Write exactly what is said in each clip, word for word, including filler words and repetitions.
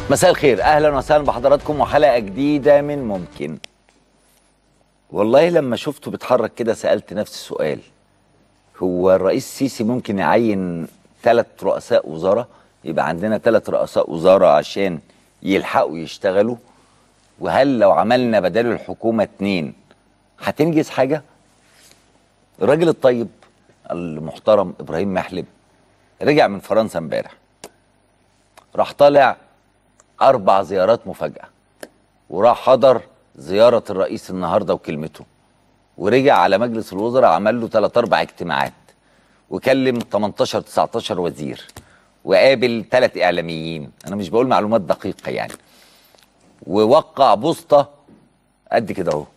مساء الخير، اهلا وسهلا بحضراتكم وحلقه جديده من ممكن. والله لما شفته بيتحرك كده سالت نفسي سؤال، هو الرئيس السيسي ممكن يعين ثلاث رؤساء وزراء؟ يبقى عندنا ثلاث رؤساء وزراء عشان يلحقوا يشتغلوا؟ وهل لو عملنا بداله الحكومه اتنين هتنجز حاجه؟ الراجل الطيب المحترم ابراهيم محلب رجع من فرنسا امبارح، راح طالع أربع زيارات مفاجأة، وراح حضر زيارة الرئيس النهاردة وكلمته، ورجع على مجلس الوزراء عمل له ثلاث أربع اجتماعات، وكلم تمنتاشر تسعتاشر وزير، وقابل ثلاث إعلاميين، أنا مش بقول معلومات دقيقة يعني، ووقع بوسطة قد كده أهو.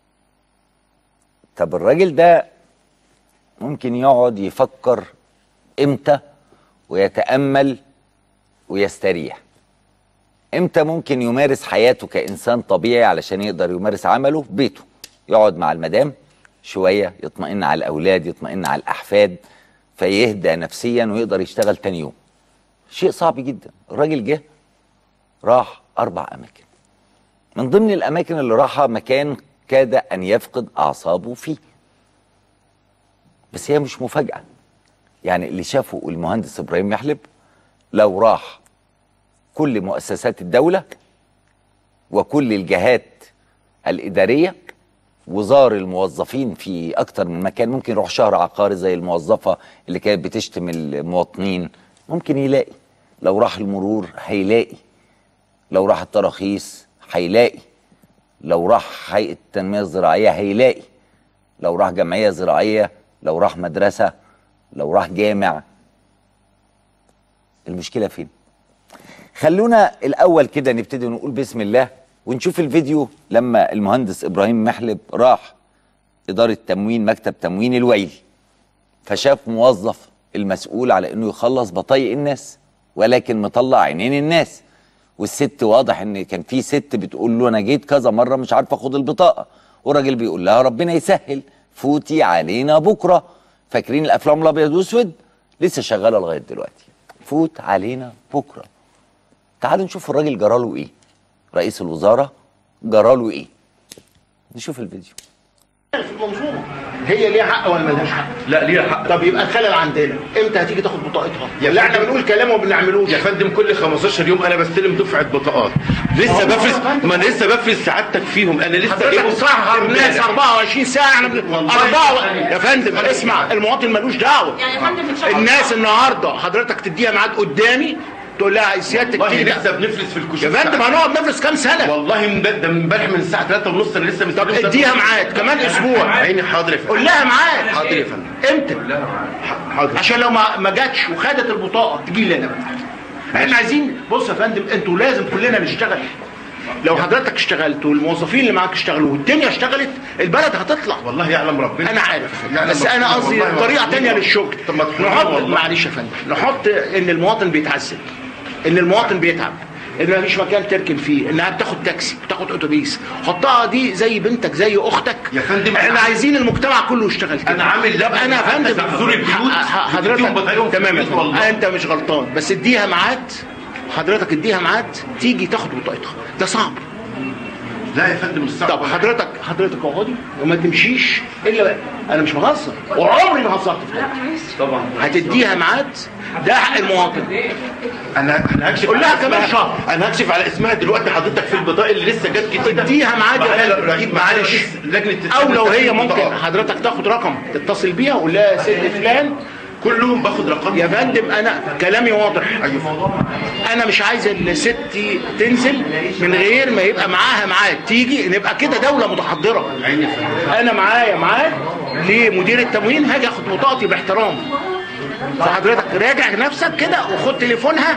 طب الراجل ده ممكن يقعد يفكر إمتى ويتأمل ويستريح؟ امتى ممكن يمارس حياته كإنسان طبيعي علشان يقدر يمارس عمله في بيته؟ يقعد مع المدام شوية، يطمئن على الأولاد، يطمئن على الأحفاد، فيهدى نفسيا ويقدر يشتغل تاني يوم. شيء صعب جدا. الراجل جه راح أربع أماكن، من ضمن الأماكن اللي راحها مكان كاد أن يفقد أعصابه فيه، بس هي مش مفاجأة. يعني اللي شافه المهندس إبراهيم محلب لو راح كل مؤسسات الدولة وكل الجهات الإدارية وزار الموظفين في أكتر من مكان، ممكن يروح شهر عقاري زي الموظفة اللي كانت بتشتم المواطنين، ممكن يلاقي. لو راح المرور هيلاقي، لو راح التراخيص هيلاقي، لو راح هيئة التنمية الزراعية هيلاقي، لو راح جمعية زراعية، لو راح مدرسة، لو راح جامع. المشكلة فين؟ خلونا الأول كده نبتدي نقول بسم الله ونشوف الفيديو لما المهندس إبراهيم محلب راح إدارة تموين مكتب تموين الويلي، فشاف موظف المسؤول على إنه يخلص بطايق الناس، ولكن مطلع عينين الناس. والست واضح إن كان في ست بتقول له أنا جيت كذا مرة مش عارفة أخد البطاقة، والراجل بيقول لها ربنا يسهل فوتي علينا بكرة. فاكرين الأفلام الأبيض وأسود؟ لسه شغالة لغاية دلوقتي، فوت علينا بكرة. تعالوا نشوف الراجل جراله ايه، رئيس الوزراء جراله ايه. نشوف الفيديو. في المنظومه هي ليها حق ولا مالهاش حق؟ لا ليها حق. طب يبقى الخلل عندنا، امتى هتيجي تاخد بطاقتها؟ لا احنا بنقول كلام وما بنعملوش. يا فندم كل خمستاشر يوم انا بستلم دفعه بطاقات، لسه بفرز، ما انا لسه بفرز سعادتك فيهم، انا لسه حضرتك بتصحر الناس أربعة وعشرين ساعه. احنا بن... أربعة يا فندم اسمع، المواطن ملوش دعوه. يعني يا فندم الناس النهارده حضرتك تديها ميعاد قدامي تقول لها سيادتك والله لسه بنفرز في الكشوف يا فندم. هنقعد نفرز كام سنه؟ والله من ده من امبارح من الساعه تلاتة ونص انا لسه طب اديها ميعاد كمان اسبوع. عيني حاضر يا فندم. قول لها ميعاد. حاضر يا فندم. امتى؟ قول لها حاضر، عشان لو ما ما جاتش وخدت البطاقه تجي لي انا بقى. احنا عايزين، بص يا فندم، انتوا لازم كلنا نشتغل. لو حضرتك اشتغلت والموظفين اللي معاك اشتغلوا والدنيا اشتغلت البلد هتطلع. والله يعلم ربنا. انا عارف، بس انا قصدي طريقه ثانيه للشغل. طب ما نحط، معلش يا فندم، نحط ان المواطن بيتعذب، ان المواطن بيتعب، ان مفيش مكان تركن فيه، انها بتاخد تاكسي، بتاخد اتوبيس، حطها دي زي بنتك زي اختك يا فندم. احنا عايزين المجتمع كله يشتغل كده. انا عامل طب انا يا فندم زور البيوت حضرتك تمام يا فندم، انت مش غلطان، بس اديها ميعاد. حضرتك اديها ميعاد تيجي تاخد بطاقتها، ده صعب. لا يا فندم مش صعب. طب حضرتك حضرتك اقعدي وما تمشيش الا، انا مش بهزر وعمري ما هزرت في حياتي. طبعا هتديها ميعاد، ده حق المواطن. انا انا هكشف، قول لها كمان شهر. انا هكشف على اسمها دلوقتي حضرتك في البطاقه اللي لسه جت كده. اديها ميعاد يا رئيس معلش لجنه، او لو هي ممكن حضرتك تاخد رقم تتصل بيها وقول لها ست فلان. كلهم باخد رقم يا فندم. انا كلامي واضح. ايوه. انا مش عايز الست تنزل من غير ما يبقى معاها ميعاد تيجي، نبقى كده دوله متحضره. انا معايا ميعاد لمدير التموين، هاجي اخد بطاقتي باحترام. فحضرتك راجع نفسك كده وخد تليفونها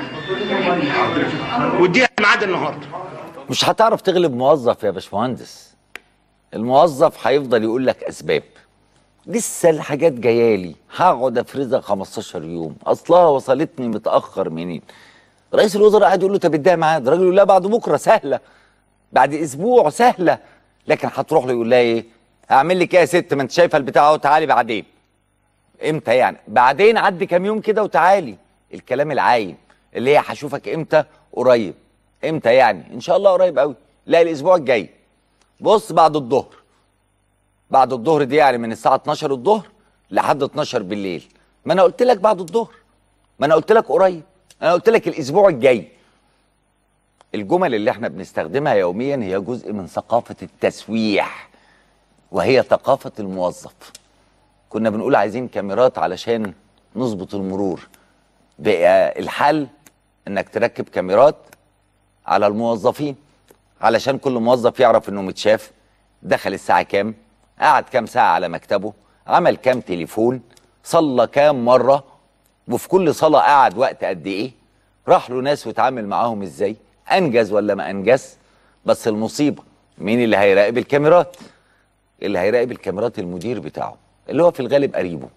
واديها ميعاد النهارده. مش هتعرف تغلب موظف يا باشمهندس. الموظف هيفضل يقول لك اسباب، لسه الحاجات جايه لي، هقعد افرزها خمستاشر يوم، اصلها وصلتني متاخر منين. رئيس الوزراء قاعد يقول له طب اديها ميعاد، الراجل يقول لا بعد بكره سهله، بعد اسبوع سهله. لكن هتروح له يقول لها ايه؟ هعمل لك ايه يا ست، ما انت شايفه البتاع اهو، تعالي بعدين. امتى يعني؟ بعدين عدي كام يوم كده وتعالي. الكلام العايم اللي هي هشوفك امتى؟ قريب. امتى يعني؟ ان شاء الله قريب قوي. لا الاسبوع الجاي. بص بعد الظهر. بعد الظهر دي يعني من الساعه اتناشر الظهر لحد اتناشر بالليل. ما انا قلت لك بعد الظهر. ما انا قلت لك قريب. انا قلت لك الاسبوع الجاي. الجمل اللي احنا بنستخدمها يوميا هي جزء من ثقافه التسويح، وهي ثقافه الموظف. كنا بنقول عايزين كاميرات علشان نظبط المرور. بقى الحل انك تركب كاميرات على الموظفين علشان كل موظف يعرف انه متشاف، دخل الساعة كام، قعد كام ساعة على مكتبه، عمل كام تليفون، صلى كام مرة، وفي كل صلاة قعد وقت قد ايه، راح له ناس واتعامل معاهم ازاي، انجز ولا ما انجز. بس المصيبة مين اللي هيراقب الكاميرات؟ اللي هيراقب الكاميرات المدير بتاعه، اللي هو في الغالب قريبه،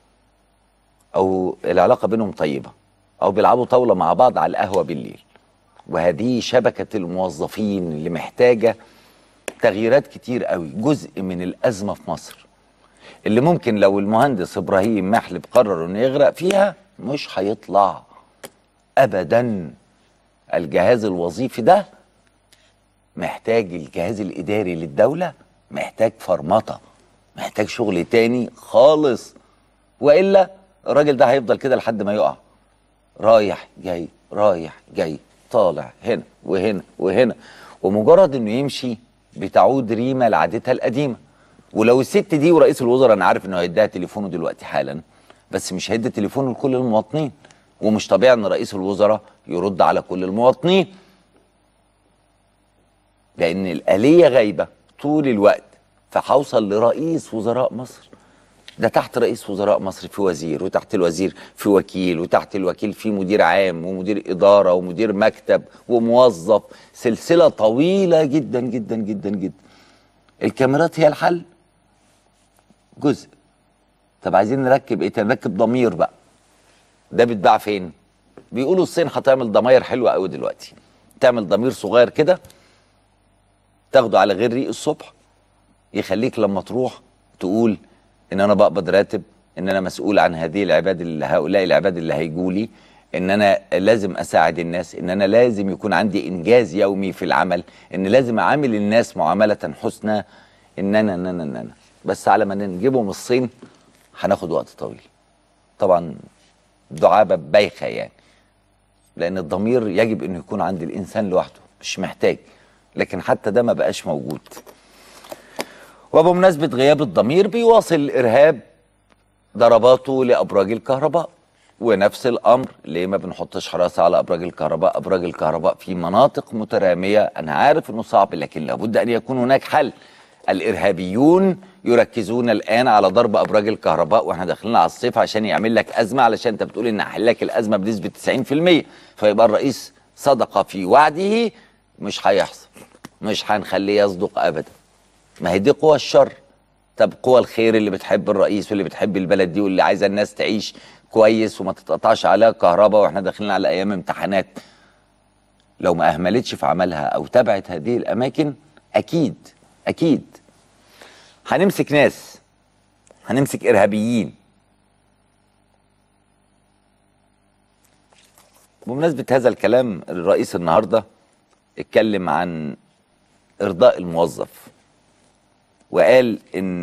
او العلاقة بينهم طيبة، او بيلعبوا طاولة مع بعض على القهوة بالليل. وهذه شبكة الموظفين اللي محتاجة تغييرات كتير قوي. جزء من الأزمة في مصر اللي ممكن لو المهندس إبراهيم محلب قرر انه يغرق فيها مش هيطلع أبدا. الجهاز الوظيفي ده محتاج، الجهاز الإداري للدولة محتاج فرمطة، محتاج شغل تاني خالص، وإلا الراجل ده هيفضل كده لحد ما يقع، رايح جاي رايح جاي، طالع هنا وهنا وهنا، ومجرد انه يمشي بتعود ريما لعادتها القديمه. ولو الست دي ورئيس الوزراء، انا عارف انه هيديها تليفونه دلوقتي حالا، بس مش هيدي تليفونه لكل المواطنين، ومش طبيعي ان رئيس الوزراء يرد على كل المواطنين، لان الآلية غايبه طول الوقت. فهوصل لرئيس وزراء مصر، ده تحت رئيس وزراء مصر في وزير، وتحت الوزير في وكيل، وتحت الوكيل في مدير عام ومدير إدارة ومدير مكتب وموظف، سلسلة طويلة جدا جدا جدا جدا. الكاميرات هي الحل؟ جزء. طب عايزين نركب ايه تاني؟ نركب ضمير بقى. ده بيتباع فين؟ بيقولوا الصين هتعمل ضماير حلوة قوي دلوقتي. تعمل ضمير صغير كده تاخده على غير ريق الصبح، يخليك لما تروح تقول ان انا بقبض راتب، ان انا مسؤول عن هذه العباد اللي هؤلاء العباد اللي هيجوا لي، ان انا لازم اساعد الناس، ان انا لازم يكون عندي انجاز يومي في العمل، ان لازم اعامل الناس معامله حسنى، ان انا ان انا ان انا بس على ما نجيبه من الصين هناخد وقت طويل. طبعا دعابه بايخه يعني، لان الضمير يجب انه يكون عند الانسان لوحده، مش محتاج، لكن حتى ده ما بقاش موجود. وبمناسبة غياب الضمير، بيواصل الإرهاب ضرباته لأبراج الكهرباء، ونفس الأمر ليه ما بنحطش حراسة على أبراج الكهرباء؟ أبراج الكهرباء في مناطق مترامية، أنا عارف أنه صعب لكن لابد أن يكون هناك حل. الإرهابيون يركزون الآن على ضرب أبراج الكهرباء، وإحنا داخلين على الصيف عشان يعمل لك أزمة، علشان أنت بتقول إن هحل لك الأزمة بنسبة تسعين في المية، فيبقى الرئيس صدق في وعده. مش هيحصل، مش هنخليه يصدق أبدا. ما هي دي قوى الشر. طب قوى الخير اللي بتحب الرئيس واللي بتحب البلد دي واللي عايزه الناس تعيش كويس وما تتقطعش عليها كهرباء واحنا داخلين على ايام امتحانات، لو ما اهملتش في عملها او تبعت هذه الاماكن اكيد اكيد هنمسك ناس، هنمسك ارهابيين. بمناسبة هذا الكلام، الرئيس النهارده اتكلم عن ارضاء الموظف، وقال ان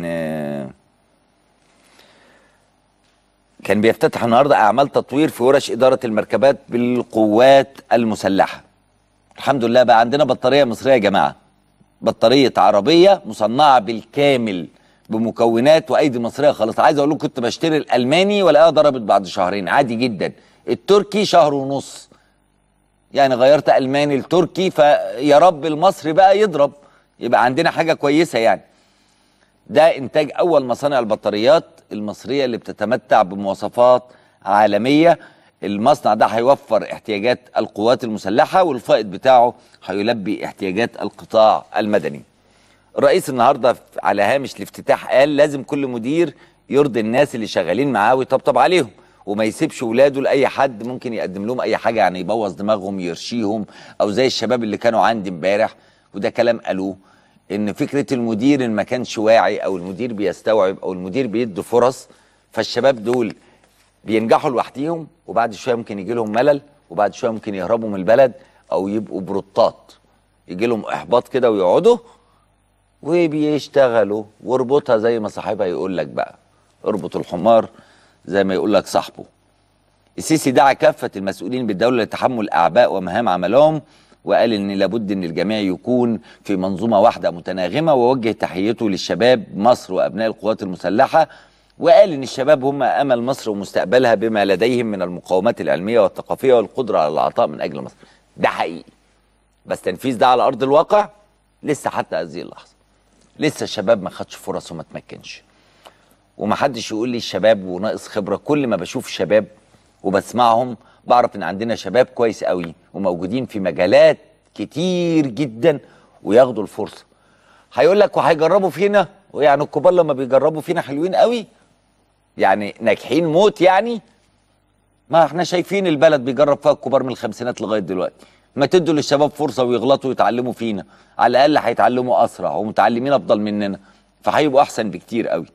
كان بيفتتح النهارده اعمال تطوير في ورش اداره المركبات بالقوات المسلحه. الحمد لله بقى عندنا بطاريه مصريه يا جماعه، بطاريه عربيه مصنعه بالكامل بمكونات وايدي مصريه خالص. عايز اقول لكم كنت بشتري الالماني والاقيها ضربت بعد شهرين عادي جدا، التركي شهر ونص، يعني غيرت الماني لتركي، فيا رب المصري بقى يضرب، يبقى عندنا حاجه كويسه يعني. ده انتاج اول مصانع البطاريات المصريه اللي بتتمتع بمواصفات عالميه. المصنع ده هيوفر احتياجات القوات المسلحه، والفائض بتاعه هيلبي احتياجات القطاع المدني. الرئيس النهارده على هامش الافتتاح قال لازم كل مدير يرضي الناس اللي شغالين معاه ويطبطب عليهم، وما يسيبش ولاده لاي حد ممكن يقدم لهم اي حاجه، يعني يبوظ دماغهم يرشيهم، او زي الشباب اللي كانوا عندي امبارح، وده كلام قالوه، ان فكره المدير ان ما كانش واعي او المدير بيستوعب او المدير بيدي فرص، فالشباب دول بينجحوا لوحديهم، وبعد شويه ممكن يجي لهم ملل، وبعد شويه ممكن يهربوا من البلد، او يبقوا بروتات، يجي لهم احباط كده ويقعدوا وبيشتغلوا. واربطها زي ما صاحبها يقول لك بقى، اربط الحمار زي ما يقول لك صاحبه. السيسي دعا كافة المسؤولين بالدولة لتحمل أعباء ومهام عملهم، وقال إن لابد إن الجميع يكون في منظومة واحدة متناغمة، ووجه تحيته للشباب مصر وأبناء القوات المسلحة، وقال إن الشباب هم أمل مصر ومستقبلها بما لديهم من المقومات العلمية والثقافية والقدرة على العطاء من أجل مصر. ده حقيقي، بس تنفيذ ده على أرض الواقع لسه حتى هذه اللحظة لسه الشباب ما خدش فرص وما تمكنش. ومحدش يقول لي الشباب وناقص خبرة. كل ما بشوف شباب وبسمعهم بعرف ان عندنا شباب كويس قوي وموجودين في مجالات كتير جدا وياخدوا الفرصة. هيقول لك وهيجربوا فينا، ويعني الكبار لما بيجربوا فينا حلوين قوي يعني ناجحين موت يعني. ما احنا شايفين البلد بيجرب فيها الكبار من الخمسينات لغاية دلوقتي. ما تدوا للشباب فرصة ويغلطوا ويتعلموا فينا، على الأقل هيتعلموا أسرع ومتعلمين أفضل مننا، فهيبقوا أحسن بكتير قوي.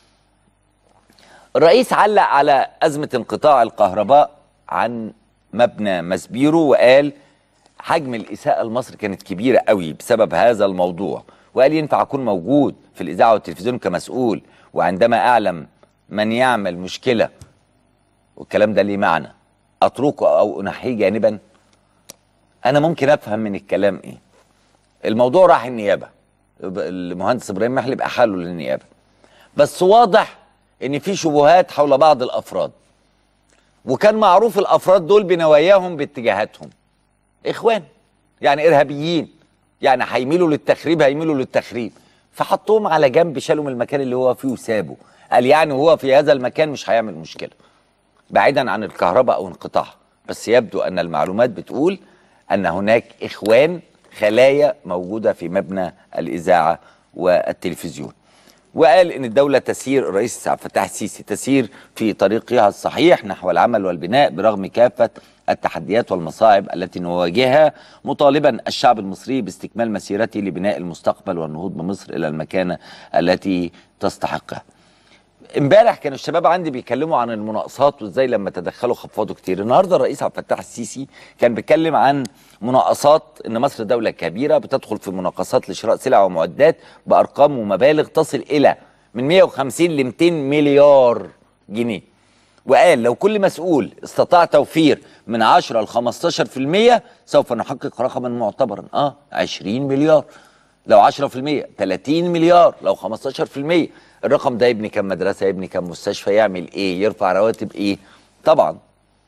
الرئيس علق على أزمة انقطاع الكهرباء عن مبنى مسبيرو، وقال حجم الإساءة لمصر كانت كبيرة قوي بسبب هذا الموضوع، وقال ينفع أكون موجود في الإذاعة والتلفزيون كمسؤول وعندما أعلم من يعمل مشكلة، والكلام ده ليه معنى، أتركه أو أنحيه جانبا. أنا ممكن أفهم من الكلام إيه. الموضوع راح النيابة، المهندس إبراهيم محلب أحاله للنيابة، بس واضح ان في شبهات حول بعض الافراد، وكان معروف الافراد دول بنواياهم باتجاهاتهم اخوان، يعني ارهابيين، يعني هيميلوا للتخريب هيميلوا للتخريب، فحطوهم على جنب، شالوا من المكان اللي هو فيه وسابه. قال يعني هو في هذا المكان مش هيعمل مشكله بعيدا عن الكهرباء او انقطاعها. بس يبدو ان المعلومات بتقول ان هناك اخوان خلايا موجوده في مبنى الاذاعه والتلفزيون. وقال ان الدوله تسير، الرئيس عبد الفتاح السيسي تسير في طريقها الصحيح نحو العمل والبناء برغم كافه التحديات والمصاعب التي نواجهها، مطالبا الشعب المصري باستكمال مسيرته لبناء المستقبل والنهوض بمصر الى المكانه التي تستحقها. امبارح كانوا الشباب عندي بيتكلموا عن المناقصات وازاي لما تدخلوا خفضوا كتير. النهارده الرئيس عبد الفتاح السيسي كان بيتكلم عن مناقصات، ان مصر دوله كبيره بتدخل في مناقصات لشراء سلع ومعدات بارقام ومبالغ تصل الى من مئة وخمسين ل مئتين مليار جنيه. وقال لو كل مسؤول استطاع توفير من عشرة ل خمستاشر في المئة سوف نحقق رقما معتبرا. اه عشرين مليار، لو عشرة في المئة ثلاثين مليار، لو خمستاشر في المئة الرقم ده يبني كام مدرسه، يبني كام مستشفى، يعمل ايه، يرفع رواتب ايه. طبعا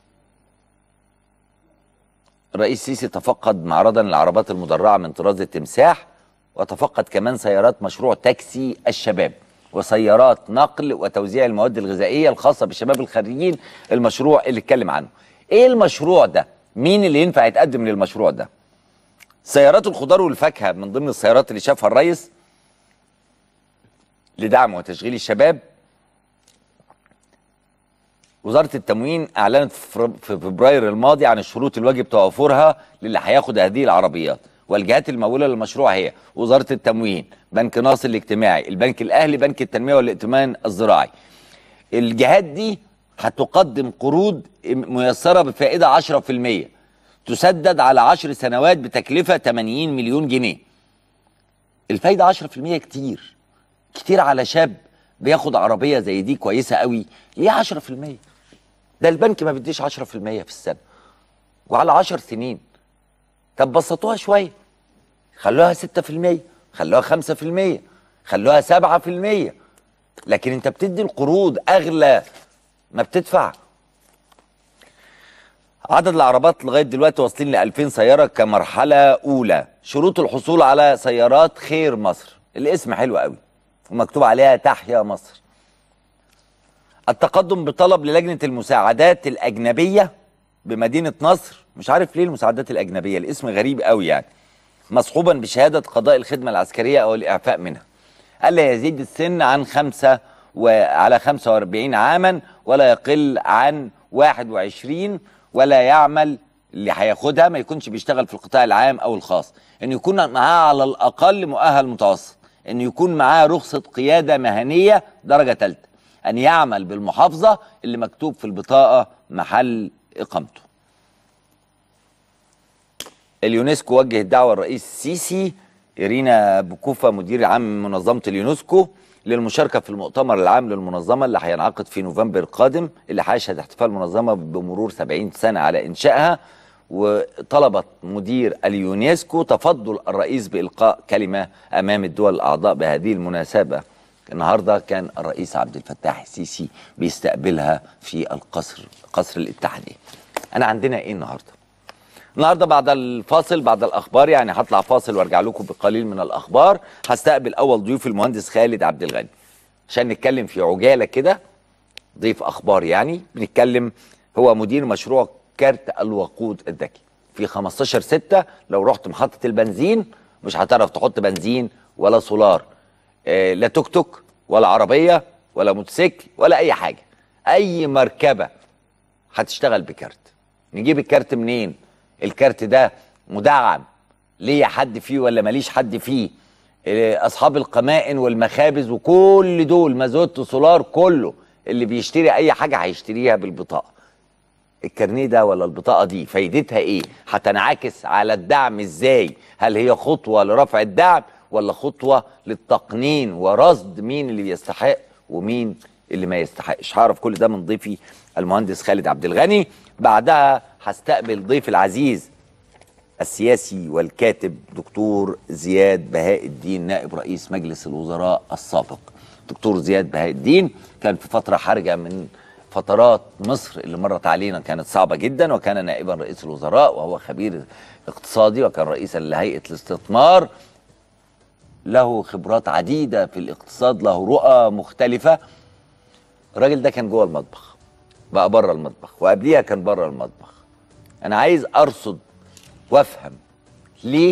الرئيس السيسي تفقد معرضا للعربات المدرعه من طراز التمساح، وتفقد كمان سيارات مشروع تاكسي الشباب وسيارات نقل وتوزيع المواد الغذائيه الخاصه بالشباب الخريجين، المشروع اللي اتكلم عنه. ايه المشروع ده؟ مين اللي ينفع يتقدم للمشروع ده؟ سيارات الخضار والفاكهه من ضمن السيارات اللي شافها الرئيس لدعم وتشغيل الشباب. وزارة التموين أعلنت في فبراير الماضي عن الشروط الواجب توافرها للي هياخد هذه العربيات، والجهات الممولة للمشروع هي وزارة التموين، بنك ناصر الاجتماعي، البنك الأهلي، بنك التنمية والائتمان الزراعي. الجهات دي هتقدم قروض ميسرة بفائدة عشرة في المئة تسدد على عشر سنوات بتكلفة ثمانين مليون جنيه. الفايدة عشرة في المئة كتير كتير على شاب بياخد عربية زي دي كويسة قوي. ليه عشرة في المئة؟ ده البنك ما بيديش عشرة في المئة في السنة وعلى عشر سنين. طب بسطوها شوية، خلوها ستة في المئة، خلوها خمسة في المئة، خلوها سبعة في المئة، لكن انت بتدي القروض أغلى ما بتدفع. عدد العربات لغاية دلوقتي واصلين ل ألفين سيارة كمرحلة أولى. شروط الحصول على سيارات خير مصر، الاسم حلو قوي ومكتوب عليها تحيا مصر. التقدم بطلب للجنة المساعدات الأجنبية بمدينة نصر، مش عارف ليه المساعدات الأجنبية، الاسم غريب قوي يعني، مصحوبا بشهادة قضاء الخدمة العسكرية أو الإعفاء منها. ألا يزيد السن عن خمسة وعلى خمسة وأربعين عاما ولا يقل عن واحد وعشرين، ولا يعمل اللي هياخدها ما يكونش بيشتغل في القطاع العام أو الخاص، إن يكون معاه على الأقل مؤهل متوسط، إن يكون معاه رخصة قيادة مهنية درجة ثالثة، أن يعمل بالمحافظة اللي مكتوب في البطاقة محل إقامته. اليونسكو وجه الدعوه للرئيس السيسي. إيرينا بوكوفا مدير عام منظمه اليونسكو للمشاركه في المؤتمر العام للمنظمه اللي هينعقد في نوفمبر القادم، اللي هيشهد احتفال المنظمه بمرور سبعين سنه على انشائها. وطلبت مدير اليونسكو تفضل الرئيس بإلقاء كلمة أمام الدول الأعضاء بهذه المناسبة. النهاردة كان الرئيس عبد الفتاح السيسي بيستقبلها في القصر، قصر الاتحادية. أنا عندنا إيه النهاردة؟ النهاردة بعد الفاصل، بعد الأخبار يعني هطلع فاصل وارجع لكم بقليل من الأخبار. هستقبل أول ضيوف المهندس خالد عبد الغني عشان نتكلم في عجالة كده، ضيف أخبار يعني. بنتكلم، هو مدير مشروع كارت الوقود الذكي. في خمستاشر ستة لو رحت محطة البنزين مش هتعرف تحط بنزين ولا سولار، آه لا توك توك ولا عربية ولا موتوسيكل ولا أي حاجة. أي مركبة هتشتغل بكارت. نجيب الكارت منين؟ الكارت ده مدعم، ليا حد فيه ولا ماليش حد فيه؟ آه أصحاب القمائن والمخابز وكل دول، مازوت وسولار، كله اللي بيشتري أي حاجة هيشتريها بالبطاقة. الكارنيه ده ولا البطاقة دي فايدتها ايه؟ هتنعكس على الدعم ازاي؟ هل هي خطوة لرفع الدعم ولا خطوة للتقنين ورصد مين اللي يستحق ومين اللي ما يستحقش؟ هعرف كل ده من ضيفي المهندس خالد عبد الغني. بعدها هستقبل ضيف العزيز السياسي والكاتب دكتور زياد بهاء الدين، نائب رئيس مجلس الوزراء السابق. دكتور زياد بهاء الدين كان في فترة حرجة من فترات مصر اللي مرت علينا، كانت صعبة جدا، وكان نائبا رئيس الوزراء وهو خبير اقتصادي، وكان رئيسا لهيئة الاستثمار. له خبرات عديدة في الاقتصاد، له رؤى مختلفة. الراجل ده كان جوه المطبخ، بقى بره المطبخ، وقبليها كان بره المطبخ. أنا عايز أرصد وأفهم ليه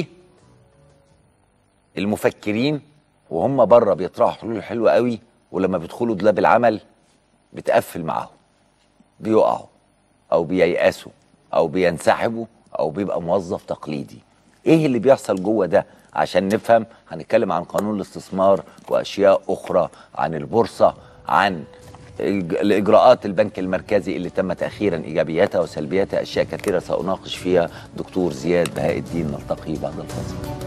المفكرين وهم بره بيطرحوا حلول حلوة قوي، ولما بيدخلوا دولاب العمل بتقفل معاهم، بيقعوا او بييأسوا او بينسحبوا او بيبقى موظف تقليدي. ايه اللي بيحصل جوه ده؟ عشان نفهم هنتكلم عن قانون الاستثمار واشياء اخرى، عن البورصه، عن الاجراءات البنك المركزي اللي تم تاخيرا، ايجابياتها وسلبياتها، اشياء كثيره ساناقش فيها دكتور زياد بهاء الدين. نلتقي بعد الفاصل.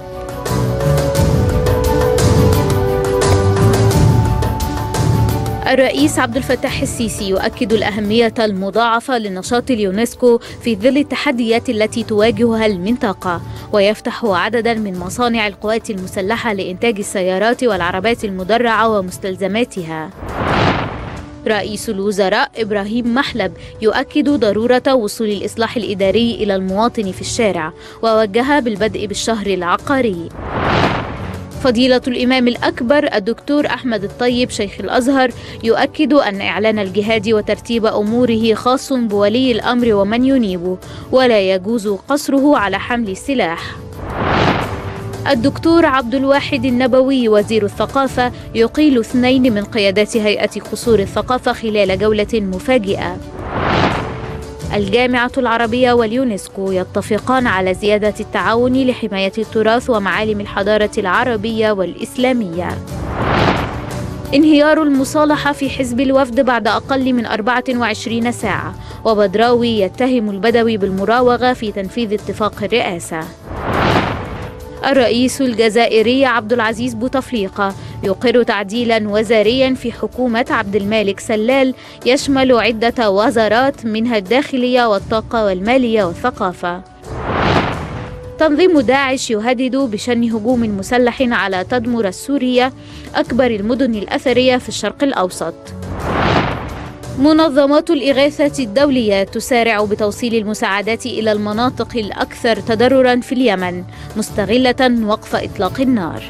الرئيس عبد الفتاح السيسي يؤكد الأهمية المضاعفة لنشاط اليونسكو في ظل التحديات التي تواجهها المنطقة، ويفتح عددا من مصانع القوات المسلحة لإنتاج السيارات والعربات المدرعة ومستلزماتها. رئيس الوزراء إبراهيم محلب يؤكد ضرورة وصول الإصلاح الإداري إلى المواطن في الشارع، ووجه بالبدء بالشهر العقاري. فضيلة الإمام الأكبر الدكتور أحمد الطيب شيخ الأزهر يؤكد أن إعلان الجهاد وترتيب أموره خاص بولي الأمر ومن ينيبه، ولا يجوز قصره على حمل السلاح. الدكتور عبد الواحد النبوي وزير الثقافة يقيل اثنين من قيادات هيئة قصور الثقافة خلال جولة مفاجئة. الجامعة العربية واليونسكو يتفقان على زيادة التعاون لحماية التراث ومعالم الحضارة العربية والإسلامية. انهيار المصالحة في حزب الوفد بعد أقل من أربعة وعشرين ساعة، وبدراوي يتهم البدوي بالمراوغة في تنفيذ اتفاق الرئاسة. الرئيس الجزائري عبد العزيز بوتفليقة يقر تعديلا وزاريا في حكومة عبد المالك سلال يشمل عدة وزارات منها الداخلية والطاقة والمالية والثقافة. تنظيم داعش يهدد بشن هجوم مسلح على تدمر السورية، أكبر المدن الأثرية في الشرق الأوسط. منظمات الإغاثة الدولية تسارع بتوصيل المساعدات إلى المناطق الأكثر تضرراً في اليمن، مستغلة وقف إطلاق النار.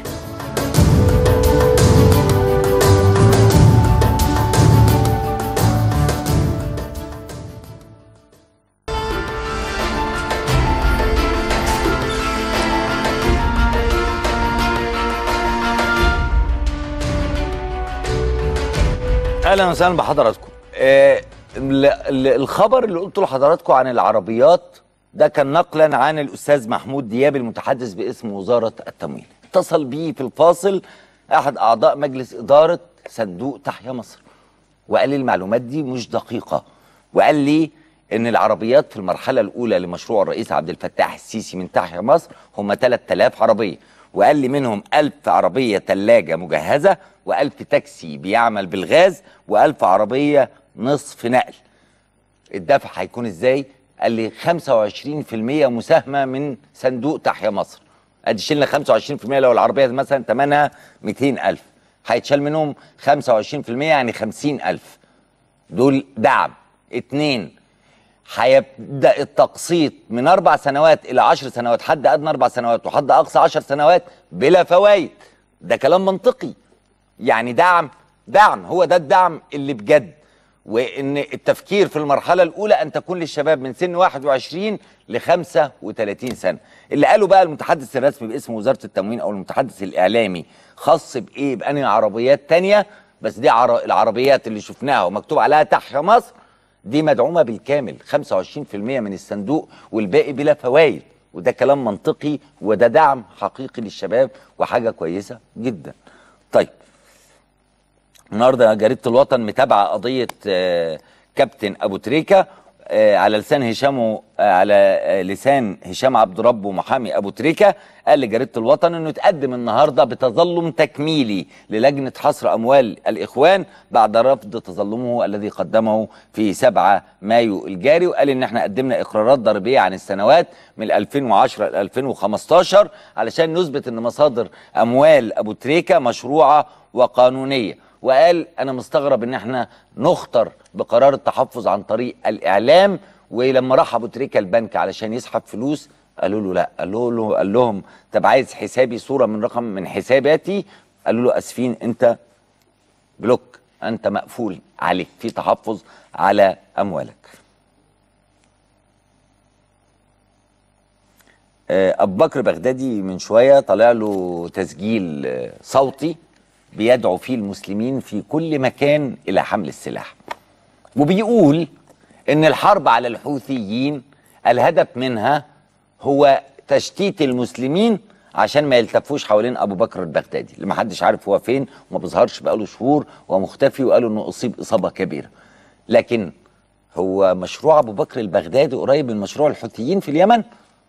أهلا وسهلا بحضراتكم. آه الخبر اللي قلته لحضراتكم عن العربيات ده كان نقلا عن الأستاذ محمود دياب المتحدث باسم وزارة التموين. اتصل بيه في الفاصل أحد أعضاء مجلس إدارة صندوق تحيا مصر وقال لي المعلومات دي مش دقيقة، وقال لي ان العربيات في المرحله الاولى لمشروع الرئيس عبد الفتاح السيسي من تحيا مصر هم ثلاثة آلاف عربيه، وقال لي منهم ألف عربيه ثلاجه مجهزه، وألف تاكسي بيعمل بالغاز، وألف عربيه نصف نقل. الدفع هيكون ازاي؟ قال لي خمسة وعشرين في المية مساهمه من صندوق تحيا مصر. ادي شلنا خمسة وعشرين في المية، لو العربيه مثلا ثمنها مئتين ألف هيتشال منهم خمسة وعشرين في المية يعني خمسين ألف. دول دعم. اتنين، هيبدا التقسيط من اربع سنوات الى عشر سنوات، حد ادنى اربع سنوات وحد اقصى عشر سنوات بلا فوائد. ده كلام منطقي، يعني دعم دعم هو ده الدعم اللي بجد. وان التفكير في المرحله الاولى ان تكون للشباب من سن واحد وعشرين ل خمسة وثلاثين سنه. اللي قاله بقى المتحدث الرسمي باسم وزاره التموين او المتحدث الاعلامي خاص بايه؟ بانهي عربيات تانيه، بس دي عر... العربيات اللي شفناها ومكتوب عليها تحيا مصر دي مدعومه بالكامل، خمسة وعشرين في المية من الصندوق والباقي بلا فوائد. وده كلام منطقي وده دعم حقيقي للشباب وحاجه كويسه جدا. طيب، النهارده جريده الوطن متابعه قضيه آه كابتن ابو تريكه آه على لسان هشام آه على آه لسان هشام عبد ربه محامي ابو تريكه. قال لجريده الوطن انه اتقدم النهارده بتظلم تكميلي للجنه حصر اموال الاخوان بعد رفض تظلمه الذي قدمه في سبعة مايو الجاري. وقال ان احنا قدمنا اقرارات ضريبيه عن السنوات من ألفين وعشرة ل ألفين وخمستاشر علشان نثبت ان مصادر اموال ابو تريكه مشروعه وقانونيه. وقال انا مستغرب ان احنا نخطر بقرار التحفظ عن طريق الاعلام. ولما راح ابو تريكه البنك علشان يسحب فلوس قالوا له لا، قالوا له قال لهم طب عايز حسابي، صوره من رقم من حساباتي. قالوا له اسفين انت بلوك، انت مقفول عليك، في تحفظ على اموالك. ابو بكر بغدادي من شويه طلع له تسجيل صوتي بيدعو فيه المسلمين في كل مكان الى حمل السلاح، وبيقول ان الحرب على الحوثيين الهدف منها هو تشتيت المسلمين عشان ما يلتفوش حوالين ابو بكر البغدادي اللي ما حدش عارف هو فين وما بيظهرش بقاله شهور ومختفي، وقالوا انه اصيب اصابه كبيره. لكن هو مشروع ابو بكر البغدادي قريب من مشروع الحوثيين في اليمن؟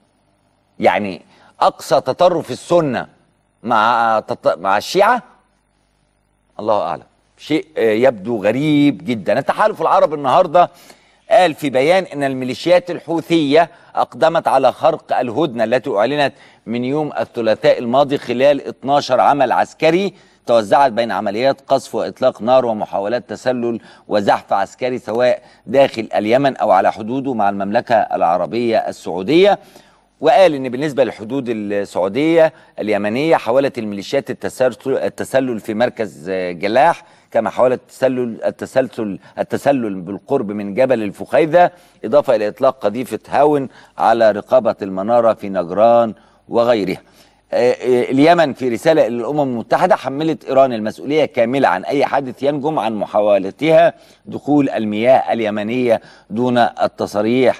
يعني اقصى تطرف السنه مع تط... مع الشيعه؟ الله اعلم. شيء يبدو غريب جدا. التحالف العربي النهارده قال في بيان ان الميليشيات الحوثيه اقدمت على خرق الهدنه التي اعلنت من يوم الثلاثاء الماضي خلال اثناشر عمل عسكري توزعت بين عمليات قصف واطلاق نار ومحاولات تسلل وزحف عسكري سواء داخل اليمن او على حدوده مع المملكه العربيه السعوديه. وقال ان بالنسبه للحدود السعوديه اليمنيه حاولت الميليشيات التسلل في مركز جلاح، كما حاولت التسلل التسلسل التسلل بالقرب من جبل الفخيذه، اضافه الى اطلاق قذيفه هاون على رقابه المناره في نجران وغيرها. اليمن في رساله الى الامم المتحده حملت ايران المسؤوليه كامله عن اي حادث ينجم عن محاولتها دخول المياه اليمنيه دون التصاريح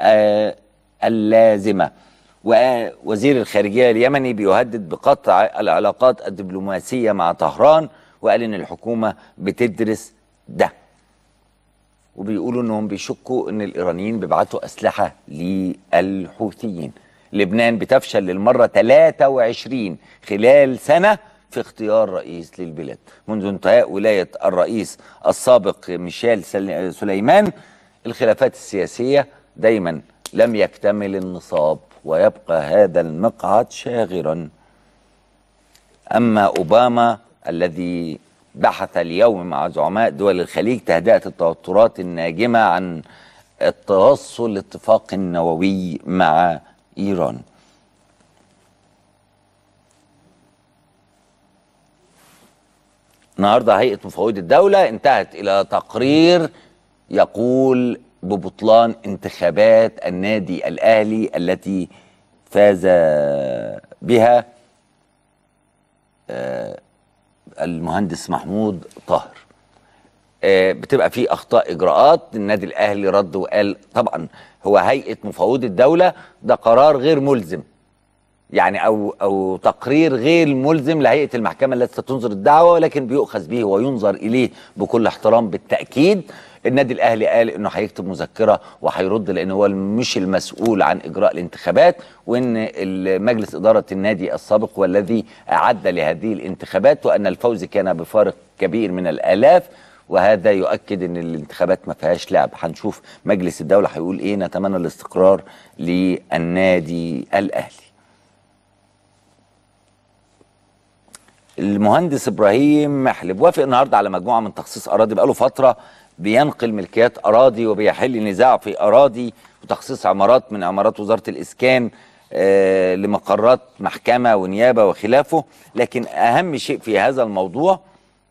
اللازمه. ووزير الخارجيه اليمني بيهدد بقطع العلاقات الدبلوماسيه مع طهران، وقال ان الحكومه بتدرس ده. وبيقولوا انهم بيشكوا ان الايرانيين بيبعتوا اسلحه للحوثيين. لبنان بتفشل للمره ثلاثة وعشرين خلال سنه في اختيار رئيس للبلاد. منذ انتهاء ولايه الرئيس السابق ميشيل سليمان الخلافات السياسيه دايما لم يكتمل النصاب، ويبقى هذا المقعد شاغرا. أما أوباما الذي بحث اليوم مع زعماء دول الخليج تهدئة التوترات الناجمة عن التوصل لاتفاق نووي مع إيران. النهارده هيئة مفوضي الدولة انتهت إلى تقرير يقول ببطلان انتخابات النادي الأهلي التي فاز بها المهندس محمود طاهر. بتبقى في أخطاء إجراءات. النادي الأهلي رد وقال طبعا هو هيئة مفوضي الدولة ده قرار غير ملزم، يعني أو أو تقرير غير ملزم لهيئة المحكمة التي ستنظر الدعوة، ولكن بيؤخذ به وينظر إليه بكل احترام بالتأكيد. النادي الاهلي قال انه هيكتب مذكره وهيرد لان هو مش المسؤول عن اجراء الانتخابات، وان مجلس اداره النادي السابق هو الذي اعد لهذه الانتخابات، وان الفوز كان بفارق كبير من الالاف، وهذا يؤكد ان الانتخابات ما فيهاش لعب. هنشوف مجلس الدوله هيقول ايه. نتمنى الاستقرار للنادي الاهلي. المهندس ابراهيم محلب وافق النهارده على مجموعه من تخصيص اراضي، بقاله فتره بينقل ملكيات اراضي وبيحل نزاع في اراضي، وتخصيص عمارات من عمارات وزاره الاسكان آه لمقرات محكمه ونيابه وخلافه. لكن اهم شيء في هذا الموضوع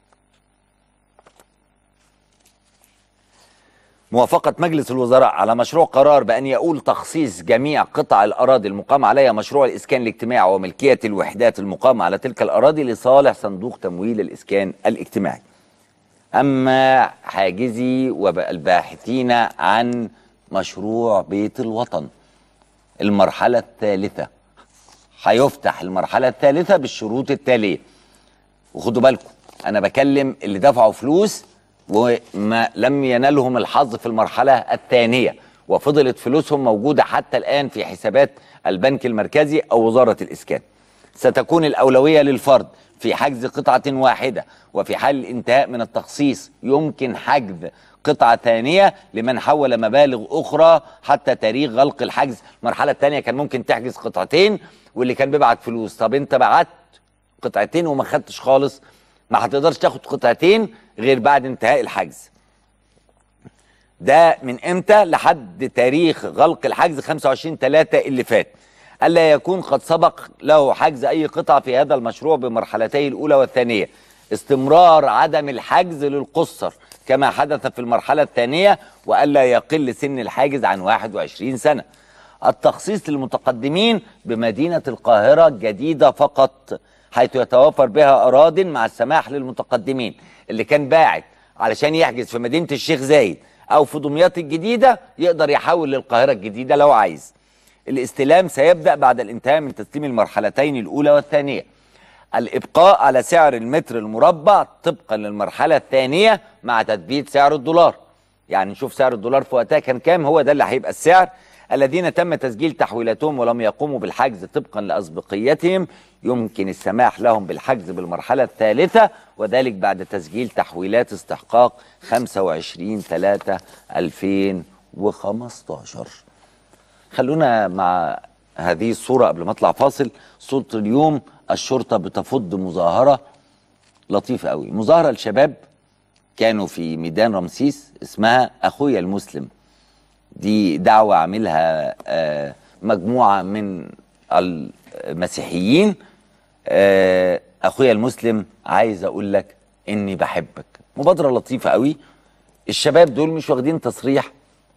موافقة مجلس الوزراء على مشروع قرار بأن يؤول تخصيص جميع قطع الأراضي المقام عليها مشروع الإسكان الاجتماعي وملكية الوحدات المقامة على تلك الأراضي لصالح صندوق تمويل الإسكان الاجتماعي. أما حاجزي والباحثين عن مشروع بيت الوطن المرحلة الثالثة، هيفتح المرحلة الثالثة بالشروط التالية. وخدوا بالكم أنا بكلم اللي دفعوا فلوس وما لم ينالهم الحظ في المرحلة الثانية وفضلت فلوسهم موجودة حتى الآن في حسابات البنك المركزي أو وزارة الإسكان. ستكون الأولوية للفرد في حجز قطعة واحدة، وفي حال الانتهاء من التخصيص يمكن حجز قطعة ثانية لمن حول مبالغ أخرى حتى تاريخ غلق الحجز. المرحلة الثانية كان ممكن تحجز قطعتين واللي كان بيبعت فلوس. طب أنت بعت قطعتين وما خدتش خالص، ما هتقدرش تاخد قطعتين غير بعد انتهاء الحجز. ده من امتى؟ لحد تاريخ غلق الحجز خمسة وعشرين ثلاثة اللي فات. ألا يكون قد سبق له حجز أي قطعة في هذا المشروع بمرحلتيه الأولى والثانية. استمرار عدم الحجز للقصر كما حدث في المرحلة الثانية، وألا يقل سن الحاجز عن واحد وعشرين سنة. التخصيص للمتقدمين بمدينة القاهرة الجديدة فقط، حيث يتوفر بها أراضٍ مع السماح للمتقدمين اللي كان باعت علشان يحجز في مدينة الشيخ زايد أو في دمياط الجديدة يقدر يحول للقاهرة الجديدة لو عايز. الاستلام سيبدأ بعد الانتهاء من تسليم المرحلتين الأولى والثانية. الإبقاء على سعر المتر المربع طبقا للمرحلة الثانية مع تثبيت سعر الدولار. يعني نشوف سعر الدولار في وقتها كان كام، هو ده اللي هيبقى السعر. الذين تم تسجيل تحويلاتهم ولم يقوموا بالحجز طبقا لأسبقيتهم يمكن السماح لهم بالحجز بالمرحلة الثالثة، وذلك بعد تسجيل تحويلات استحقاق خمسة وعشرين ثلاثة ألفين وخمستاشر. خلونا مع هذه الصورة قبل ما اطلع فاصل. صورة اليوم الشرطة بتفض مظاهرة لطيفة قوي، مظاهرة الشباب كانوا في ميدان رمسيس اسمها أخويا المسلم. دي دعوة عاملها مجموعة من المسيحيين. أخويا المسلم عايز أقول لك إني بحبك. مبادرة لطيفة قوي. الشباب دول مش واخدين تصريح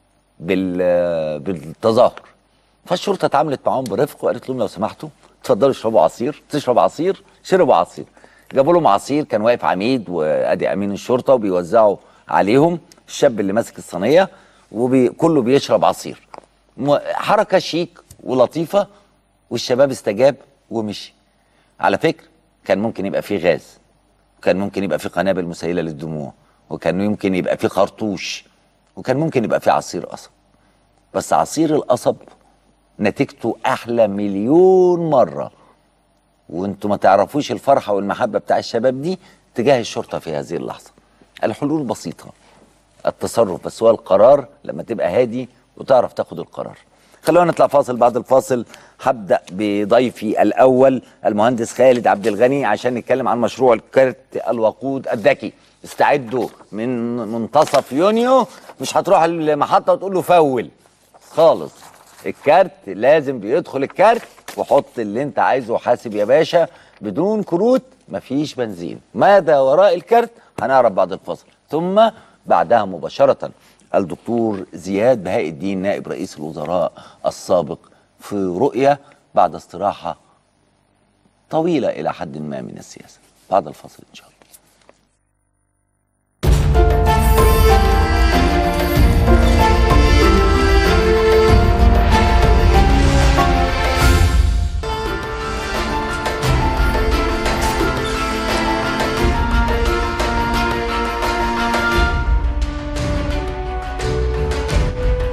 بالتظاهر، فالشرطة اتعاملت معاهم برفق وقالت لهم لو سمحتوا اتفضلوا اشربوا عصير. تشرب عصير؟ شربوا عصير. جابوا لهم عصير، كان واقف عميد وادي امين الشرطة وبيوزعوا عليهم. الشاب اللي ماسك الصينية وكله بيشرب عصير. حركة شيك ولطيفة، والشباب استجاب ومشي. على فكرة كان ممكن يبقى فيه غاز، وكان ممكن يبقى فيه قنابل مسيلة للدموع، وكان يمكن يبقى فيه خرطوش، وكان ممكن يبقى فيه عصير قصب. بس عصير القصب نتيجته أحلى مليون مرة، وانتوا ما تعرفوش الفرحة والمحبة بتاع الشباب دي تجاه الشرطة في هذه اللحظة. الحلول بسيطة، التصرف بس هو القرار لما تبقى هادي وتعرف تاخد القرار. خلونا نطلع فاصل. بعد الفاصل هبدأ بضيفي الأول المهندس خالد عبد الغني عشان نتكلم عن مشروع الكارت الوقود الذكي. استعدوا من منتصف يونيو مش هتروح المحطة وتقول له فول خالص. الكارت لازم بيدخل الكارت وحط اللي انت عايزه وحاسب يا باشا بدون كروت، مفيش بنزين. ماذا وراء الكارت هنعرف بعد الفاصل. ثم بعدها مباشرة الدكتور زياد بهاء الدين نائب رئيس الوزراء السابق في رؤية بعد استراحة طويلة إلى حد ما من السياسة. بعد الفاصل إن شاء الله.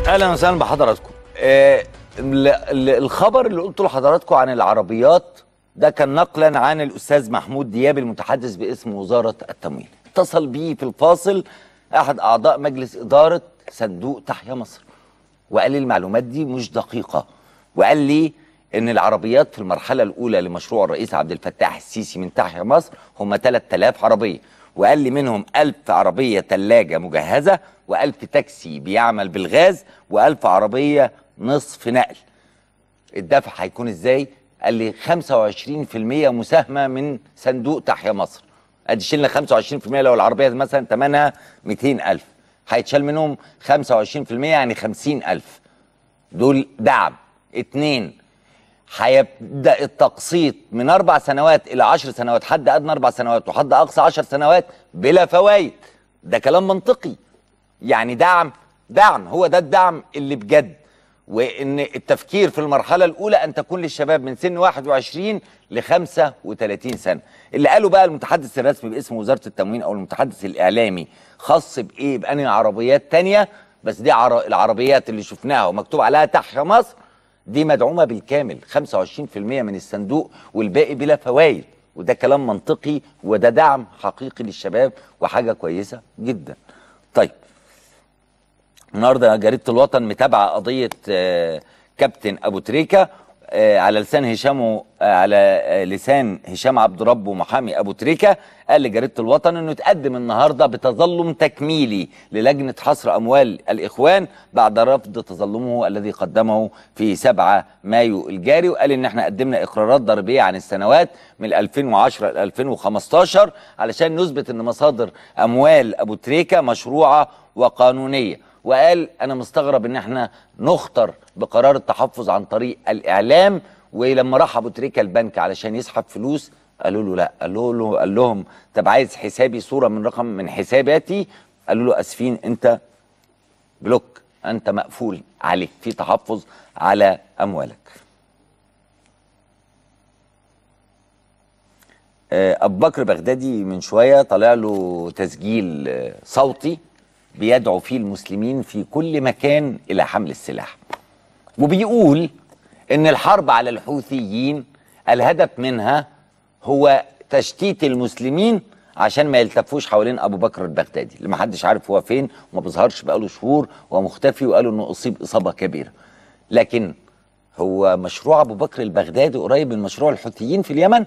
اهلا وسهلا بحضراتكم. آه الخبر اللي قلته لحضراتكم عن العربيات ده كان نقلا عن الاستاذ محمود دياب المتحدث باسم وزاره التموين. اتصل بيه في الفاصل احد اعضاء مجلس اداره صندوق تحيا مصر وقال لي المعلومات دي مش دقيقه، وقال لي ان العربيات في المرحله الاولى لمشروع الرئيس عبد الفتاح السيسي من تحيا مصر هم ثلاثة آلاف عربيه، وقال لي منهم ألف عربيه ثلاجه مجهزه وألف تاكسي بيعمل بالغاز وألف عربيه نصف نقل. الدفع هيكون ازاي؟ قال لي خمسة وعشرين في المية مساهمه من صندوق تحيا مصر. ادي شلنا خمسة وعشرين في المية لو العربيه مثلا ثمنها مئتين ألف، هيتشال منهم خمسة وعشرين في المية يعني خمسين ألف. دول دعم. اتنين، هيبدا التقسيط من اربع سنوات الى عشر سنوات، حد ادنى اربع سنوات وحد اقصى عشر سنوات بلا فوائد. ده كلام منطقي، يعني دعم دعم هو ده الدعم اللي بجد. وان التفكير في المرحله الاولى ان تكون للشباب من سن واحد وعشرين ل خمسة وثلاثين سنه. اللي قاله بقى المتحدث الرسمي باسم وزاره التموين او المتحدث الاعلامي خاص بايه؟ بانهي عربيات تانيه، بس دي عر... العربيات اللي شفناها ومكتوب عليها تحيا مصر دي مدعومه بالكامل، خمسة وعشرين في المية من الصندوق والباقي بلا فوائد. وده كلام منطقي وده دعم حقيقي للشباب وحاجه كويسه جدا. طيب، النهارده جريده الوطن متابعه قضيه كابتن ابو تريكه على لسان هشام على لسان هشام عبد ربه محامي ابو تريكه. قال لجريده الوطن انه اتقدم النهارده بتظلم تكميلي للجنه حصر اموال الاخوان بعد رفض تظلمه الذي قدمه في سبعة مايو الجاري، وقال ان احنا قدمنا اقرارات ضريبيه عن السنوات من ألفين وعشرة ل ألفين وخمستاشر علشان نثبت ان مصادر اموال ابو تريكه مشروعه وقانونيه. وقال انا مستغرب ان احنا نخطر بقرار التحفظ عن طريق الاعلام، ولما راح ابو تريكه البنك علشان يسحب فلوس قالوا له لا، قالوا له قال لهم طب عايز حسابي صوره من رقم من حساباتي، قالوا له اسفين انت بلوك، انت مقفول عليك، في تحفظ على اموالك. ابو بكر بغدادي من شويه طلع له تسجيل صوتي بيدعو فيه المسلمين في كل مكان إلى حمل السلاح، وبيقول إن الحرب على الحوثيين الهدف منها هو تشتيت المسلمين عشان ما يلتفوش حوالين أبو بكر البغدادي اللي ما حدش عارف هو فين وما بيظهرش بقاله شهور ومختفي، وقالوا إنه أصيب إصابة كبيرة. لكن هو مشروع أبو بكر البغدادي قريب من مشروع الحوثيين في اليمن؟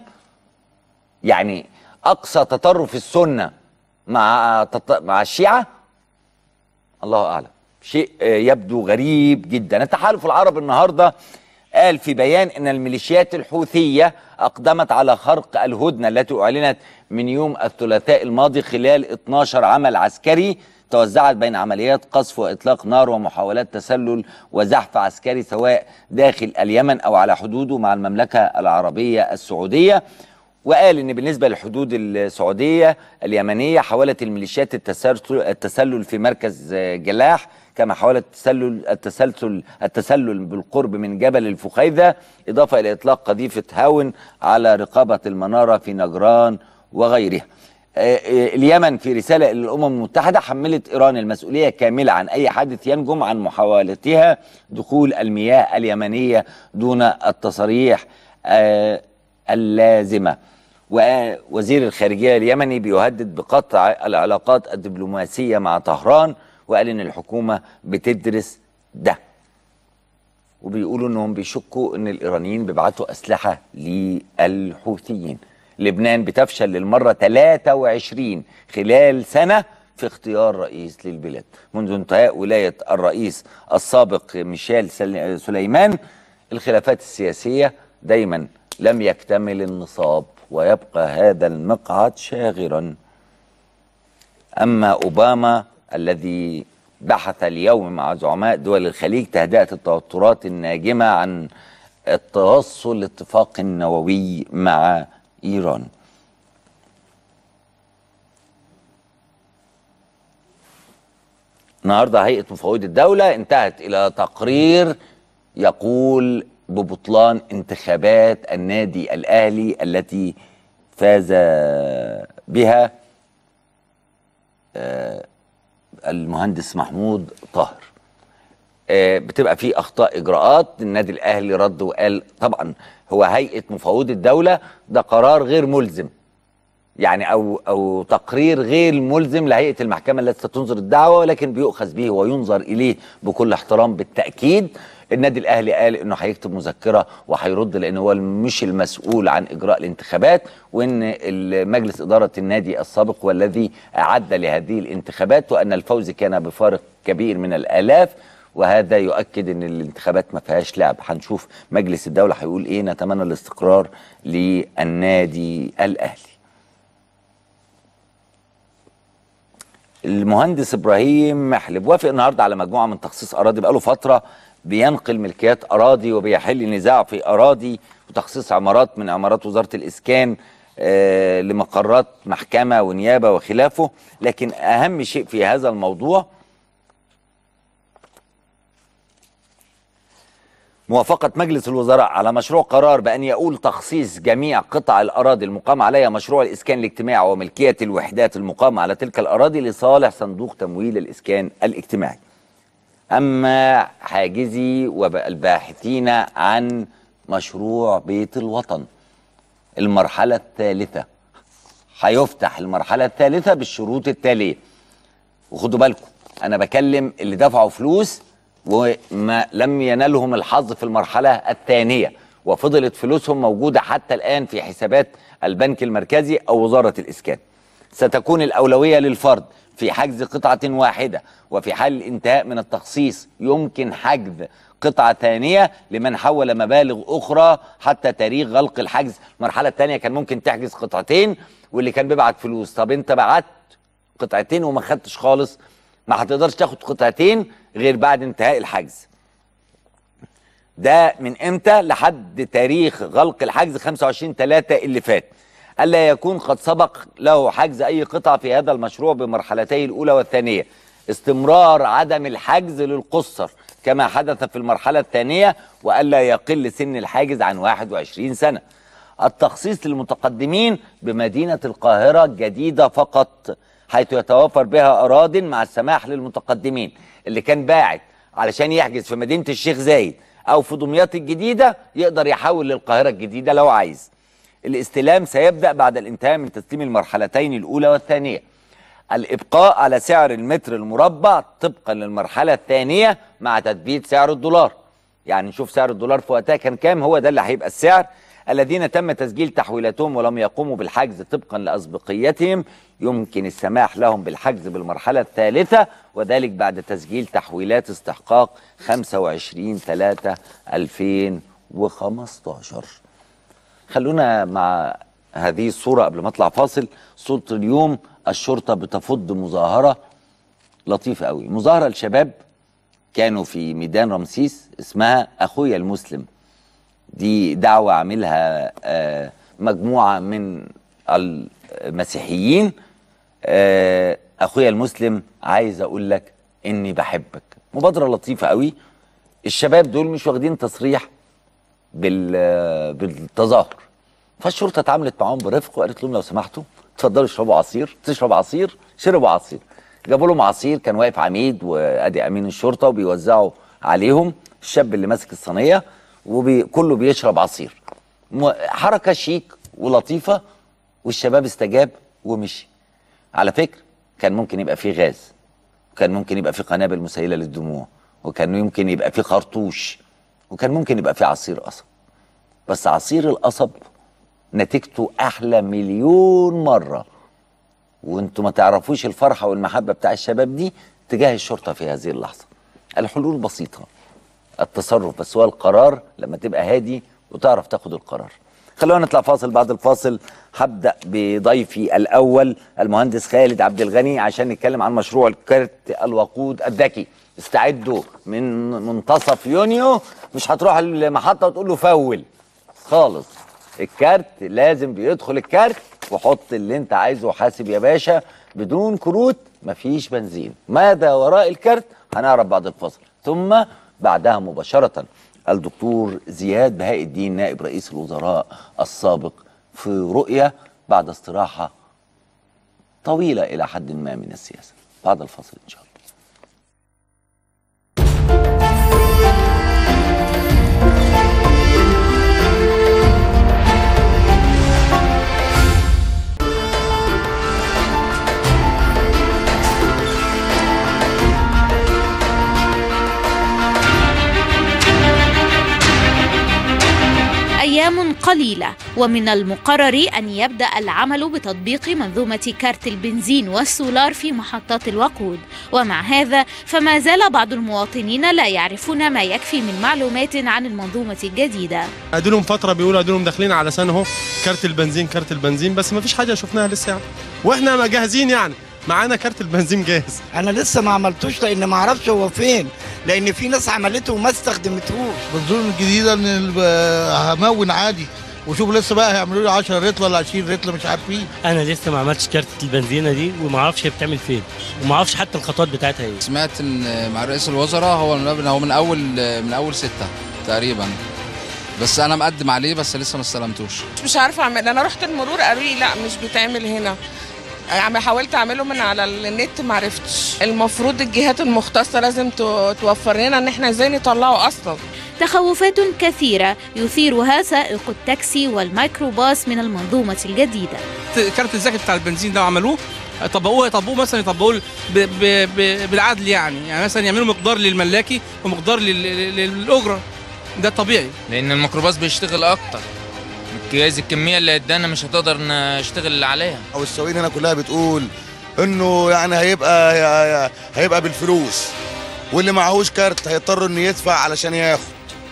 يعني أقصى تطرف السنة مع مع الشيعة؟ الله أعلم. شيء يبدو غريب جدا. التحالف العربي النهاردة قال في بيان أن الميليشيات الحوثية أقدمت على خرق الهدنة التي أعلنت من يوم الثلاثاء الماضي خلال اثناشر عمل عسكري توزعت بين عمليات قصف وإطلاق نار ومحاولات تسلل وزحف عسكري سواء داخل اليمن أو على حدوده مع المملكة العربية السعودية. وقال ان بالنسبه للحدود السعوديه اليمنيه حاولت الميليشيات التسلل في مركز جلاح، كما حاولت التسلل التسلسل التسلل بالقرب من جبل الفخيذه، اضافه الى اطلاق قذيفه هاون على رقابه المناره في نجران وغيرها. اليمن في رساله للامم المتحده حملت ايران المسؤوليه كامله عن اي حادث ينجم عن محاولتها دخول المياه اليمنيه دون التصاريح اللازمه. ووزير الخارجيه اليمني بيهدد بقطع العلاقات الدبلوماسيه مع طهران، وقال ان الحكومه بتدرس ده. وبيقولوا انهم بيشكوا ان الايرانيين بيبعتوا اسلحه للحوثيين. لبنان بتفشل للمره ثلاثة وعشرين خلال سنه في اختيار رئيس للبلاد منذ انتهاء ولايه الرئيس السابق ميشيل سليمان. الخلافات السياسيه دايما لم يكتمل النصاب ويبقى هذا المقعد شاغرا. أما أوباما الذي بحث اليوم مع زعماء دول الخليج تهدئة التوترات الناجمة عن التوصل لاتفاق نووي مع إيران. النهارده هيئة مفوضي الدولة انتهت إلى تقرير يقول ببطلان انتخابات النادي الأهلي التي فاز بها المهندس محمود طاهر. بتبقى فيه اخطاء اجراءات. النادي الاهلي رد وقال طبعا هو هيئه مفوضي الدوله ده قرار غير ملزم، يعني او او تقرير غير ملزم لهيئه المحكمه التي ستنظر الدعوه، ولكن بيؤخذ به وينظر اليه بكل احترام. بالتاكيد النادي الاهلي قال انه هيكتب مذكره وهيرد، لان هو مش المسؤول عن اجراء الانتخابات، وان مجلس اداره النادي السابق هو الذي اعد لهذه الانتخابات، وان الفوز كان بفارق كبير من الالاف، وهذا يؤكد ان الانتخابات ما فيهاش لعب. هنشوف مجلس الدوله هيقول ايه. نتمنى الاستقرار للنادي الاهلي. المهندس ابراهيم محلب وافق النهارده على مجموعه من تخصيص اراضي، بقاله فتره بينقل ملكيات اراضي وبيحل نزاع في اراضي، وتخصيص عمارات من عمارات وزاره الاسكان آه لمقرات محكمه ونيابه وخلافه. لكن اهم شيء في هذا الموضوع موافقة مجلس الوزراء على مشروع قرار بأن يؤول تخصيص جميع قطع الأراضي المقام عليها مشروع الإسكان الاجتماعي وملكية الوحدات المقامة على تلك الأراضي لصالح صندوق تمويل الإسكان الاجتماعي. أما حاجزي والباحثين عن مشروع بيت الوطن المرحلة الثالثة، هيفتح المرحلة الثالثة بالشروط التالية. وخدوا بالكم أنا بكلم اللي دفعوا فلوس وما لم ينالهم الحظ في المرحلة الثانية، وفضلت فلوسهم موجودة حتى الآن في حسابات البنك المركزي أو وزارة الإسكان. ستكون الأولوية للفرد في حجز قطعة واحدة، وفي حال الانتهاء من التخصيص يمكن حجز قطعة ثانية لمن حول مبالغ أخرى حتى تاريخ غلق الحجز. المرحلة الثانية كان ممكن تحجز قطعتين واللي كان بيبعت فلوس. طب أنت بعت قطعتين وما خدتش خالص، ما هتقدرش تاخد قطعتين غير بعد انتهاء الحجز. ده من امتى؟ لحد تاريخ غلق الحجز خمسة وعشرين ثلاثة اللي فات. ألا يكون قد سبق له حجز أي قطعة في هذا المشروع بمرحلتيه الأولى والثانية. استمرار عدم الحجز للقصر كما حدث في المرحلة الثانية، وألا يقل سن الحاجز عن واحد وعشرين سنة. التخصيص للمتقدمين بمدينة القاهرة الجديدة فقط، حيث يتوفر بها أراضٍ مع السماح للمتقدمين اللي كان باعت علشان يحجز في مدينة الشيخ زايد أو في دمياط الجديدة يقدر يحول للقاهرة الجديدة لو عايز. الاستلام سيبدأ بعد الانتهاء من تسليم المرحلتين الأولى والثانية. الإبقاء على سعر المتر المربع طبقا للمرحلة الثانية مع تثبيت سعر الدولار. يعني نشوف سعر الدولار في وقتها كان كام، هو ده اللي هيبقى السعر. الذين تم تسجيل تحويلاتهم ولم يقوموا بالحجز طبقا لأسبقيتهم يمكن السماح لهم بالحجز بالمرحلة الثالثة، وذلك بعد تسجيل تحويلات استحقاق خمسة وعشرين ثلاثة ألفين وخمستاشر. خلونا مع هذه الصورة قبل ما اطلع فاصل. صورة اليوم الشرطة بتفض مظاهرة لطيفة قوي، مظاهرة الشباب كانوا في ميدان رمسيس اسمها أخويا المسلم. دي دعوة عاملها مجموعة من المسيحيين. أخويا المسلم عايز أقول لك إني بحبك. مبادرة لطيفة قوي. الشباب دول مش واخدين تصريح بالتظاهر، فالشرطة اتعاملت معاهم برفق وقالت لهم لو سمحتوا اتفضلوا اشربوا عصير. تشرب عصير؟ شربوا عصير. جابوا لهم عصير، كان واقف عميد وادي امين الشرطة وبيوزعوا عليهم. الشاب اللي ماسك الصينية وكله بيشرب عصير. حركة شيك ولطيفة، والشباب استجاب ومشي. على فكرة كان ممكن يبقى فيه غاز، وكان ممكن يبقى فيه قنابل مسيلة للدموع، وكان يمكن يبقى فيه خرطوش، وكان ممكن يبقى فيه عصير قصب. بس عصير القصب نتيجته أحلى مليون مرة. وانتوا ما تعرفوش الفرحة والمحبة بتاع الشباب دي تجاه الشرطة في هذه اللحظة. الحلول بسيطة، التصرف بس هو القرار لما تبقى هادي وتعرف تاخد القرار. خلونا نطلع فاصل. بعد الفاصل هبدأ بضيفي الأول المهندس خالد عبد الغني عشان نتكلم عن مشروع الكارت الوقود الذكي. استعدوا من منتصف يونيو مش هتروح المحطة وتقول له فول خالص. الكارت لازم بيدخل الكارت وحط اللي انت عايزه وحاسب يا باشا بدون كروت، مفيش بنزين. ماذا وراء الكارت هنعرف بعد الفاصل. ثم بعدها مباشرة الدكتور زياد بهاء الدين نائب رئيس الوزراء السابق في رؤية بعد استراحة طويلة إلى حد ما من السياسة. بعد الفاصل إن شاء الله. قليلة، ومن المقرر أن يبدأ العمل بتطبيق منظومة كارت البنزين والسولار في محطات الوقود. ومع هذا فما زال بعض المواطنين لا يعرفون ما يكفي من معلومات عن المنظومة الجديدة. ادولهم فتره بيقولوا ادولهم داخلين على سنه كارت البنزين كارت البنزين، بس ما فيش حاجه شفناها لسه يعني، واحنا جاهزين يعني معانا كارت البنزين جاهز. انا لسه ما عملتوش لان ما اعرفش هو فين، لان في ناس عملته وما استخدمتهوش. البنزين الجديده ان همون عادي، وشوف لسه بقى هيعملوا لي عشرة رطل ولا عشرين رطل مش عارفين. انا لسه ما عملتش كارت البنزينه دي وما اعرفش هي بتعمل فين، وما اعرفش حتى الخطوات بتاعتها ايه. سمعت ان مع رئيس الوزراء هو هو من اول من اول ستة تقريبا، بس انا مقدم عليه بس لسه ما استلمتوش. مش عارفه اعمل، انا رحت المرور قالوا لي لا مش بيتعمل هنا، يعني حاولت اعمله من على النت ما عرفتش. المفروض الجهات المختصه لازم توفر لنا ان احنا ازاي نطلعه اصلا. تخوفات كثيرة يثيرها سائق التاكسي والميكروباص من المنظومة الجديدة. كارت الذكي بتاع البنزين ده عملوه طبقوه يطبقوه مثلا يطبقوه بالعدل، يعني يعني مثلا يعملوا مقدار للملاكي ومقدار للاجره، ده طبيعي. لان الميكروباص بيشتغل اكتر، جايز الكميه اللي ادانا مش هتقدر نشتغل عليها. او السواقين هنا كلها بتقول انه يعني هيبقى هيبقى بالفلوس، واللي معهوش كارت هيضطر انه يدفع علشان ياخد،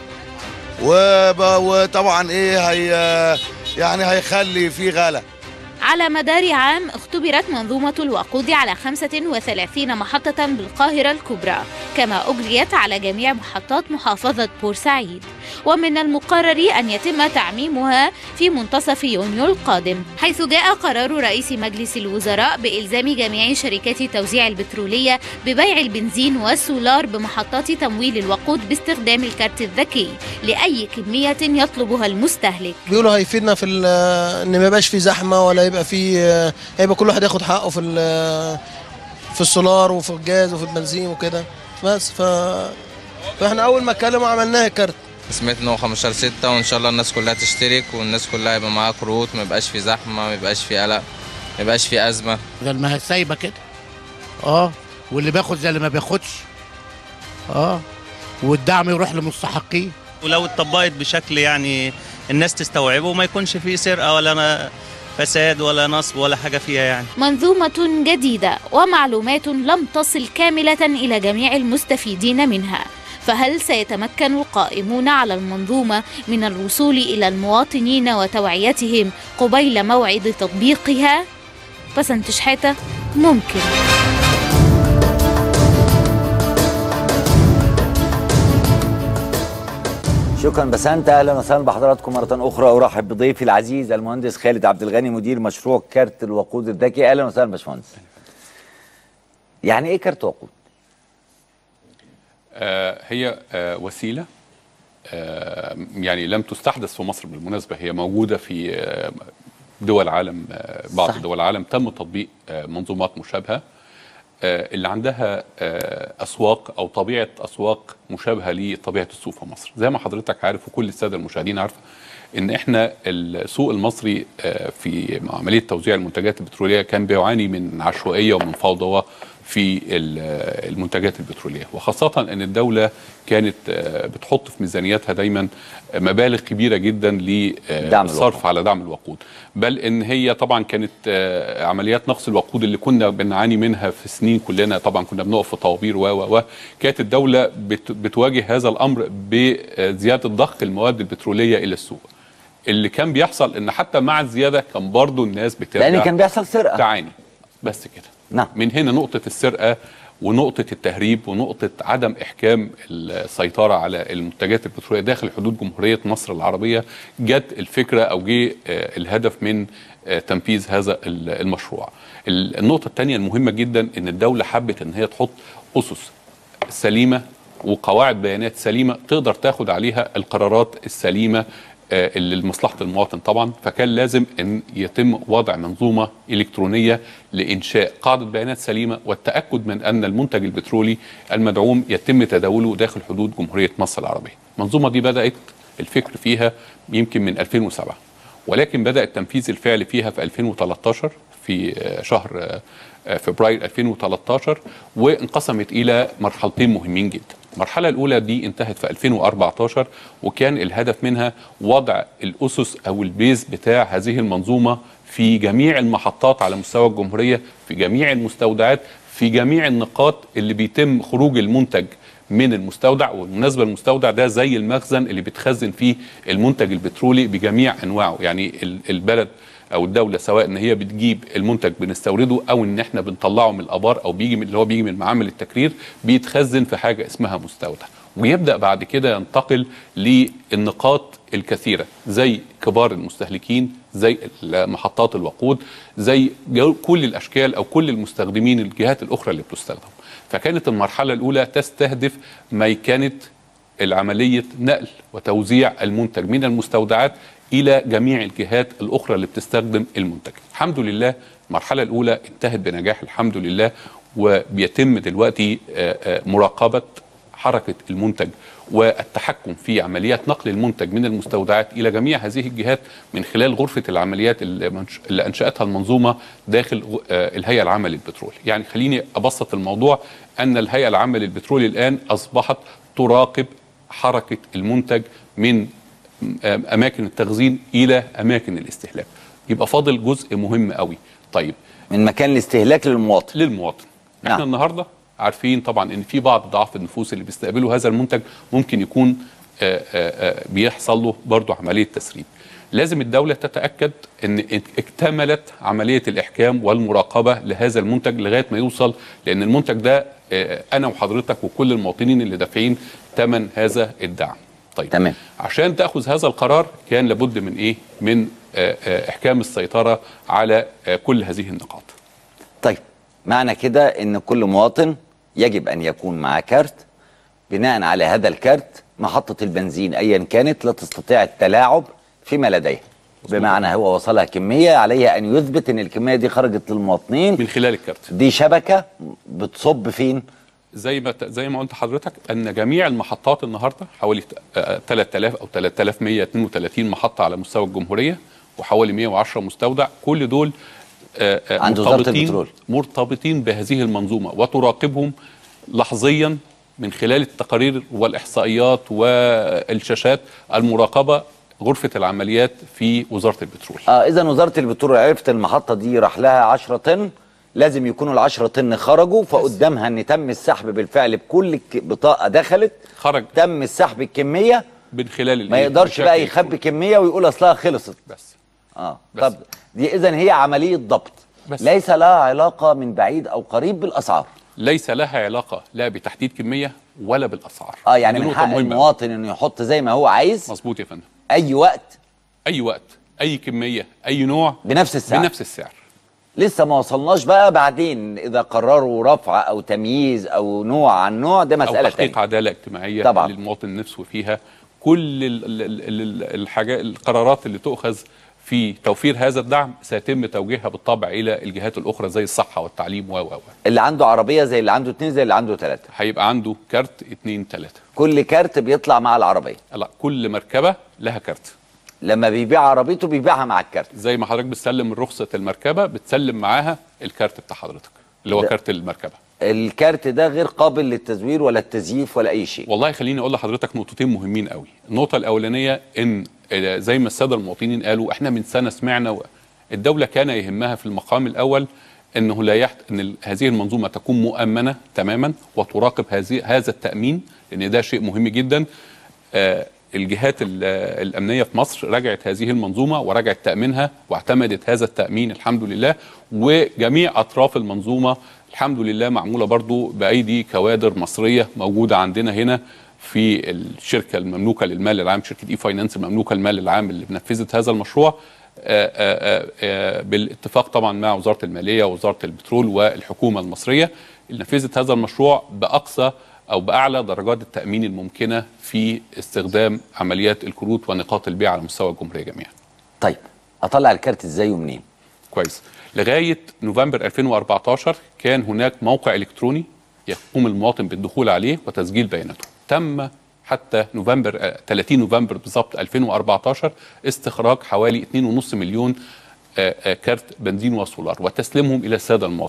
وطبعا ايه هي يعني هيخلي في غلا. على مدار عام اختبرت منظومة الوقود على خمسة وثلاثين محطة بالقاهرة الكبرى، كما أجريت على جميع محطات محافظة بورسعيد، ومن المقرر أن يتم تعميمها في منتصف يونيو القادم، حيث جاء قرار رئيس مجلس الوزراء بإلزام جميع شركات التوزيع البترولية ببيع البنزين والسولار بمحطات تمويل الوقود باستخدام الكارت الذكي لأي كمية يطلبها المستهلك. بيقولوا هيفيدنا في ان ما يبقاش في زحمه، ولا يبقى في هيبقى كل واحد ياخد حقه في في السولار وفي الجاز وفي البنزين وكده بس. ف فاحنا اول ما اتكلموا عملناها كارت. سمعت ان هو خمستاشر ستة وان شاء الله الناس كلها تشترك والناس كلها يبقى معاها كروت، ما يبقاش في زحمه، ما يبقاش في قلق، ما يبقاش في ازمه. ده ما هي سايبه كده اه، واللي بياخد زي اللي ما بياخدش اه، والدعم يروح لمستحقيه. ولو اتطبقت بشكل يعني الناس تستوعبه وما يكونش فيه سرقه ولا فساد ولا نصب ولا حاجة فيها يعني. منظومة جديدة ومعلومات لم تصل كاملة إلى جميع المستفيدين منها، فهل سيتمكن القائمون على المنظومة من الوصول إلى المواطنين وتوعيتهم قبيل موعد تطبيقها؟ بسنت شحاتة ممكن. شكرا بسنت، اهلا وسهلا بحضراتكم مره اخرى. ارحب بضيفي العزيز المهندس خالد عبد الغني مدير مشروع كارت الوقود الذكي. اهلا وسهلا باشمهندس. يعني ايه كارت وقود؟ آه هي آه وسيله آه يعني لم تستحدث في مصر بالمناسبه، هي موجوده في آه دول العالم، آه بعض صحيح. دول العالم تم تطبيق آه منظومات مشابهه اللي عندها اسواق او طبيعه اسواق مشابهه لطبيعه السوق في مصر. زي ما حضرتك عارف وكل الساده المشاهدين عارفه ان احنا السوق المصري في عمليه توزيع المنتجات البتروليه كان بيعاني من عشوائيه ومن فوضى في المنتجات البتروليه، وخاصه ان الدوله كانت بتحط في ميزانياتها دايما مبالغ كبيره جدا للصرف على دعم الوقود، بل ان هي طبعا كانت عمليات نقص الوقود اللي كنا بنعاني منها في سنين كلنا، طبعا كنا بنقف في طوابير و و كانت الدوله بتواجه هذا الامر بزياده ضخ المواد البتروليه الى السوق. اللي كان بيحصل ان حتى مع الزياده كان برضو الناس بترجع لان كان بيحصل سرقه تعاني بس كده. نعم. من هنا نقطة السرقة ونقطة التهريب ونقطة عدم إحكام السيطرة على المنتجات البترولية داخل حدود جمهورية مصر العربية جت الفكرة أو جه الهدف من تنفيذ هذا المشروع. النقطة الثانية المهمة جدا إن الدولة حبت إن هي تحط أسس سليمة وقواعد بيانات سليمة تقدر تاخد عليها القرارات السليمة اللي لمصلحه المواطن طبعا، فكان لازم ان يتم وضع منظومه الكترونيه لانشاء قاعده بيانات سليمه والتاكد من ان المنتج البترولي المدعوم يتم تداوله داخل حدود جمهوريه مصر العربيه. المنظومه دي بدات الفكر فيها يمكن من ألفين وسبعة، ولكن بدا التنفيذ الفعلي فيها في ألفين وثلاثة عشر في شهر فبراير ألفين وثلاثة عشر، وانقسمت الى مرحلتين مهمين جدا. المرحله الاولى دي انتهت في ألفين وأربعتاشر، وكان الهدف منها وضع الاسس او البيز بتاع هذه المنظومه في جميع المحطات على مستوى الجمهوريه، في جميع المستودعات، في جميع النقاط اللي بيتم خروج المنتج من المستودع. والمناسبه المستودع ده زي المخزن اللي بتخزن فيه المنتج البترولي بجميع انواعه، يعني البلد او الدوله سواء ان هي بتجيب المنتج بنستورده او ان احنا بنطلعه من الابار او بيجي من اللي هو بيجي من معامل التكرير، بيتخزن في حاجه اسمها مستودع. ويبدا بعد كده ينتقل للنقاط الكثيره زي كبار المستهلكين، زي محطات الوقود، زي كل الاشكال او كل المستخدمين الجهات الاخرى اللي بتستخدم. فكانت المرحله الاولى تستهدف ميكنه العمليه نقل وتوزيع المنتج من المستودعات الى جميع الجهات الاخرى اللي بتستخدم المنتج. الحمد لله المرحله الاولى انتهت بنجاح الحمد لله، وبيتم دلوقتي مراقبه حركه المنتج والتحكم في عمليات نقل المنتج من المستودعات الى جميع هذه الجهات من خلال غرفه العمليات اللي انشاتها المنظومه داخل الهيئه العامه للبترول. يعني خليني ابسط الموضوع ان الهيئه العامه للبترول الان اصبحت تراقب حركه المنتج من اماكن التخزين الى اماكن الاستهلاك. يبقى فاضل جزء مهم قوي. طيب من مكان الاستهلاك للمواطن للمواطن نعم. احنا النهارده عارفين طبعا ان في بعض ضعف النفوس اللي بيستقبلوا هذا المنتج ممكن يكون آآ آآ بيحصل له برضه عمليه تسريب. لازم الدوله تتاكد ان اكتملت عمليه الاحكام والمراقبه لهذا المنتج لغايه ما يوصل، لان المنتج ده انا وحضرتك وكل المواطنين اللي دافعين ثمن هذا الدعم. طيب تمام. عشان تاخذ هذا القرار كان لابد من ايه؟ من آآ احكام السيطره على كل هذه النقاط. طيب معنى كده ان كل مواطن يجب ان يكون معاه كارت، بناء على هذا الكارت محطه البنزين ايا كانت لا تستطيع التلاعب فيما لديها، بمعنى هو وصلها كميه عليها ان يثبت ان الكميه دي خرجت للمواطنين من خلال الكارت. دي شبكه بتصب فين؟ زي ما زي ما قلت لحضرتك ان جميع المحطات النهارده حوالي ثلاثة آلاف او ثلاثة آلاف ومئة واثنين وثلاثين محطه على مستوى الجمهوريه وحوالي مئة وعشرة مستودع، كل دول عند وزاره البترول مرتبطين بهذه المنظومه وتراقبهم لحظيا من خلال التقارير والاحصائيات والشاشات المراقبه غرفه العمليات في وزاره البترول. اه اذا وزاره البترول عرفت المحطه دي راح لها عشرة طن، لازم يكونوا ال عشرة طن خرجوا، فقدامها ان تم السحب بالفعل بكل بطاقه دخلت خرج تم السحب الكميه من خلال ما يقدرش بقى يخبي كميه ويقول اصلها خلصت بس. اه بس. طب دي اذا هي عمليه ضبط بس. ليس لها علاقه من بعيد او قريب بالاسعار. ليس لها علاقه لا بتحديد كميه ولا بالاسعار. اه يعني من حق المواطن انه يحط زي ما هو عايز. مظبوط يا فندم. اي وقت اي وقت اي كميه اي نوع بنفس السعر بنفس السعر. لسه ما وصلناش بقى بعدين اذا قرروا رفع او تمييز او نوع عن نوع، ده مساله او تحقيق عداله اجتماعيه طبعا للمواطن نفسه فيها. كل الحاجات القرارات اللي تؤخذ في توفير هذا الدعم سيتم توجيهها بالطبع الى الجهات الاخرى زي الصحه والتعليم و و اللي عنده عربيه زي اللي عنده اثنين زي اللي عنده ثلاثه هيبقى عنده كارت اثنين ثلاثه. كل كارت بيطلع مع العربيه؟ لا، كل مركبه لها كارت. لما بيبيع عربيته بيبيعها مع الكارت، زي ما حضرتك بتسلم رخصه المركبه بتسلم معاها الكارت بتاع حضرتك اللي هو كارت المركبه. الكارت ده غير قابل للتزوير ولا التزييف ولا اي شيء. والله خليني اقول لحضرتك نقطتين مهمين قوي. النقطه الاولانيه ان زي ما الساده المواطنين قالوا احنا من سنه سمعنا الدوله كان يهمها في المقام الاول انه لا يحت... ان هذه المنظومه تكون مؤمنه تماما وتراقب هذه هذا التامين، لان ده شيء مهم جدا. آه الجهات الامنيه في مصر راجعت هذه المنظومه وراجعت تامينها واعتمدت هذا التامين الحمد لله، وجميع اطراف المنظومه الحمد لله معموله برضو بايدي كوادر مصريه موجوده عندنا هنا في الشركه المملوكه للمال العام، شركه اي فاينانس المملوكه للمال العام اللي نفذت هذا المشروع آآ آآ آآ بالاتفاق طبعا مع وزاره الماليه ووزاره البترول والحكومه المصريه اللي نفذت هذا المشروع باقصى او باعلى درجات التامين الممكنه في استخدام عمليات الكروت ونقاط البيع على مستوى الجمهوريه جميعا. طيب اطلع الكارت ازاي ومنين؟ كويس. لغايه نوفمبر ألفين وأربعتاشر كان هناك موقع الكتروني يقوم المواطن بالدخول عليه وتسجيل بياناته. تم حتى نوفمبر ثلاثين نوفمبر بالضبط ألفين وأربعتاشر استخراج حوالي اثنين ونص مليون كارت بنزين وسولار وتسليمهم الى الساده المواطنين.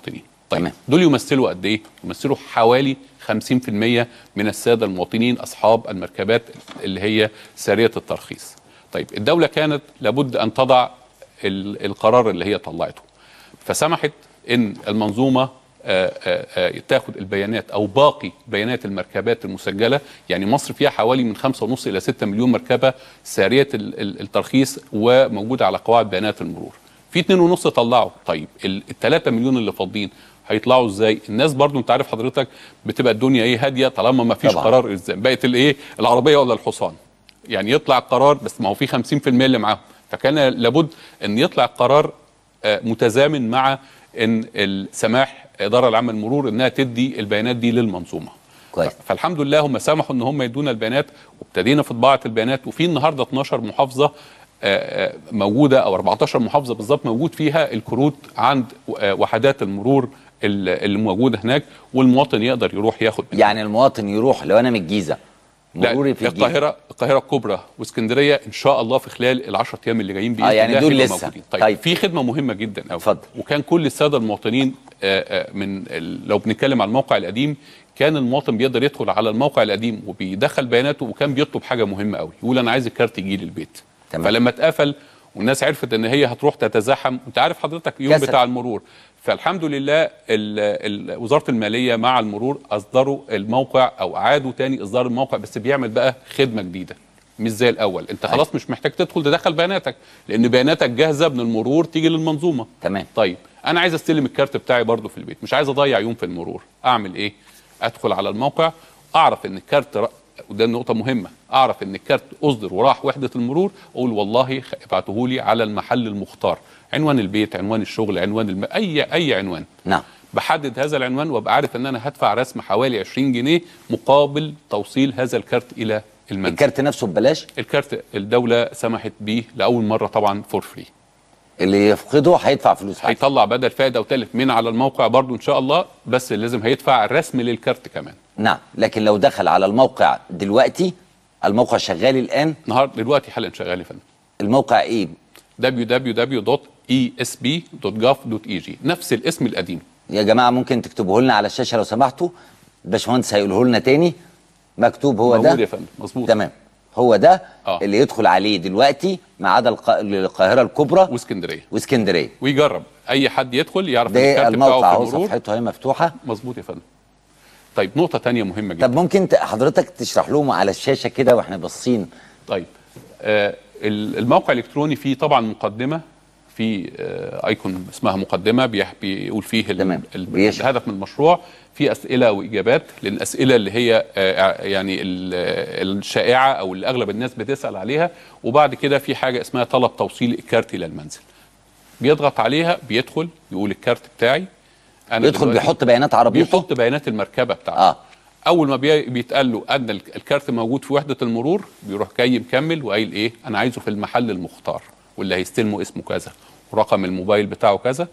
طيب تمام. دول يمثلوا قد ايه؟ يمثلوا حوالي خمسين في المية من الساده المواطنين اصحاب المركبات اللي هي ساريه الترخيص. طيب الدوله كانت لابد ان تضع القرار اللي هي طلعته، فسمحت ان المنظومه آآ آآ تاخد البيانات او باقي بيانات المركبات المسجله. يعني مصر فيها حوالي من خمسة ونص الى ستة مليون مركبه ساريه الترخيص وموجوده على قواعد بيانات المرور. في اتنين ونص طلعوا. طيب الثلاثة مليون اللي فاضيين هيطلعوا ازاي؟ الناس برضو انت عارف حضرتك بتبقى الدنيا ايه هاديه طالما ما فيش قرار الزام، بقت الايه العربيه ولا الحصان. يعني يطلع القرار بس ما هو في خمسين في المية اللي معاهم، فكان لابد ان يطلع القرار متزامن مع ان السماح الاداره العامه للمرور انها تدي البيانات دي للمنظومه. كويس. فالحمد لله هم سمحوا ان هم يدونا البيانات وابتدينا في طباعه البيانات، وفي النهارده اتناشر محافظه موجوده او أربعتاشر محافظه بالظبط موجود فيها الكروت عند وحدات المرور اللي موجوده هناك، والمواطن يقدر يروح ياخد. يعني المواطن يروح لو انا من الجيزه مروري في الجيزه القاهره القاهره الكبرى واسكندريه ان شاء الله في خلال العشر ايام اللي جايين باذن آه يعني الله دول لسه موجودين. طيب, طيب في خدمه مهمه جدا قوي، اتفضل. وكان كل الساده المواطنين من لو بنتكلم على الموقع القديم كان المواطن بيقدر يدخل على الموقع القديم وبيدخل بياناته، وكان بيطلب حاجه مهمه قوي، يقول انا عايز الكارت يجي لي البيت. تمام. فلما اتقفل والناس عرفت ان هي هتروح تتزاحم، انت عارف حضرتك يوم كسر. بتاع المرور، فالحمد لله ال ال وزاره الماليه مع المرور اصدروا الموقع او اعادوا تاني اصدار الموقع، بس بيعمل بقى خدمه جديده مش زي الاول. انت خلاص أي. مش محتاج تدخل تدخل بياناتك لان بياناتك جاهزه من المرور تيجي للمنظومه. تمام. طيب انا عايز استلم الكارت بتاعي برضو في البيت، مش عايز اضيع يوم في المرور، اعمل ايه؟ ادخل على الموقع اعرف ان الكارت ر... وده نقطه مهمه، اعرف ان الكارت اصدر وراح وحده المرور، اقول والله ابعته لي على المحل المختار، عنوان البيت، عنوان الشغل، عنوان الم... اي اي عنوان. نعم. بحدد هذا العنوان وابقى عارف ان انا هدفع رسم حوالي عشرين جنيه مقابل توصيل هذا الكارت الى المنزل. الكارت نفسه ببلاش؟ الكارت الدوله سمحت بيه لاول مره طبعا فور فري. اللي يفقده هيدفع فلوس، هيطلع بدل فائده وتلف من على الموقع برضو ان شاء الله، بس لازم هيدفع الرسم للكارت كمان. نعم. لكن لو دخل على الموقع دلوقتي، الموقع شغال الان؟ نهار دلوقتي حالا شغال يا فندم. الموقع ايه؟ دبليو دبليو دبليو دوت اي اس بي دوت جاف دوت اي جي، نفس الاسم القديم. يا جماعه ممكن تكتبوه لنا على الشاشه لو سمحتوا، الباشمهندس هيقوله لنا تاني. مكتوب هو ده؟ موجود يا فندم، مظبوط. تمام. هو ده آه. اللي يدخل عليه دلوقتي ما عدا الق... القاهره الكبرى واسكندريه واسكندريه ويجرب اي حد يدخل يعرف ده الكارت الموقع بتاعه اهو، في المرور. صفحته اهي مفتوحه. مظبوط يا فندم. طيب نقطه ثانيه مهمه جدا. طب ممكن حضرتك تشرح لهم على الشاشه كده واحنا باصين؟ طيب آه الموقع الالكتروني فيه طبعا مقدمه، في آه ايكون اسمها مقدمه بيقول فيه الهدف من المشروع، في اسئله واجابات للاسئله اللي هي آه يعني الشائعه او اللي اغلب الناس بتسال عليها، وبعد كده في حاجه اسمها طلب توصيل الكارت الى المنزل. بيضغط عليها، بيدخل يقول الكارت بتاعي أنا يدخل بيحط بيانات عربيته، بيحط بيانات المركبه بتاعته. اه اول ما بيتقال له ان الكارت موجود في وحده المرور، بيروح جاي مكمل وقايل ايه؟ انا عايزه في المحل المختار، واللي هيستلمه اسمه كذا ورقم الموبايل بتاعه كذا.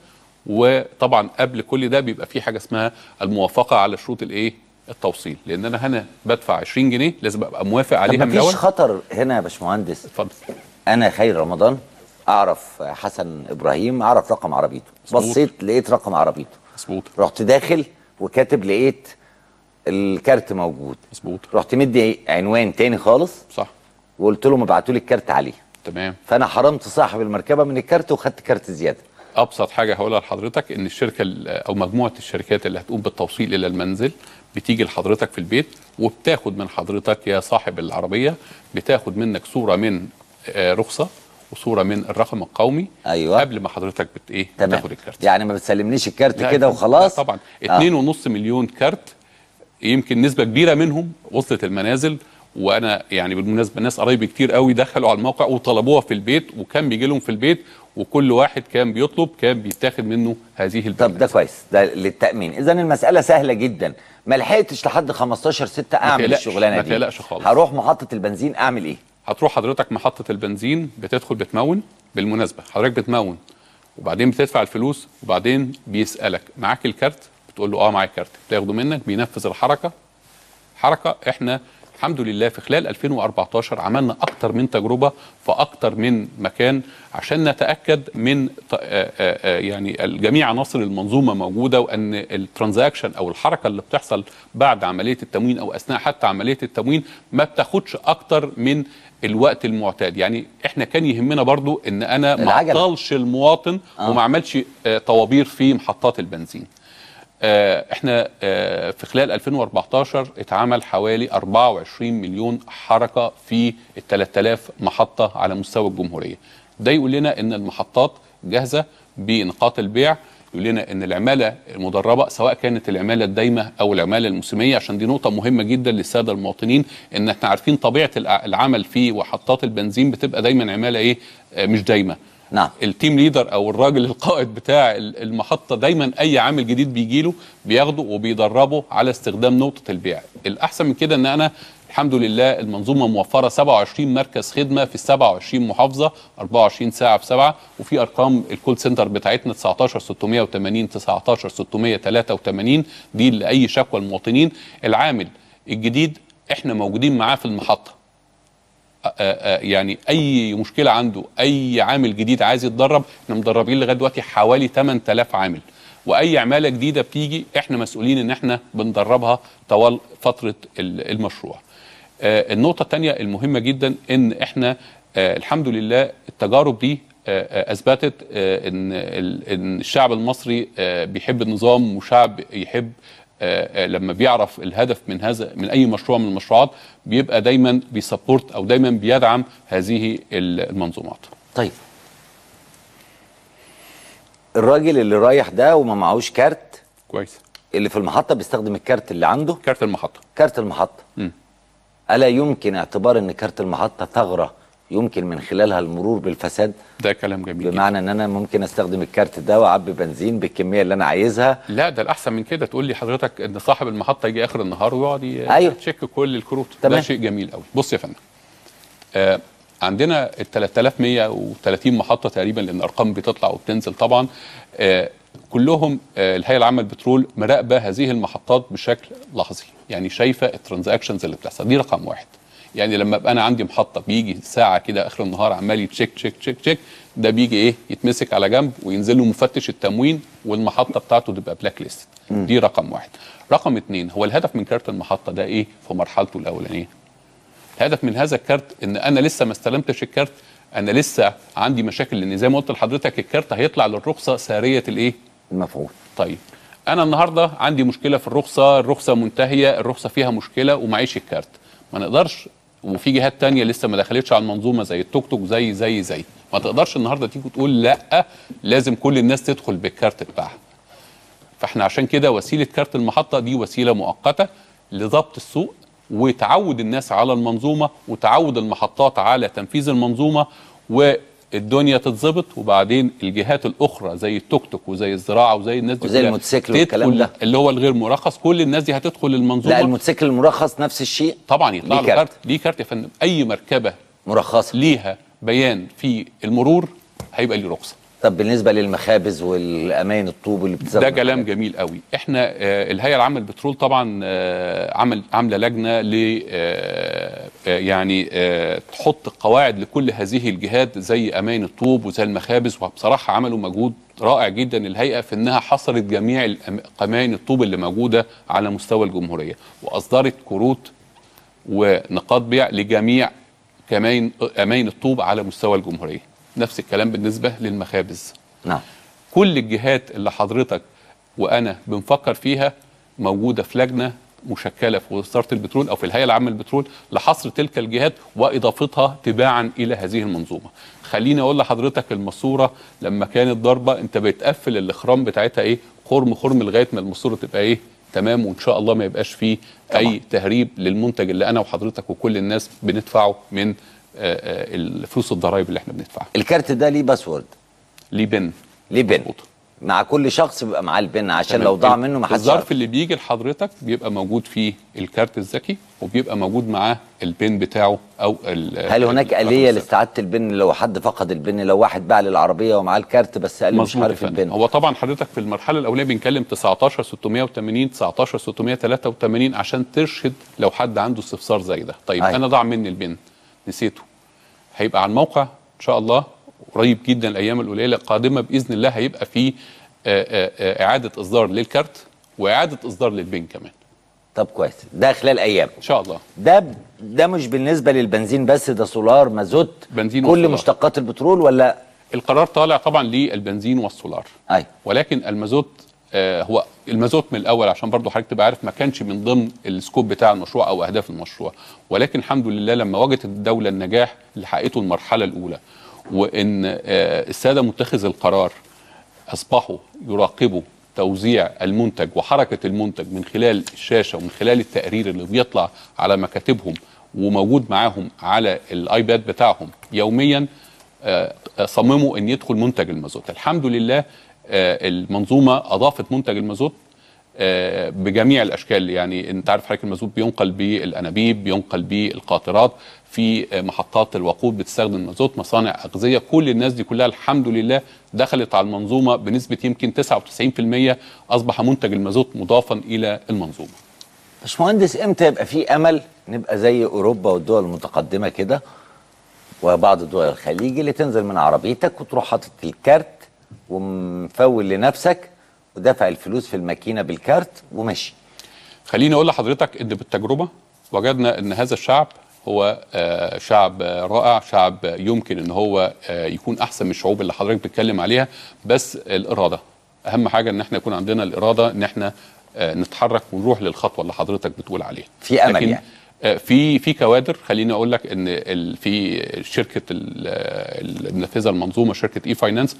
وطبعا قبل كل ده بيبقى في حاجه اسمها الموافقه على شروط الايه؟ التوصيل، لان انا هنا بدفع عشرين جنيه لازم ابقى موافق عليها من الاول. مفيش خطر هنا يا باشمهندس؟ اتفضل. انا خير رمضان اعرف حسن ابراهيم، اعرف رقم عربيته، بصيت لقيت رقم عربيته، مظبوط، رحت داخل وكاتب لقيت الكارت موجود، مظبوط، رحت مدي عنوان تاني خالص، صح، وقلت لهم ابعتوا لي الكارت عليه، تمام، فانا حرمت صاحب المركبه من الكارت وخدت كارت زياده. ابسط حاجه هقولها لحضرتك ان الشركه او مجموعه الشركات اللي هتقوم بالتوصيل الى المنزل بتيجي لحضرتك في البيت وبتاخد من حضرتك يا صاحب العربيه، بتاخد منك صوره من رخصه وصوره من الرقم القومي. ايوه، قبل ما حضرتك بت ايه تمام. بتاخد الكارت. يعني ما بتسلمنيش الكارت كده وخلاص؟ طبعا. اتنين ونص مليون كارت، يمكن نسبه كبيره منهم وصلت المنازل، وانا يعني بالمناسبه ناس قرايبي كتير قوي دخلوا على الموقع وطلبوها في البيت، وكان بيجي لهم في البيت، وكل واحد كان بيطلب كان بيتاخد منه هذه البيانات. طب ده كويس، ده للتامين. اذا المساله سهله جدا، ما لحقتش لحد خمستاشر ستة اعمل الشغلانه دي، ما تقلقش خالص. هروح محطه البنزين اعمل ايه؟ هتروح حضرتك محطه البنزين، بتدخل بتمون. بالمناسبه حضرتك بتمون وبعدين بتدفع الفلوس، وبعدين بيسالك معاك الكارت، بتقول له اه معايا الكارت، بتاخده منك، بينفذ الحركه. حركه احنا الحمد لله في خلال ألفين وأربعتاشر عملنا اكتر من تجربه في اكتر من مكان عشان نتاكد من يعني جميع عناصر المنظومه موجوده، وان الترانزاكشن او الحركه اللي بتحصل بعد عمليه التموين او اثناء حتى عمليه التموين ما بتاخدش اكتر من الوقت المعتاد. يعني احنا كان يهمنا برضو ان انا ما اعطلش المواطن آه. وما اعملش طوابير في محطات البنزين. احنا في خلال ألفين وأربعتاشر اتعمل حوالي أربعة وعشرين مليون حركه في ال ثلاثة آلاف محطه على مستوى الجمهوريه. ده يقول لنا ان المحطات جاهزه بنقاط البيع، يقول لنا ان العماله المدربه سواء كانت العماله الدايمه او العماله الموسميه، عشان دي نقطه مهمه جدا للساده المواطنين، ان احنا عارفين طبيعه العمل في محطات البنزين بتبقى دايما عماله ايه مش دايمه. نعم. التيم ليدر او الراجل القائد بتاع المحطه دايما اي عامل جديد بيجي له بياخده وبيدربه على استخدام نقطه البيع. الاحسن من كده ان انا الحمد لله المنظومه موفره سبعة وعشرين مركز خدمه في سبعة وعشرين محافظه أربعة وعشرين ساعه في سبعه، وفي ارقام الكول سنتر بتاعتنا تسعتاشر ستمية وتمانين تسعتاشر ستمية وتلاتة وتمانين دي لاي شكوى المواطنين. العامل الجديد احنا موجودين معاه في المحطه، يعني اي مشكله عنده اي عامل جديد عايز يتدرب احنا مدربين لغايه دلوقتي حوالي تمن تلاف عامل، واي عماله جديده بتيجي احنا مسؤولين ان احنا بندربها طوال فتره المشروع. النقطه الثانيه المهمه جدا ان احنا الحمد لله التجارب دي اثبتت ان ان الشعب المصري بيحب النظام، وشعب يحب لما بيعرف الهدف من هذا من اي مشروع من المشروعات بيبقى دايما بيسبورت او دايما بيدعم هذه المنظومات. طيب الراجل اللي رايح ده وما معهوش كارت كويس، اللي في المحطه بيستخدم الكارت اللي عنده، كارت المحطه كارت المحطه م. الا يمكن اعتبار ان كارت المحطه ثغره يمكن من خلالها المرور بالفساد؟ ده كلام جميل بمعنى جدا. ان انا ممكن استخدم الكارت ده واعبي بنزين بالكميه اللي انا عايزها. لا ده الاحسن من كده، تقول لي حضرتك ان صاحب المحطه يجي اخر النهار ويقعد أيوه. يتشيك كل الكروت. تمام. ده شيء جميل قوي. بص يا فندم، آه عندنا ال ثلاثة آلاف ومية وتلاتين محطه تقريبا، لان الارقام بتطلع وبتنزل طبعا، آه كلهم آه الهيئه العامه للبترول مراقبه هذه المحطات بشكل لحظي، يعني شايفه الترانزاكشنز اللي بتحصل. دي رقم واحد. يعني لما ابقى انا عندي محطه بيجي ساعه كده اخر النهار عمال يتشيك تشيك تشيك تشيك، ده بيجي ايه يتمسك على جنب وينزل له مفتش التموين والمحطه بتاعته تبقى بلاك ليست. دي رقم واحد. رقم اتنين، هو الهدف من كارت المحطه ده ايه في مرحلته الاولانيه؟ الهدف من هذا الكارت ان انا لسه ما استلمتش الكارت، انا لسه عندي مشاكل، لان زي ما قلت لحضرتك الكارت هيطلع للرخصه ساريه الايه؟ المفعول. طيب انا النهارده عندي مشكله في الرخصه، الرخصه منتهيه، الرخصه فيها مشكله ومعيش الكارت، ما نقدرش، وفي جهات تانية لسه ما دخلتش على المنظومه زي التوك توك زي زي زي ما تقدرش النهارده تيجي تقول لا لازم كل الناس تدخل بالكارت بتاعها. فاحنا عشان كده وسيله كارت المحطه دي وسيله مؤقته لضبط السوق وتعود الناس على المنظومه وتعود المحطات على تنفيذ المنظومه، والدنيا تتظبط، وبعدين الجهات الاخرى زي التوك توك وزي الزراعه وزي الناس دي وزي الموتوسيكل والكلام ده اللي هو الغير مرخص، كل الناس دي هتدخل المنظومه. لا الموتوسيكل المرخص نفس الشيء طبعا، يطلع له كارت. ليه كارت يا فندم. اي مركبه مرخصه ليها بيان في المرور هيبقى ليه رخصه. طب بالنسبه للمخابز والاماين الطوب اللي بتزود، ده كلام جميل قوي. احنا آه الهيئه العامه للبترول طبعا آه عمل عامله لجنه ل آه يعني آه تحط قواعد لكل هذه الجهات زي اماين الطوب وزي المخابز، وبصراحه عملوا مجهود رائع جدا الهيئه في انها حصرت جميع اماين الطوب اللي موجوده على مستوى الجمهوريه، واصدرت كروت ونقاط بيع لجميع كمان اماين الطوب على مستوى الجمهوريه. نفس الكلام بالنسبه للمخابز. نعم. كل الجهات اللي حضرتك وانا بنفكر فيها موجوده في لجنه مشكله في وزاره البترول او في الهيئه العامه للبترول لحصر تلك الجهات واضافتها تباعا الى هذه المنظومه. خليني اقول لحضرتك الماسوره لما كانت ضربه انت بتقفل الاخرام بتاعتها ايه خرم خرم لغايه ما الماسوره تبقى ايه تمام، وان شاء الله ما يبقاش فيه طبعا اي تهريب للمنتج اللي انا وحضرتك وكل الناس بندفعه من الفلوس الضرائب اللي احنا بندفعها. الكارت ده ليه باسورد؟ ليه بن ليه بن مع كل شخص بيبقى معاه البن عشان لو ضاع منه ما حدش الظرف يعرف. اللي بيجي لحضرتك بيبقى موجود فيه الكارت الذكي وبيبقى موجود معاه البن بتاعه او هل هناك آلية لاستعادة البن لو حد فقد البن، لو واحد باع للعربية ومعاه الكارت بس قال مش عارف البن؟ هو طبعا حضرتك في المرحلة الأولانية بنتكلم تسعتاشر ستمية وتمانين تسعتاشر ستمية وتلاتة وتمانين عشان ترشد لو حد عنده استفسار زي ده. طيب أي. أنا ضاع مني البن نسيته، هيبقى على الموقع إن شاء الله قريب جدا الأيام القليلة القادمة بإذن الله هيبقى في إعادة إصدار للكارت وإعادة إصدار للبن كمان. طب كويس، ده خلال ايام ان شاء الله. ده ده مش بالنسبه للبنزين بس، ده سولار مازوت بنزين كل والسولار. مشتقات البترول ولا؟ القرار طالع طبعا للبنزين والسولار. ايوه. ولكن المازوت آه هو المازوت من الاول عشان برضو حضرتك تبقى عارف ما كانش من ضمن السكوب بتاع المشروع او اهداف المشروع، ولكن الحمد لله لما وجدت الدوله النجاح اللي حققته المرحله الاولى وان آه الساده متخذ القرار اصبحوا يراقبوا توزيع المنتج وحركة المنتج من خلال الشاشة ومن خلال التقرير اللي بيطلع على مكاتبهم وموجود معاهم على الايباد بتاعهم يوميا، صمموا ان يدخل منتج المازوت. الحمد لله المنظومة اضافت منتج المازوت بجميع الاشكال، يعني انت عارف حضرتك المازوت بينقل بالانابيب، بينقل بالقاطرات، في محطات الوقود بتستخدم مازوت، مصانع اغذيه، كل الناس دي كلها الحمد لله دخلت على المنظومه بنسبه يمكن تسعة وتسعين في المية، اصبح منتج المازوت مضافا الى المنظومه. باشمهندس امتى يبقى في امل نبقى زي اوروبا والدول المتقدمه كده وبعض الدول الخليج اللي تنزل من عربيتك وتروح حاطط الكارت ومفول لنفسك ودافع الفلوس في الماكينه بالكارت وماشي؟ خليني اقول لحضرتك ان بالتجربه وجدنا ان هذا الشعب هو آه شعب آه رائع، شعب يمكن ان هو آه يكون احسن من الشعوب اللي حضرتك بتتكلم عليها، بس الاراده اهم حاجه، ان احنا يكون عندنا الاراده ان احنا آه نتحرك ونروح للخطوه اللي حضرتك بتقول عليها. في امل يعني. آه في في كوادر. خليني اقول لك ان ال في شركه اللي منفذه المنظومه شركه اي فاينانس،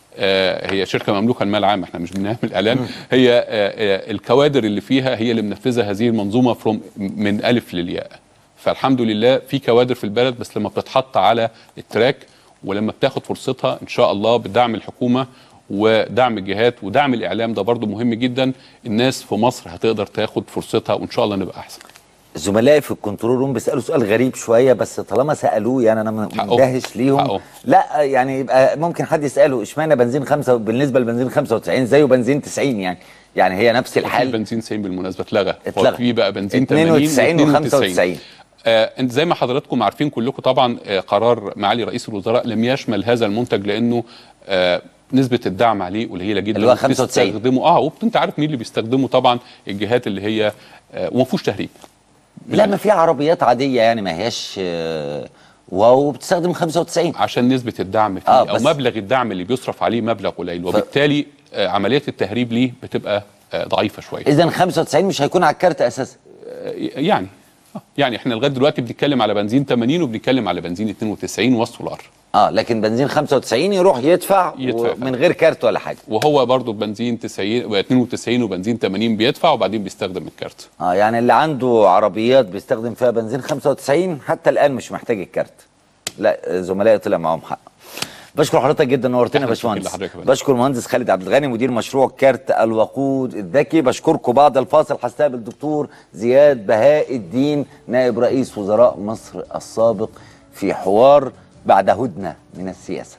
آه هي شركه مملوكه المال العام، احنا مش بنعمل اعلان، م. هي آه آه الكوادر اللي فيها هي اللي منفذه هذه المنظومه فروم من الف للياء. فالحمد لله في كوادر في البلد، بس لما بتتحط على التراك ولما بتاخد فرصتها ان شاء الله بدعم الحكومه ودعم الجهات ودعم الاعلام، ده برضو مهم جدا، الناس في مصر هتقدر تاخد فرصتها وان شاء الله نبقى احسن. زملائي في الكنترول روم بيسالوا سؤال غريب شويه، بس طالما سالوه يعني انا مندهش ليهم. حقو. لا يعني يبقى ممكن حد يساله اشمعنى بنزين خمسة بالنسبه لبنزين خمسة وتسعين زيه بنزين تسعين، يعني يعني هي نفس الحال. بنزين تسعين بالمناسبه اتلغى، اتلغى في بقى بنزين اتنين وتسعين وخمسة وتسعين. آه زي ما حضراتكم عارفين كلكم طبعا، آه قرار معالي رئيس الوزراء لم يشمل هذا المنتج لانه آه نسبه الدعم عليه قليله جدا، اللي هو خمسة وتسعين. بتستخدمه اه وانت عارف مين اللي بيستخدمه طبعا، الجهات اللي هي آه وما فيهوش تهريب. لا ما في عربيات عاديه يعني ما هياش آه واو بتستخدم خمسة وتسعين عشان نسبه الدعم فيه آه او مبلغ الدعم اللي بيصرف عليه مبلغ قليل، وبالتالي آه عمليات التهريب ليه بتبقى آه ضعيفه شويه. اذا خمسة وتسعين مش هيكون على الكارت اساسا. آه يعني يعني احنا لغايه دلوقتي بنتكلم على بنزين ثمانين وبنتكلم على بنزين اتنين وتسعين والسولار. اه لكن بنزين خمسة وتسعين يروح يدفع, يدفع من غير كارت ولا حاجه. وهو برضو بنزين تسعين واتنين وتسعين وبنزين ثمانين بيدفع وبعدين بيستخدم الكارت. اه يعني اللي عنده عربيات بيستخدم فيها بنزين خمسة وتسعين حتى الان مش محتاج الكارت. لا زملائي طلع معاهم حق. بشكر حضرتك جدا، نورتنا يا باشمهندس. بشكر المهندس خالد عبد الغني مدير مشروع كارت الوقود الذكي. بشكركم بعد الفاصل هستقبل الدكتور زياد بهاء الدين نائب رئيس وزراء مصر السابق في حوار بعد هدنه من السياسه.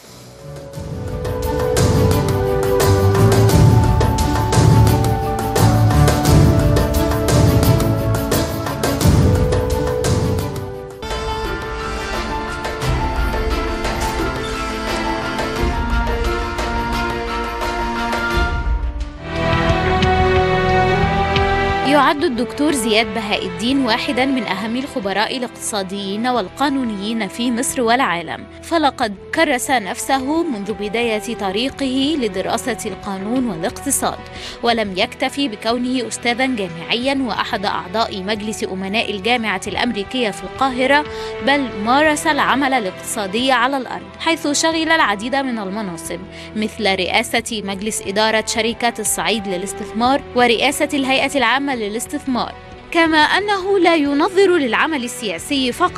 يعد الدكتور زياد بهاء الدين واحدا من أهم الخبراء الاقتصاديين والقانونيين في مصر والعالم، فلقد كرس نفسه منذ بداية طريقه لدراسة القانون والاقتصاد، ولم يكتفي بكونه أستاذا جامعيا وأحد أعضاء مجلس أمناء الجامعة الأمريكية في القاهرة، بل مارس العمل الاقتصادي على الأرض، حيث شغل العديد من المناصب مثل رئاسة مجلس إدارة شركة الصعيد للاستثمار ورئاسة الهيئة العامة للاستثمار، كما أنه لا ينظر للعمل السياسي فقط،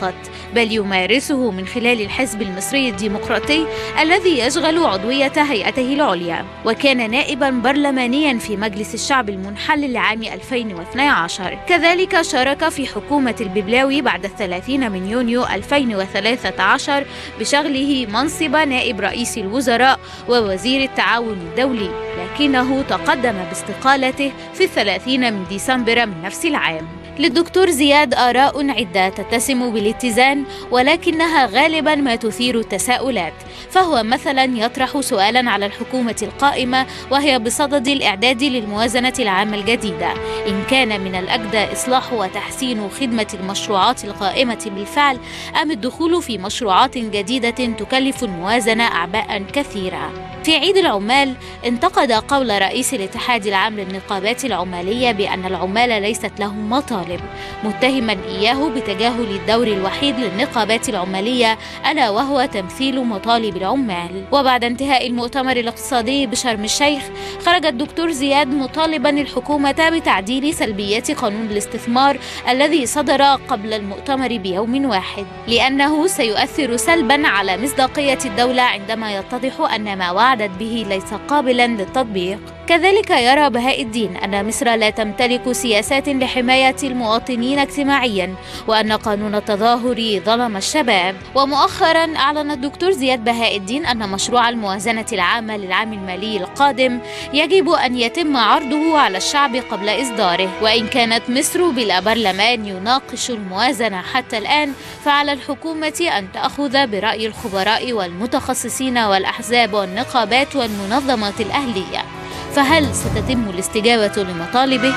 بل يمارسه من خلال الحزب المصري الديمقراطي الذي يشغل عضوية هيئته العليا، وكان نائبا برلمانيا في مجلس الشعب المنحل لعام ألفين واثني عشر. كذلك شارك في حكومة الببلاوي بعد الثلاثين من يونيو ألفين وثلاثة عشر بشغله منصب نائب رئيس الوزراء ووزير التعاون الدولي، لكنه تقدم باستقالته في الثلاثين من ديسمبر من نفس العام. للدكتور زياد آراء عدة تتسم بالاتزان، ولكنها غالبا ما تثير التساؤلات، فهو مثلا يطرح سؤالا على الحكومة القائمة وهي بصدد الإعداد للموازنة العامة الجديدة، إن كان من الأجدى إصلاح وتحسين خدمة المشروعات القائمة بالفعل أم الدخول في مشروعات جديدة تكلف الموازنة أعباء كثيرة. في عيد العمال انتقد قول رئيس الاتحاد العام للنقابات العمالية بأن العمال ليست لهم مطالب، متهما إياه بتجاهل الدور الوحيد للنقابات العمالية ألا وهو تمثيل مطالب العمال. وبعد انتهاء المؤتمر الاقتصادي بشرم الشيخ خرج الدكتور زياد مطالبا الحكومة بتعديل سلبيات قانون الاستثمار الذي صدر قبل المؤتمر بيوم واحد، لأنه سيؤثر سلبا على مصداقية الدولة عندما يتضح أن ما وعدت به ليس قابلا للتطبيق. كذلك يرى بهاء الدين أن مصر لا تمتلك سياسات لحماية المواطنين اجتماعيا، وأن قانون التظاهر ظلم الشباب. ومؤخرا أعلن الدكتور زياد بهاء الدين أن مشروع الموازنة العامة للعام المالي القادم يجب أن يتم عرضه على الشعب قبل إصداره، وإن كانت مصر بلا برلمان يناقش الموازنة حتى الآن، فعلى الحكومة أن تأخذ برأي الخبراء والمتخصصين والأحزاب والنقابات والمنظمات الأهلية. فهل ستتم الاستجابة لمطالبه؟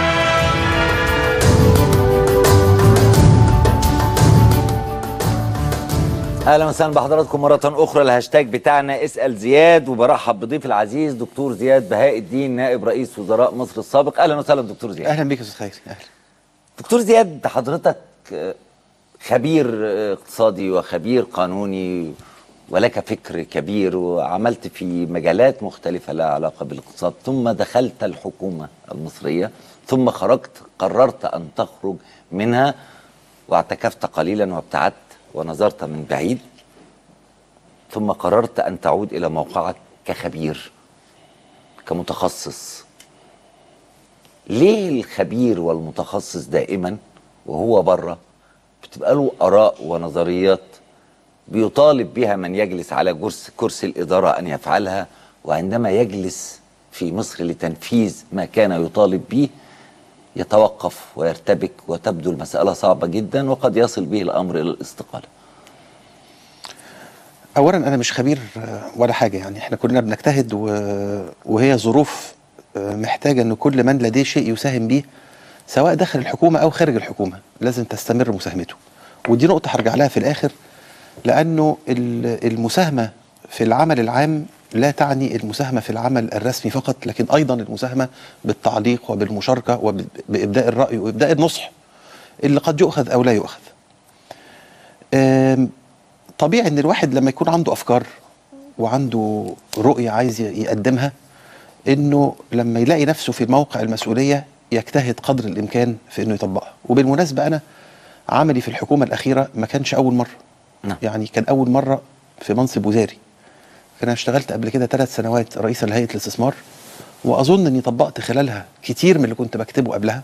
اهلا وسهلا بحضراتكم مره اخرى. الهاشتاج بتاعنا اسال زياد، وبرحب بضيف العزيز دكتور زياد بهاء الدين نائب رئيس وزراء مصر السابق. اهلا وسهلا دكتور زياد. اهلا بيك يا استاذ خيري. اهلا دكتور زياد، حضرتك خبير اقتصادي وخبير قانوني ولك فكر كبير، وعملت في مجالات مختلفة لها علاقة بالاقتصاد، ثم دخلت الحكومة المصرية، ثم خرجت قررت أن تخرج منها واعتكفت قليلا وابتعدت ونظرت من بعيد، ثم قررت أن تعود إلى موقعك كخبير كمتخصص. ليه الخبير والمتخصص دائما وهو بره بتبقى له آراء ونظريات بيطالب بها من يجلس على كرسي الإدارة أن يفعلها، وعندما يجلس في مصر لتنفيذ ما كان يطالب به يتوقف ويرتبك، وتبدو المسألة صعبة جدا وقد يصل به الأمر إلى الاستقالة؟ أولا أنا مش خبير ولا حاجة، يعني احنا كلنا بنجتهد، وهي ظروف محتاجة أن كل من لديه شيء يساهم به سواء داخل الحكومة أو خارج الحكومة لازم تستمر مساهمته. ودي نقطة هرجع لها في الآخر، لأنه المساهمة في العمل العام لا تعني المساهمة في العمل الرسمي فقط، لكن أيضا المساهمة بالتعليق وبالمشاركة وبإبداء الرأي وإبداء النصح اللي قد يؤخذ أو لا يؤخذ. طبيعي أن الواحد لما يكون عنده أفكار وعنده رؤية عايز يقدمها، أنه لما يلاقي نفسه في موقع المسؤولية يجتهد قدر الإمكان في أنه يطبقها. وبالمناسبة أنا عملي في الحكومة الأخيرة ما كانش أول مرة، نعم. يعني كان أول مرة في منصب وزاري. أنا اشتغلت قبل كده ثلاث سنوات رئيسا لهيئة الاستثمار، وأظن أني طبقت خلالها كتير من اللي كنت بكتبه قبلها،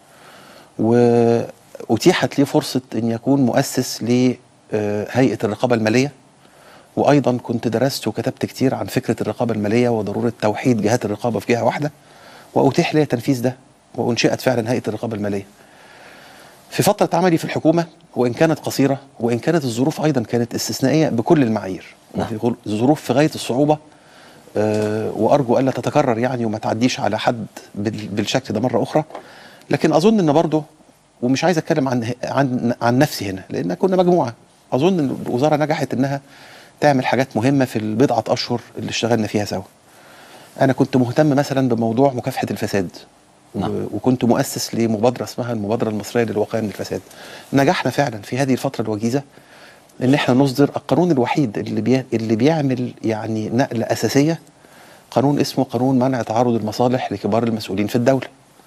وأتيحت لي فرصة أن يكون مؤسس لهيئة الرقابة المالية، وأيضا كنت درست وكتبت كتير عن فكرة الرقابة المالية وضرورة توحيد جهات الرقابة في جهة واحدة، وأتيح لي تنفيذ ده، وأنشئت فعلا هيئة الرقابة المالية. في فترة عملي في الحكومة وإن كانت قصيرة، وإن كانت الظروف أيضا كانت استثنائية بكل المعايير، نعم. ظروف في غاية الصعوبة، أه وأرجو ألا تتكرر يعني وما تعديش على حد بالشكل ده مرة أخرى. لكن أظن أن برضه، ومش عايز أتكلم عن عن عن نفسي هنا لأن كنا مجموعة، أظن أن الوزارة نجحت أنها تعمل حاجات مهمة في البضعة أشهر اللي اشتغلنا فيها سوا. أنا كنت مهتم مثلا بموضوع مكافحة الفساد، نعم. وكنت مؤسس لمبادرة اسمها المبادرة المصرية للوقاية من الفساد. نجحنا فعلا في هذه الفترة الوجيزة ان احنا نصدر القانون الوحيد اللي بي... اللي بيعمل يعني نقلة أساسية، قانون اسمه قانون منع تعارض المصالح لكبار المسؤولين في الدولة.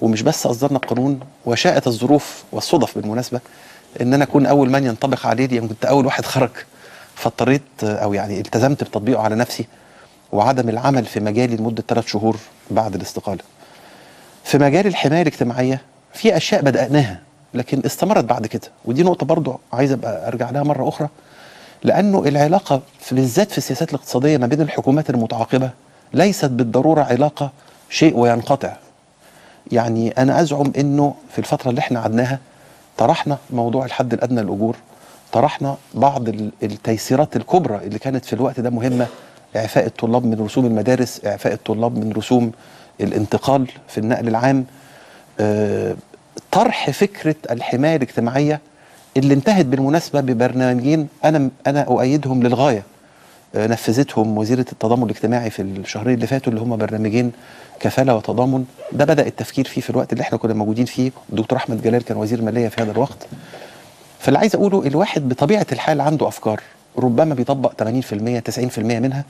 ومش بس اصدرنا القانون، وشاءت الظروف والصدف بالمناسبه ان انا اكون اول من ينطبق عليه، لان كنت اول واحد خرج، فاضطريت او يعني التزمت بتطبيقه على نفسي وعدم العمل في مجالي لمده ثلاث شهور بعد الاستقاله. في مجال الحمايه الاجتماعيه في اشياء بداناها لكن استمرت بعد كده، ودي نقطه برضو عايز ابقى ارجع لها مره اخرى، لانه العلاقه في بالذات في السياسات الاقتصاديه ما بين الحكومات المتعاقبه ليست بالضروره علاقه شيء وينقطع. يعني انا ازعم انه في الفتره اللي احنا قعدناها طرحنا موضوع الحد الادنى للاجور، طرحنا بعض التيسيرات الكبرى اللي كانت في الوقت ده مهمه، اعفاء الطلاب من رسوم المدارس، اعفاء الطلاب من رسوم الانتقال في النقل العام، أه طرح فكره الحمايه الاجتماعيه اللي انتهت بالمناسبه ببرنامجين انا انا اؤيدهم للغايه، أه نفذتهم وزيره التضامن الاجتماعي في الشهرين اللي فاتوا، اللي هم برنامجين كفاله وتضامن. ده بدا التفكير فيه في الوقت اللي احنا كنا موجودين فيه، الدكتور احمد جلال كان وزير ماليه في هذا الوقت. فاللي عايز اقوله الواحد بطبيعه الحال عنده افكار ربما بيطبق ثمانين في المية تسعين في المية منها،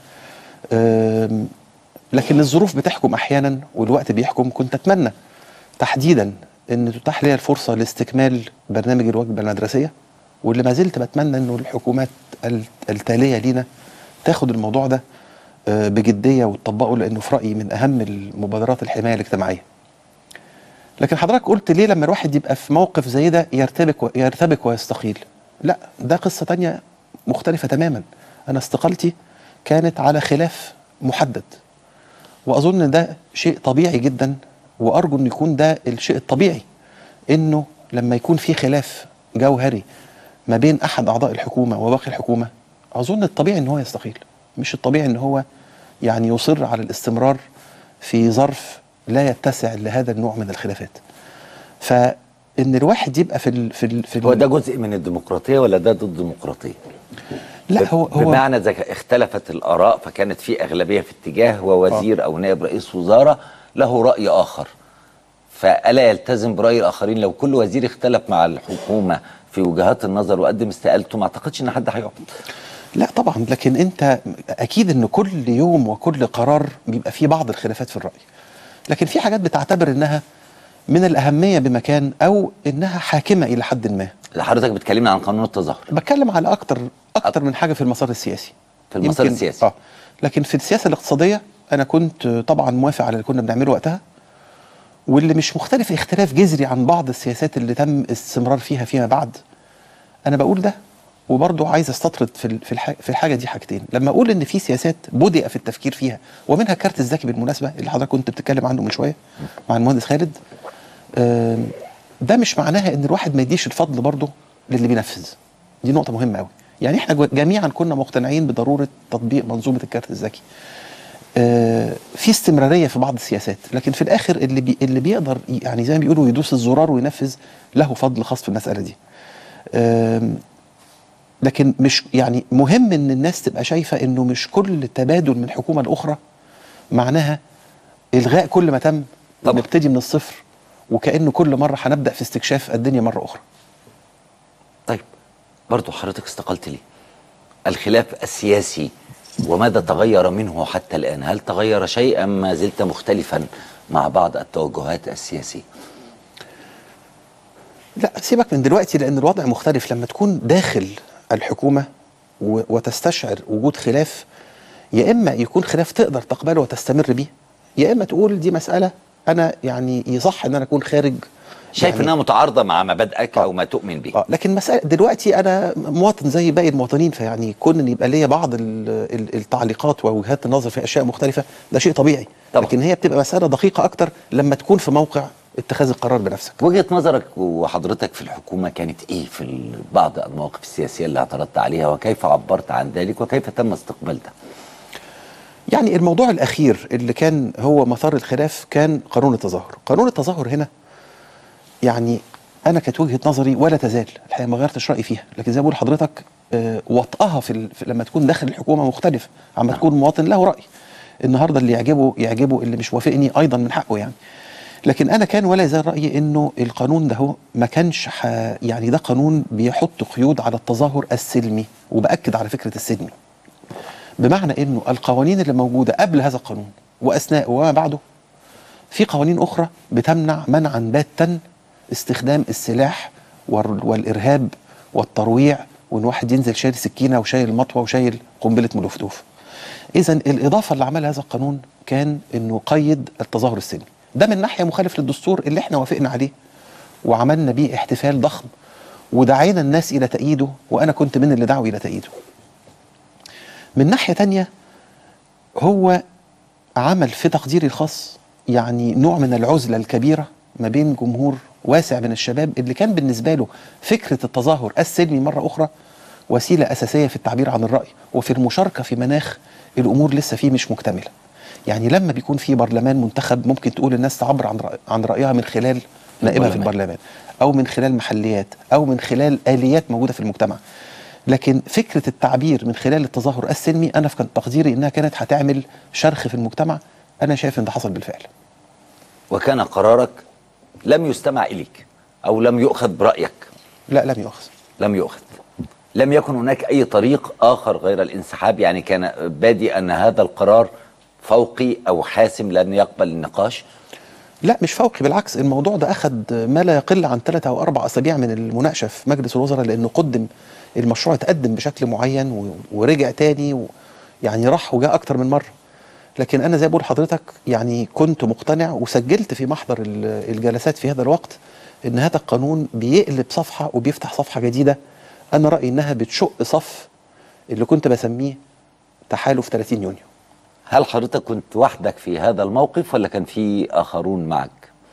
لكن الظروف بتحكم احيانا والوقت بيحكم. كنت اتمنى تحديدا ان تتاح لي الفرصه لاستكمال برنامج الوجبه المدرسيه، واللي ما زلت بتمنى انه الحكومات التاليه لينا تاخد الموضوع ده بجديه وتطبقه، لانه في رايي من اهم المبادرات الحمايه الاجتماعيه. لكن حضرتك قلت ليه لما الواحد يبقى في موقف زي ده يرتبك يرتبك ويستقيل؟ لا، ده قصه تانية مختلفه تماما. انا استقالتي كانت على خلاف محدد، واظن ده شيء طبيعي جدا، وارجو ان يكون ده الشيء الطبيعي، انه لما يكون في خلاف جوهري ما بين احد اعضاء الحكومه وباقي الحكومه، اظن الطبيعي ان هو يستقيل، مش الطبيعي ان هو يعني يصر على الاستمرار في ظرف لا يتسع لهذا النوع من الخلافات. فان الواحد يبقى في ال في ال في ال هو ده جزء من الديمقراطيه ولا ده ضد الديمقراطيه؟ لا، هو هو بمعنى اذا اختلفت الاراء فكانت في اغلبيه في اتجاه ووزير آه. او نائب رئيس وزاره له راي اخر، فالا يلتزم براي الاخرين؟ لو كل وزير اختلف مع الحكومه في وجهات النظر وقدم استقالته ما اعتقدش ان حد هيقعد. لا طبعا، لكن انت اكيد ان كل يوم وكل قرار بيبقى فيه بعض الخلافات في الراي، لكن في حاجات بتعتبر انها من الاهميه بمكان او انها حاكمه الى حد ما. حضرتك بتكلمنا عن قانون التظاهر. بتكلم على اكتر اكتر من حاجه في المسار السياسي. في المسار السياسي اه لكن في السياسه الاقتصاديه انا كنت طبعا موافق على اللي كنا بنعمله وقتها، واللي مش مختلف اختلاف جذري عن بعض السياسات اللي تم الاستمرار فيها فيما بعد. انا بقول ده، وبرضه عايز استطرد في في في الحاجه دي حاجتين. لما اقول ان في سياسات بدأ في التفكير فيها، ومنها الكارت الذكي بالمناسبه اللي حضرتك كنت بتتكلم عنه من شويه مع المهندس خالد، ده مش معناها ان الواحد ما يديش الفضل برضه للي بينفذ. دي نقطه مهمه قوي. يعني احنا جميعا كنا مقتنعين بضروره تطبيق منظومه الكارت الذكي. في استمراريه في بعض السياسات، لكن في الاخر اللي بي اللي بيقدر يعني زي ما بيقولوا يدوس الزرار وينفذ له فضل خاص في المساله دي. لكن مش يعني مهم ان الناس تبقى شايفه انه مش كل تبادل من حكومه لاخرى معناها الغاء كل ما تم ونبتدي من الصفر، وكانه كل مره هنبدا في استكشاف الدنيا مره اخرى. طيب برضو حضرتك استقلت ليه؟ الخلاف السياسي وماذا تغير منه حتى الان؟ هل تغير شيء ام ما زلت مختلفا مع بعض التوجهات السياسيه؟ لا سيبك من دلوقتي، لان الوضع مختلف. لما تكون داخل الحكومه وتستشعر وجود خلاف، يا اما يكون خلاف تقدر تقبله وتستمر بيه، يا اما تقول دي مساله انا يعني يصح ان انا اكون خارج. شايف يعني انها متعارضه مع مبادئك او ما تؤمن به. اه لكن مساله دلوقتي انا مواطن زي باقي المواطنين، فيعني كون ان يبقى ليا بعض التعليقات ووجهات النظر في اشياء مختلفه ده شيء طبيعي طبعا. لكن هي بتبقى مساله دقيقه اكتر لما تكون في موقع اتخاذ القرار بنفسك. وجهه نظرك وحضرتك في الحكومه كانت ايه في بعض المواقف السياسيه اللي اعترضت عليها، وكيف عبرت عن ذلك وكيف تم استقبال ده؟ يعني الموضوع الاخير اللي كان هو مثار الخلاف كان قانون التظاهر. قانون التظاهر هنا يعني انا كانت وجهه نظري ولا تزال الحقيقه ما غيرتش رايي فيها، لكن زي ما بقول لحضرتك آه وطئها في, ال... في لما تكون داخل الحكومه مختلف عما تكون مواطن له راي. النهارده اللي يعجبه يعجبه، اللي مش وافقني ايضا من حقه يعني. لكن انا كان ولا يزال رايي انه القانون ده هو ما كانش ح... يعني ده قانون بيحط قيود على التظاهر السلمي، وباكد على فكره السلمي. بمعنى انه القوانين اللي موجوده قبل هذا القانون واثناء وما بعده في قوانين اخرى بتمنع منعا باتا استخدام السلاح والارهاب والترويع، وان واحد ينزل شايل سكينه وشايل مطوه وشايل قنبله مولوتوف. اذا الاضافه اللي عملها هذا القانون كان انه قيد التظاهر السلمي. ده من ناحيه مخالف للدستور اللي احنا وافقنا عليه وعملنا بيه احتفال ضخم ودعينا الناس الى تأييده، وانا كنت من اللي دعوا الى تأييده. من ناحيه تانية هو عمل في تقديري الخاص يعني نوع من العزله الكبيره ما بين جمهور واسع من الشباب اللي كان بالنسبه له فكره التظاهر السلمي مره اخرى وسيله اساسيه في التعبير عن الراي وفي المشاركه في مناخ الامور لسه فيه مش مكتمله. يعني لما بيكون في برلمان منتخب ممكن تقول الناس تعبر عن رأي عن رايها من خلال نائبها في البرلمان او من خلال محليات او من خلال اليات موجوده في المجتمع. لكن فكره التعبير من خلال التظاهر السلمي انا في تقديري انها كانت هتعمل شرخ في المجتمع. انا شايف ان ده حصل بالفعل. وكان قرارك لم يستمع اليك او لم يؤخذ برايك؟ لا لم يؤخذ. لم يؤخذ. لم يكن هناك اي طريق اخر غير الانسحاب؟ يعني كان بادئ ان هذا القرار فوقي او حاسم لن يقبل النقاش؟ لا مش فوقي، بالعكس الموضوع ده اخذ ما لا يقل عن ثلاثة او اربع اسابيع من المناقشه في مجلس الوزراء، لانه قدم المشروع اتقدم بشكل معين ورجع تاني يعني راح وجاء اكتر من مره. لكن انا زي ما بقول لحضرتك يعني كنت مقتنع وسجلت في محضر الجلسات في هذا الوقت ان هذا القانون بيقلب صفحه وبيفتح صفحه جديده. انا رايي انها بتشق صف اللي كنت بسميه تحالف ثلاثين يونيو. هل حضرتك كنت وحدك في هذا الموقف ولا كان في اخرون معك؟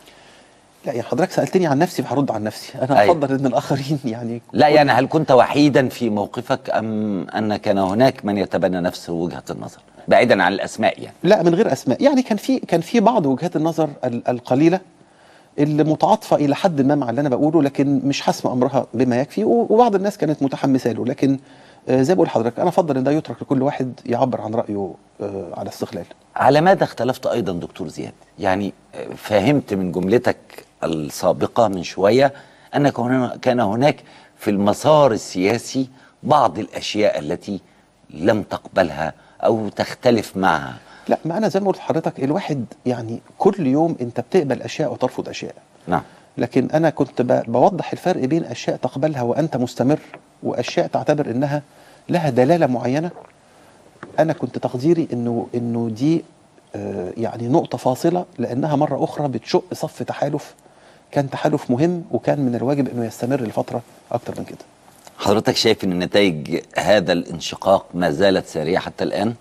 لا يعني حضرتك سالتني عن نفسي فهرد عن نفسي. انا أيوة. افضل ان الاخرين يعني لا يعني هل كنت وحيدا في موقفك ام ان كان هناك من يتبنى نفس وجهه النظر بعيدا عن الاسماء؟ يعني لا من غير اسماء، يعني كان في كان في بعض وجهات النظر القليله اللي متعاطفه الى حد ما مع اللي انا بقوله، لكن مش حاسمه امرها بما يكفي، وبعض الناس كانت متحمسه له. لكن زي ما بقول لحضرتك انا افضل ان ده يترك لكل واحد يعبر عن رايه على استقلال. على ماذا اختلفت ايضا دكتور زياد؟ يعني فهمت من جملتك السابقه من شويه ان كان هناك في المسار السياسي بعض الاشياء التي لم تقبلها او تختلف معها. لا ما انا زي ما قلت لحضرتك الواحد يعني كل يوم انت بتقبل اشياء وترفض اشياء. نعم. لكن انا كنت بوضح الفرق بين اشياء تقبلها وانت مستمر واشياء تعتبر انها لها دلاله معينه. انا كنت تقديري انه انه دي آه يعني نقطه فاصله، لانها مره اخرى بتشق صف تحالف كان تحالف مهم وكان من الواجب انه يستمر لفتره اكتر من كده. حضرتك شايف ان نتائج هذا الانشقاق ما زالت ساريه حتى الان؟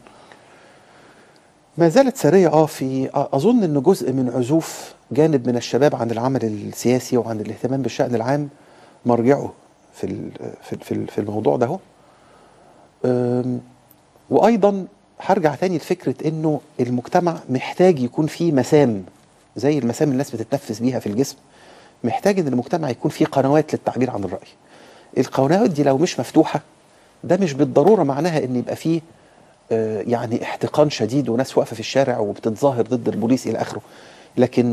ما زالت ساريه اه في اظن ان جزء من عزوف جانب من الشباب عن العمل السياسي وعن الاهتمام بالشأن العام مرجعه في في في الموضوع ده. وايضا هرجع تاني لفكره انه المجتمع محتاج يكون فيه مسام زي المسام اللي الناس بتتنفس بيها في الجسم. محتاج ان المجتمع يكون فيه قنوات للتعبير عن الرأي. القنوات دي لو مش مفتوحه ده مش بالضروره معناها ان يبقى فيه آه يعني احتقان شديد وناس واقفه في الشارع وبتتظاهر ضد البوليس الى اخره، لكن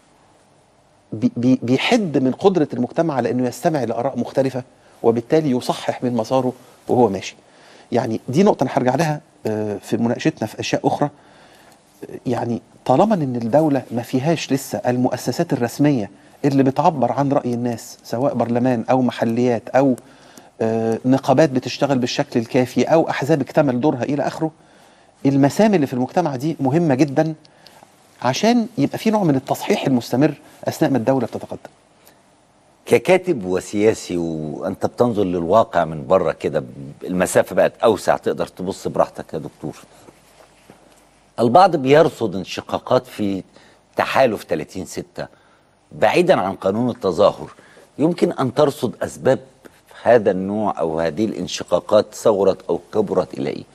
بي بيحد من قدره المجتمع على انه يستمع لاراء مختلفه وبالتالي يصحح من مساره وهو ماشي. يعني دي نقطه انا هرجع لها آه في مناقشتنا في اشياء اخرى. يعني طالما ان الدوله ما فيهاش لسه المؤسسات الرسميه اللي بتعبر عن رأي الناس سواء برلمان أو محليات أو آه نقابات بتشتغل بالشكل الكافي أو أحزاب اكتمل دورها إلى آخره، المسام اللي في المجتمع دي مهمة جدا عشان يبقى في نوع من التصحيح المستمر أثناء ما الدولة بتتقدم. ككاتب وسياسي وأنت بتنظر للواقع من بره كده، المسافة بقت أوسع تقدر تبص براحتك يا دكتور. البعض بيرصد انشقاقات في تحالف ثلاثين ستة بعيدا عن قانون التظاهر، يمكن أن ترصد أسباب هذا النوع أو هذه الانشقاقات صغرت أو كبرت إلى إيه؟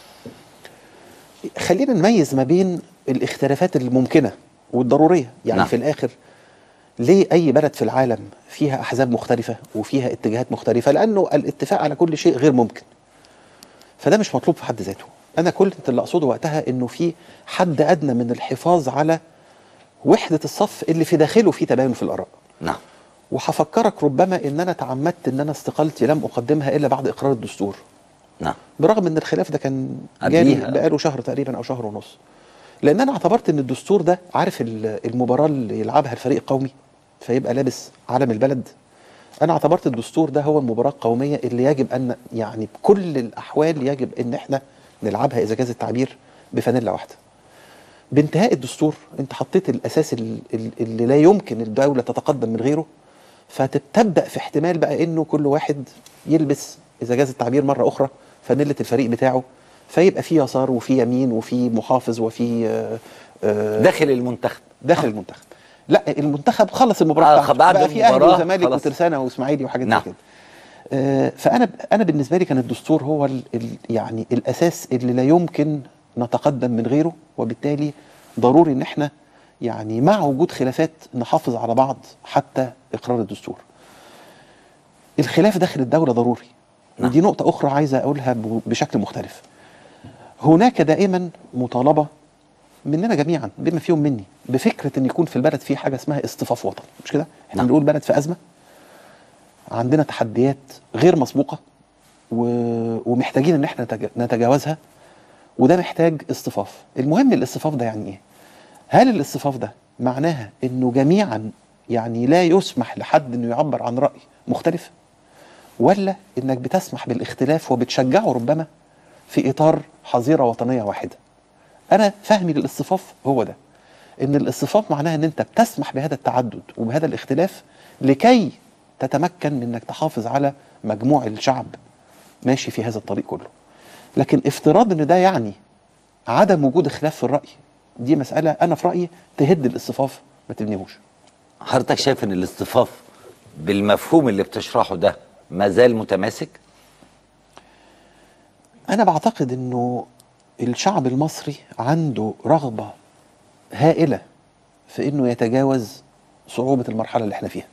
خلينا نميز ما بين الاختلافات الممكنة والضرورية. يعني نعم. في الآخر ليه أي بلد في العالم فيها أحزاب مختلفة وفيها اتجاهات مختلفة؟ لأنه الاتفاق على كل شيء غير ممكن، فده مش مطلوب في حد ذاته. أنا كل اللي أقصده وقتها أنه في حد أدنى من الحفاظ على وحدة الصف اللي في داخله في تباين في الآراء. نعم. وهفكرك ربما ان انا تعمدت ان انا استقالتي لم اقدمها الا بعد اقرار الدستور. نعم. برغم ان الخلاف ده كان جاري بقاله شهر تقريبا او شهر ونص. لان انا اعتبرت ان الدستور ده، عارف المباراه اللي يلعبها الفريق القومي فيبقى لابس علم البلد، انا اعتبرت الدستور ده هو المباراه القوميه اللي يجب ان يعني بكل الاحوال يجب ان احنا نلعبها اذا جاز التعبير بفانيلا واحده. بانتهاء الدستور انت حطيت الاساس اللي لا يمكن الدوله تتقدم من غيره، فتبدا في احتمال بقى انه كل واحد يلبس اذا جاز التعبير مره اخرى فانيله الفريق بتاعه، فيبقى في يسار وفي يمين وفي محافظ وفي آآ آآ داخل المنتخب داخل المنتخب. لا المنتخب خلص المباراه بتاعته، بعد بقى في اهلي المباراة وزمالك خلاص. وترسانه واسماعيلي وحاجات نعم. زي كده. آه، فانا انا بالنسبه لي كان الدستور هو ال ال يعني الاساس اللي لا يمكن نتقدم من غيره، وبالتالي ضروري ان احنا يعني مع وجود خلافات نحافظ على بعض حتى اقرار الدستور. الخلاف داخل الدوله ضروري. نعم. ودي نقطه اخرى عايزه اقولها بشكل مختلف. هناك دائما مطالبه مننا جميعا بما فيهم مني بفكره ان يكون في البلد في حاجه اسمها اصطفاف وطني، مش كده؟ احنا بنقول بلد في ازمه، عندنا تحديات غير مسبوقه و... ومحتاجين ان احنا نتج... نتجاوزها، وده محتاج اصطفاف. المهم الاصطفاف ده يعني ايه؟ هل الاصطفاف ده معناها انه جميعا يعني لا يسمح لحد انه يعبر عن راي مختلف، ولا انك بتسمح بالاختلاف وبتشجعه ربما في اطار حظيره وطنيه واحده؟ انا فهمي للاصطفاف هو ده، ان الاصطفاف معناها ان انت بتسمح بهذا التعدد وبهذا الاختلاف لكي تتمكن من انك تحافظ على مجموع الشعب ماشي في هذا الطريق كله. لكن افتراض ان ده يعني عدم وجود خلاف في الراي، دي مساله انا في رايي تهد الاصطفاف ما تبنيهوش. حضرتك شايف ان الاصطفاف بالمفهوم اللي بتشرحه ده ما زال متماسك؟ انا بعتقد انه الشعب المصري عنده رغبه هائله في انه يتجاوز صعوبه المرحله اللي احنا فيها،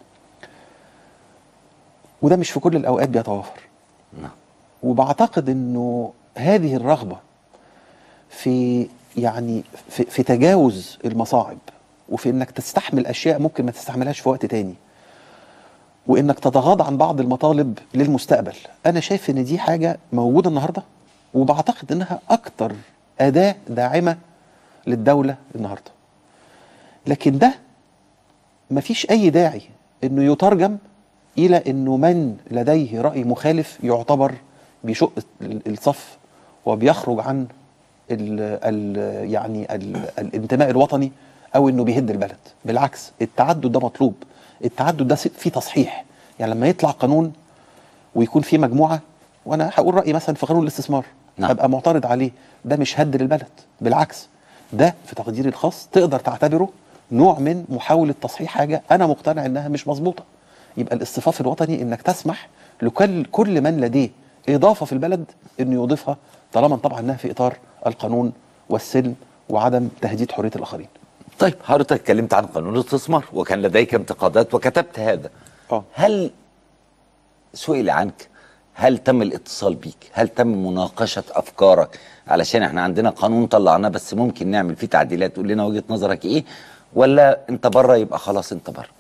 وده مش في كل الاوقات بيتوافر. نعم. وبعتقد انه هذه الرغبه في يعني في, في تجاوز المصاعب، وفي انك تستحمل اشياء ممكن ما تستحملهاش في وقت تاني، وانك تتغاضى عن بعض المطالب للمستقبل، انا شايف ان دي حاجه موجوده النهارده، وبعتقد انها اكتر اداه داعمه للدوله النهارده. لكن ده مفيش اي داعي انه يترجم الى انه من لديه راي مخالف يعتبر بيشق الصف وبيخرج عن ال ال يعني ال الانتماء الوطني، او انه بيهد البلد. بالعكس، التعدد ده مطلوب. التعدد ده فيه تصحيح. يعني لما يطلع قانون ويكون فيه مجموعه، وانا هقول رايي مثلا في قانون الاستثمار، نعم. ابقى معترض عليه، ده مش هد للبلد، بالعكس ده في تقديري الخاص تقدر تعتبره نوع من محاوله تصحيح حاجه انا مقتنع انها مش مظبوطه. يبقى الاصطفاف الوطني انك تسمح لكل كل من لديه اضافه في البلد انه يضيفها، طالما طبعا انها في اطار القانون والسلم وعدم تهديد حريه الاخرين. طيب حضرتك اتكلمت عن قانون الاستثمار وكان لديك انتقادات وكتبت هذا. أوه. هل سئل عنك؟ هل تم الاتصال بيك؟ هل تم مناقشه افكارك؟ علشان احنا عندنا قانون طلعناه بس ممكن نعمل فيه تعديلات، تقول لنا وجهه نظرك ايه؟ ولا انت بره يبقى خلاص انت بره؟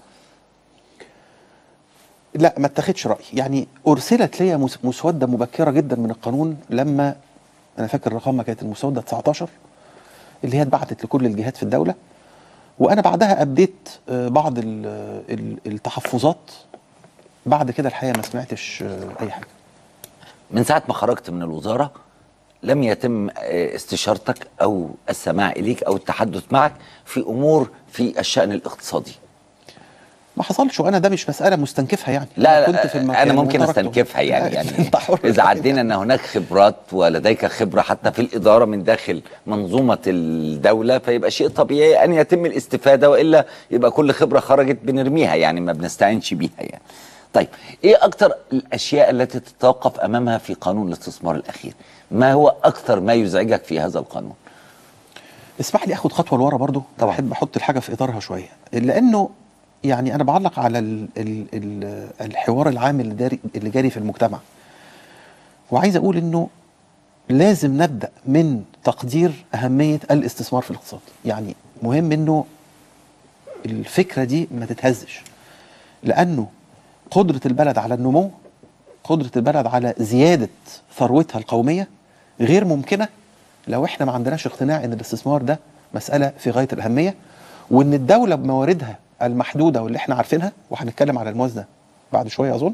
لا، ما اتخذش راي. يعني ارسلت لي مسوده مبكره جدا من القانون، لما انا فاكر رقمها كانت المسوده تسعتاشر اللي هي اتبعتت لكل الجهات في الدوله، وانا بعدها ابديت بعض التحفظات. بعد كده الحقيقه ما سمعتش اي حاجه. من ساعه ما خرجت من الوزاره لم يتم استشارتك او السماع اليك او التحدث معك في امور في الشان الاقتصادي؟ ما حصلش، وانا ده مش مساله مستنكفها يعني. لا، أنا كنت في انا ممكن استنكفها يعني يعني اذا عدينا ان هناك خبرات ولديك خبره حتى في الاداره من داخل منظومه الدوله، فيبقى شيء طبيعي ان يتم الاستفاده، والا يبقى كل خبره خرجت بنرميها يعني ما بنستعينش بيها يعني. طيب ايه اكتر الاشياء التي تتوقف امامها في قانون الاستثمار الاخير؟ ما هو اكتر ما يزعجك في هذا القانون؟ اسمح لي اخد خطوه لورا برضو. طبعا احب احط الحاجه في اطارها شويه، لانه يعني انا بعلق على ال ال ال الحوار العام اللي جاري اللي جاري في المجتمع، وعايز اقول انه لازم نبدا من تقدير اهميه الاستثمار في الاقتصاد. يعني مهم انه الفكره دي ما تتهزش، لانه قدره البلد على النمو، قدره البلد على زياده ثروتها القوميه غير ممكنه لو احنا ما عندناش اقتناع ان الاستثمار ده مساله في غايه الاهميه، وان الدوله بمواردها المحدوده واللي احنا عارفينها، وهنتكلم على الموازنه بعد شويه اظن،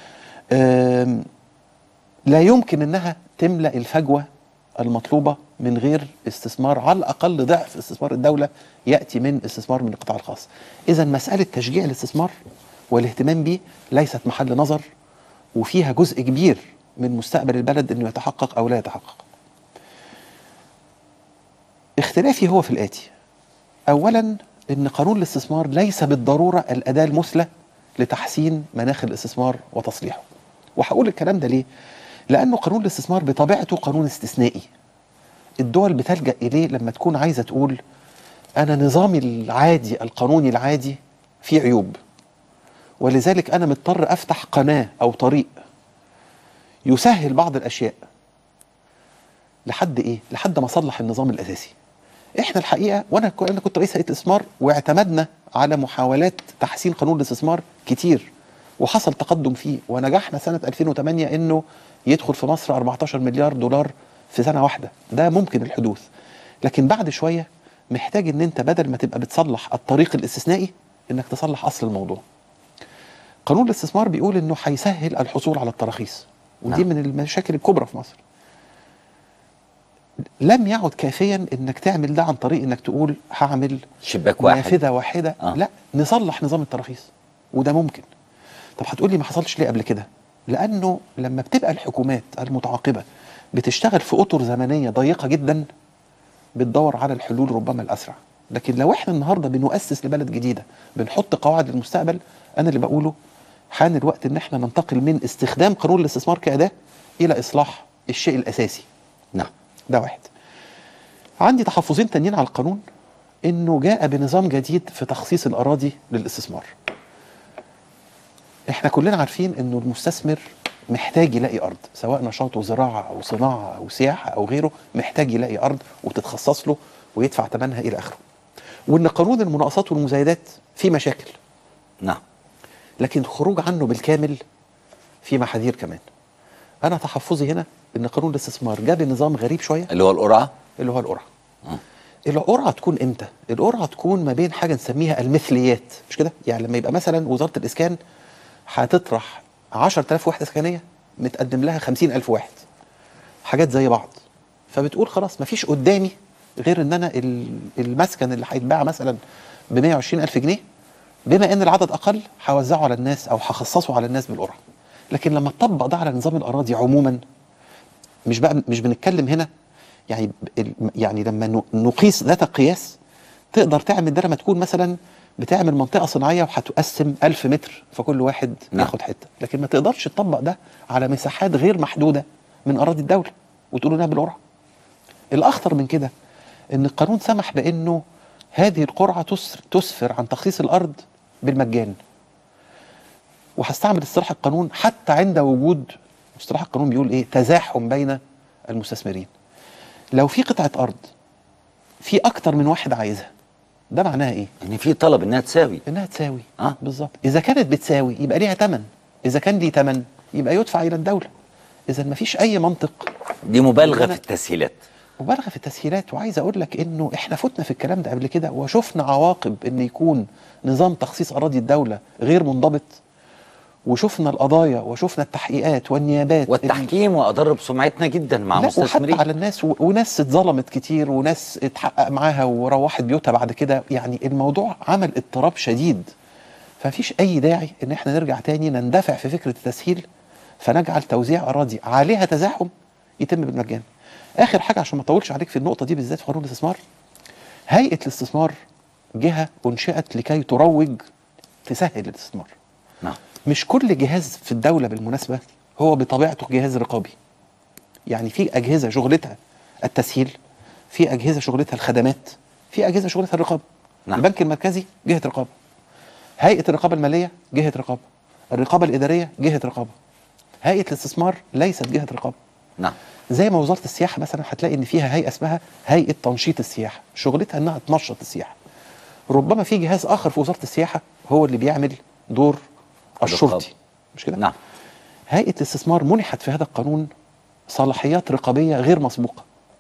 لا يمكن انها تملا الفجوه المطلوبه من غير استثمار على الاقل ضعف استثمار الدوله ياتي من استثمار من القطاع الخاص. اذا مساله تشجيع الاستثمار والاهتمام به ليست محل نظر، وفيها جزء كبير من مستقبل البلد انه يتحقق او لا يتحقق. اختلافي هو في الاتي: اولا ان قانون الاستثمار ليس بالضروره الاداه المثلى لتحسين مناخ الاستثمار وتصليحه. وهقول الكلام ده ليه؟ لانه قانون الاستثمار بطبيعته قانون استثنائي. الدول بتلجأ اليه لما تكون عايزه تقول انا نظامي العادي القانوني العادي فيه عيوب، ولذلك انا مضطر افتح قناه او طريق يسهل بعض الاشياء لحد ايه؟ لحد ما اصلح النظام الاساسي. احنا الحقيقه، وانا انا كنت رئيس هيئه الاستثمار واعتمدنا على محاولات تحسين قانون الاستثمار كتير، وحصل تقدم فيه، ونجحنا سنه ألفين وثمانية انه يدخل في مصر أربعتاشر مليار دولار في سنه واحده. ده ممكن الحدوث، لكن بعد شويه محتاج ان انت بدل ما تبقى بتصلح الطريق الاستثنائي انك تصلح اصل الموضوع. قانون الاستثمار بيقول انه هيسهل الحصول على التراخيص، ودي من المشاكل الكبرى في مصر. لم يعد كافيا انك تعمل ده عن طريق انك تقول هعمل شباك واحد، نافذه واحده. آه. لا، نصلح نظام التراخيص، وده ممكن. طب هتقول لي ما حصلش ليه قبل كده؟ لانه لما بتبقى الحكومات المتعاقبه بتشتغل في اطر زمنيه ضيقه جدا بتدور على الحلول ربما الاسرع. لكن لو احنا النهارده بنؤسس لبلد جديده، بنحط قواعد للمستقبل، انا اللي بقوله حان الوقت ان احنا ننتقل من استخدام قانون الاستثمار كاداه الى اصلاح الشيء الاساسي. نعم. ده واحد. عندي تحفظين تانيين على القانون، انه جاء بنظام جديد في تخصيص الاراضي للاستثمار. احنا كلنا عارفين انه المستثمر محتاج يلاقي ارض، سواء نشاطه زراعه او صناعه او سياحه او غيره، محتاج يلاقي ارض وتتخصص له ويدفع ثمنها الى اخره. وان قانون المناقصات والمزايدات فيه مشاكل. نعم. لكن الخروج عنه بالكامل فيه محاذير كمان. انا تحفظي هنا ان قانون الاستثمار جاب نظام غريب شويه، اللي هو القرعه. اللي هو القرعه. القرعه تكون امتى؟ القرعه تكون ما بين حاجه نسميها المثليات، مش كده؟ يعني لما يبقى مثلا وزاره الاسكان هتطرح عشرة آلاف وحده سكنيه متقدم لها خمسين ألف واحد، حاجات زي بعض، فبتقول خلاص مفيش قدامي غير ان انا المسكن اللي هيتباع مثلا ب مية وعشرين ألف جنيه، بما ان العدد اقل هوزعه على الناس او هخصصه على الناس بالقرعه. لكن لما تطبق ده على نظام الاراضي عموما، مش بقى مش بنتكلم هنا يعني يعني لما نقيس ذات القياس تقدر تعمل ده لما تكون مثلا بتعمل منطقه صناعيه وهتقسم ألف متر فكل واحد نعم. ياخد حته، لكن ما تقدرش تطبق ده على مساحات غير محدوده من اراضي الدوله وتقول انها بالقرعه. الاخطر من كده ان القانون سمح بانه هذه القرعه تسفر عن تخصيص الارض بالمجان. وهستعمل اصطلاح القانون حتى عند وجود، اصطلاح القانون بيقول ايه؟ تزاحم بين المستثمرين. لو في قطعه ارض في اكتر من واحد عايزها، ده معناها ايه؟ ان في طلب انها تساوي. انها تساوي اه بالظبط. اذا كانت بتساوي يبقى ليها ثمن، اذا كان ليه ثمن يبقى يدفع الى الدوله. اذا ما فيش اي منطق. دي مبالغه في التسهيلات. مبالغه في التسهيلات. وعايز اقول لك انه احنا فتنا في الكلام ده قبل كده وشفنا عواقب ان يكون نظام تخصيص اراضي الدوله غير منضبط، وشفنا القضايا وشفنا التحقيقات والنيابات والتحكيم، واضر بسمعتنا جدا مع مستثمرين، وحتى على الناس، وناس اتظلمت كتير وناس اتحقق معاها وروحت بيوتها بعد كده. يعني الموضوع عمل اضطراب شديد، فمفيش اي داعي ان احنا نرجع تاني نندفع في فكره التسهيل فنجعل توزيع اراضي عليها تزاحم يتم بالمجان. اخر حاجه عشان ما اطولش عليك في النقطه دي بالذات في قانون الاستثمار، هيئه الاستثمار جهه انشئت لكي تروج تسهل الاستثمار. نعم. مش كل جهاز في الدولة بالمناسبة هو بطبيعته جهاز رقابي. يعني في أجهزة شغلتها التسهيل، في أجهزة شغلتها الخدمات، في أجهزة شغلتها الرقابة. نعم. البنك المركزي جهة رقابة، هيئة الرقابة المالية جهة رقابة، الرقابة الإدارية جهة رقابة. هيئة الاستثمار ليست جهة رقابة. نعم. زي ما وزارة السياحة مثلا هتلاقي إن فيها هيئة اسمها هيئة تنشيط السياحة، شغلتها إنها تنشط السياحة. ربما في جهاز آخر في وزارة السياحة هو اللي بيعمل دور الشرطي، مش كده؟ نعم. هيئة الاستثمار منحت في هذا القانون صلاحيات رقابية غير مسبوقة.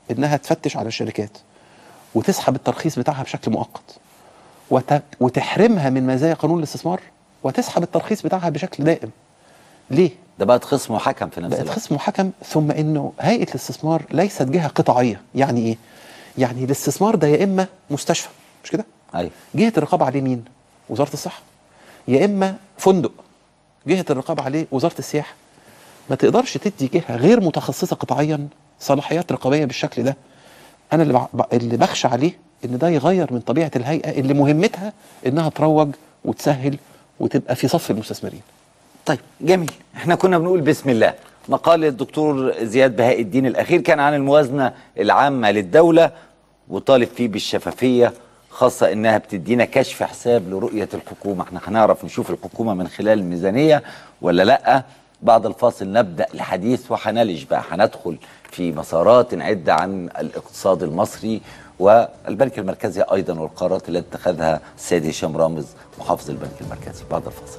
انها تفتش على الشركات وتسحب الترخيص بتاعها بشكل مؤقت وت... وتحرمها من مزايا قانون الاستثمار وتسحب الترخيص بتاعها بشكل دائم. ليه؟ ده بقت خصم وحكم في نفس بقت الوقت. خصم وحكم، ثم انه هيئه الاستثمار ليست جهه قطاعيه. يعني ايه؟ يعني الاستثمار ده يا اما مستشفى، مش كده؟ ايوه. جهه الرقابه عليه مين؟ وزاره الصحه. يا اما فندق، جهه الرقابه عليه وزاره السياحه. ما تقدرش تدي جهه غير متخصصه قطاعيا صلاحيات رقابيه بالشكل ده. انا اللي ب... اللي بخشى عليه ان ده يغير من طبيعه الهيئه اللي مهمتها انها تروج وتسهل وتبقى في صف المستثمرين. طيب جميل، احنا كنا بنقول بسم الله. مقال الدكتور زياد بهاء الدين الاخير كان عن الموازنه العامه للدوله، وطالب فيه بالشفافيه، خاصه انها بتدينا كشف حساب لرؤيه الحكومه. احنا هنعرف نشوف الحكومه من خلال الميزانيه ولا لا. بعد الفاصل نبدا الحديث وهنلج بقى، هندخل في مسارات عده عن الاقتصاد المصري والبنك المركزي ايضا والقرارات التي اتخذها السيد هشام رامز محافظ البنك المركزي. بعد الفاصل.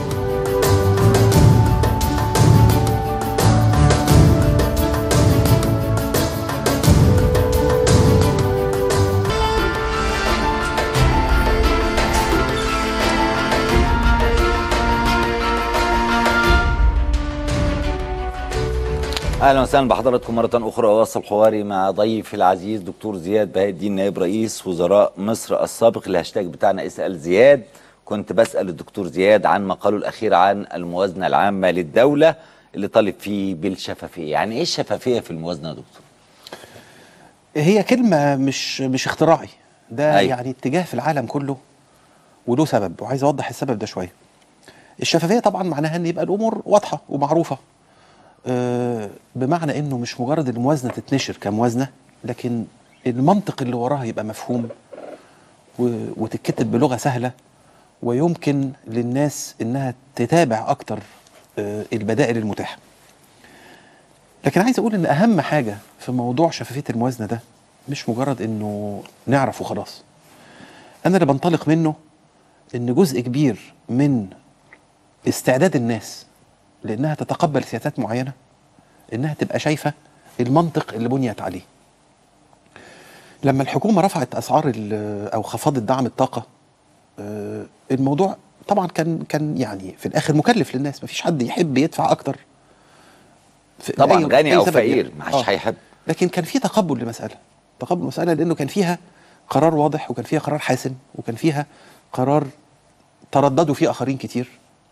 اهلا وسهلا بحضراتكم مره اخرى. اواصل حواري مع ضيفي العزيز دكتور زياد بهاء الدين نائب رئيس وزراء مصر السابق. الهاشتاج بتاعنا اسال زياد. كنت بسال الدكتور زياد عن مقاله الاخير عن الموازنه العامه للدوله اللي طالب فيه بالشفافيه. يعني ايه الشفافيه في الموازنه يا دكتور؟ هي كلمه مش مش اختراعي، ده أيوة. يعني اتجاه في العالم كله وله سبب، وعايز اوضح السبب ده شويه. الشفافيه طبعا معناها ان يبقى الامور واضحه ومعروفه، أه بمعنى انه مش مجرد الموازنه تتنشر كموازنه، لكن المنطق اللي وراها يبقى مفهوم وتتكتب بلغه سهله ويمكن للناس انها تتابع اكتر أه البدائل المتاحه. لكن عايز اقول ان اهم حاجه في موضوع شفافيه الموازنه ده مش مجرد انه نعرف وخلاص. انا اللي بنطلق منه ان جزء كبير من استعداد الناس لانها تتقبل سياسات معينه انها تبقى شايفه المنطق اللي بنيت عليه. لما الحكومه رفعت اسعار او خفضت دعم الطاقه، الموضوع طبعا كان كان يعني في الاخر مكلف للناس، مفيش حد يحب يدفع اكتر طبعا غني او فقير ما حدش هيحب، لكن كان في تقبل لمساله، تقبل مساله لانه كان فيها قرار واضح وكان فيها قرار حاسم وكان فيها قرار ترددوا فيه اخرين كتير.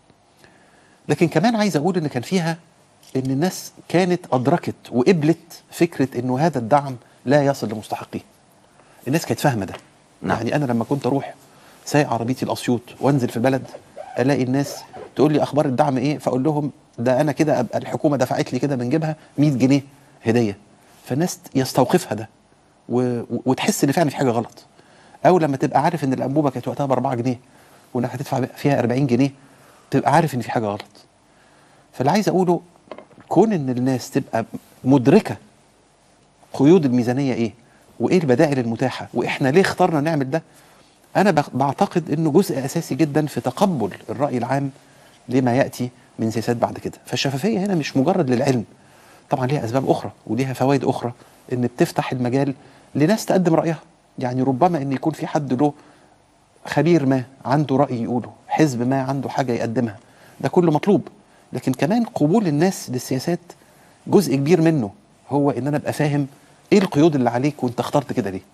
لكن كمان عايز اقول ان كان فيها ان الناس كانت ادركت وقبلت فكره انه هذا الدعم لا يصل لمستحقيه. الناس كانت فاهمه ده. نعم. يعني انا لما كنت اروح سايق عربيتي الاسيوط وانزل في البلد الاقي الناس تقول لي اخبار الدعم ايه، فاقول لهم ده انا كده ابقى الحكومه دفعت لي كده من جيبها مية جنيه هديه. فالناس يستوقفها ده و... وتحس ان فعلا في حاجه غلط. او لما تبقى عارف ان الانبوبه كانت وقتها ب أربعة جنيه وانك هتدفع فيها أربعين جنيه تبقى عارف ان في حاجه غلط. فاللي عايز اقوله كون ان الناس تبقى مدركه قيود الميزانيه ايه وايه البدائل المتاحه واحنا ليه اخترنا نعمل ده، انا بعتقد انه جزء اساسي جدا في تقبل الراي العام لما ياتي من سياسات بعد كده. فالشفافيه هنا مش مجرد للعلم، طبعا ليها اسباب اخرى وليها فوائد اخرى، ان بتفتح المجال لناس تقدم رايها. يعني ربما ان يكون في حد له خبير ما عنده راي يقوله، حزب ما عنده حاجه يقدمها، ده كله مطلوب. لكن كمان قبول الناس للسياسات جزء كبير منه هو ان انا ابقى فاهم ايه القيود اللي عليك وانت اخترت كده ليه.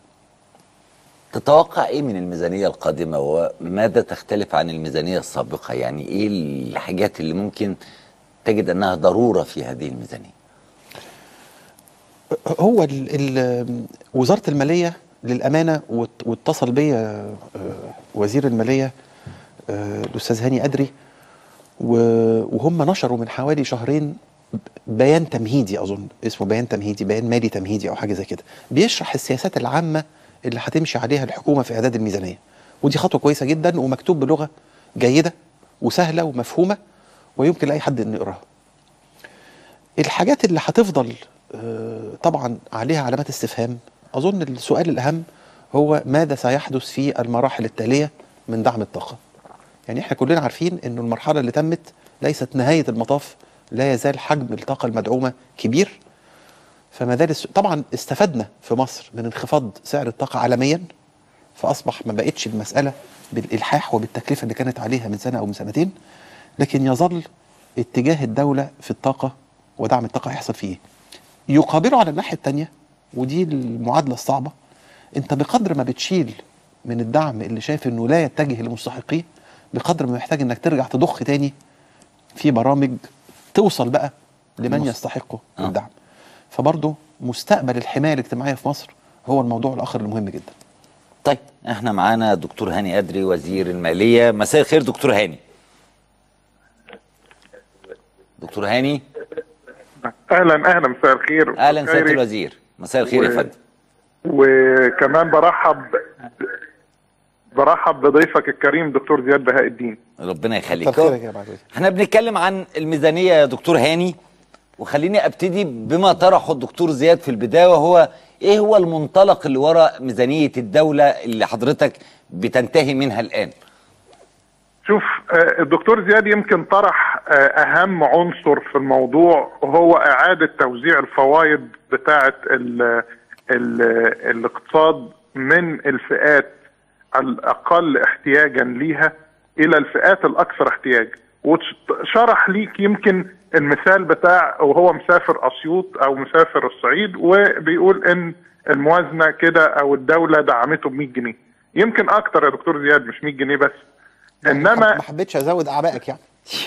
تتوقع ايه من الميزانيه القادمه وماذا تختلف عن الميزانيه السابقه؟ يعني ايه الحاجات اللي ممكن تجد انها ضروره في هذه الميزانيه؟ هو ال ال وزاره الماليه للامانه، واتصل بيا وزير الماليه الاستاذ هاني أدري وهم نشروا من حوالي شهرين بيان تمهيدي، اظن اسمه بيان تمهيدي، بيان مالي تمهيدي او حاجه زي كده، بيشرح السياسات العامه اللي هتمشي عليها الحكومه في اعداد الميزانيه. ودي خطوه كويسه جدا ومكتوب بلغه جيده وسهله ومفهومه ويمكن لاي حد انه يقراها. الحاجات اللي هتفضل طبعا عليها علامات استفهام، اظن السؤال الاهم هو ماذا سيحدث في المراحل التاليه من دعم الطاقه. يعني احنا كلنا عارفين انه المرحله اللي تمت ليست نهايه المطاف، لا يزال حجم الطاقه المدعومه كبير، فمدارس طبعا استفدنا في مصر من انخفاض سعر الطاقه عالميا، فاصبح ما بقتش المساله بالالحاح وبالتكلفه اللي كانت عليها من سنه او من سنتين، لكن يظل اتجاه الدوله في الطاقه ودعم الطاقه هيحصل فيه. يقابله على الناحيه الثانيه، ودي المعادله الصعبه، انت بقدر ما بتشيل من الدعم اللي شايف انه لا يتجه لمستحقيه، بقدر ما محتاج انك ترجع تضخ تاني في برامج توصل بقى لمن مصر. يستحقه آه. الدعم. فبرضه مستقبل الحمايه الاجتماعيه في مصر هو الموضوع الاخر المهم جدا. طيب احنا معانا دكتور هاني أدري وزير الماليه. مساء الخير دكتور هاني. دكتور هاني اهلا اهلا مساء الخير. اهلا سياده الوزير. مساء الخير و... يا فندم. وكمان برحب برحب بضيفك الكريم دكتور زياد بهاء الدين. ربنا يخليك. احنا بنتكلم عن الميزانيه يا دكتور هاني، وخليني ابتدي بما طرحه الدكتور زياد في البدايه، وهو ايه هو المنطلق اللي وراء ميزانيه الدوله اللي حضرتك بتنتهي منها الان؟ شوف الدكتور زياد يمكن طرح اهم عنصر في الموضوع، وهو اعاده توزيع الفوائد بتاعه ال ال الاقتصاد من الفئات الاقل احتياجا ليها الى الفئات الاكثر احتياج. وشرح ليك يمكن المثال بتاع وهو مسافر اسيوط او مسافر الصعيد، وبيقول ان الموازنه كده او الدوله دعمته ب مية جنيه، يمكن اكتر يا دكتور زياد، مش مية جنيه بس. انما ما حبيتش ازود اعبائك يعني.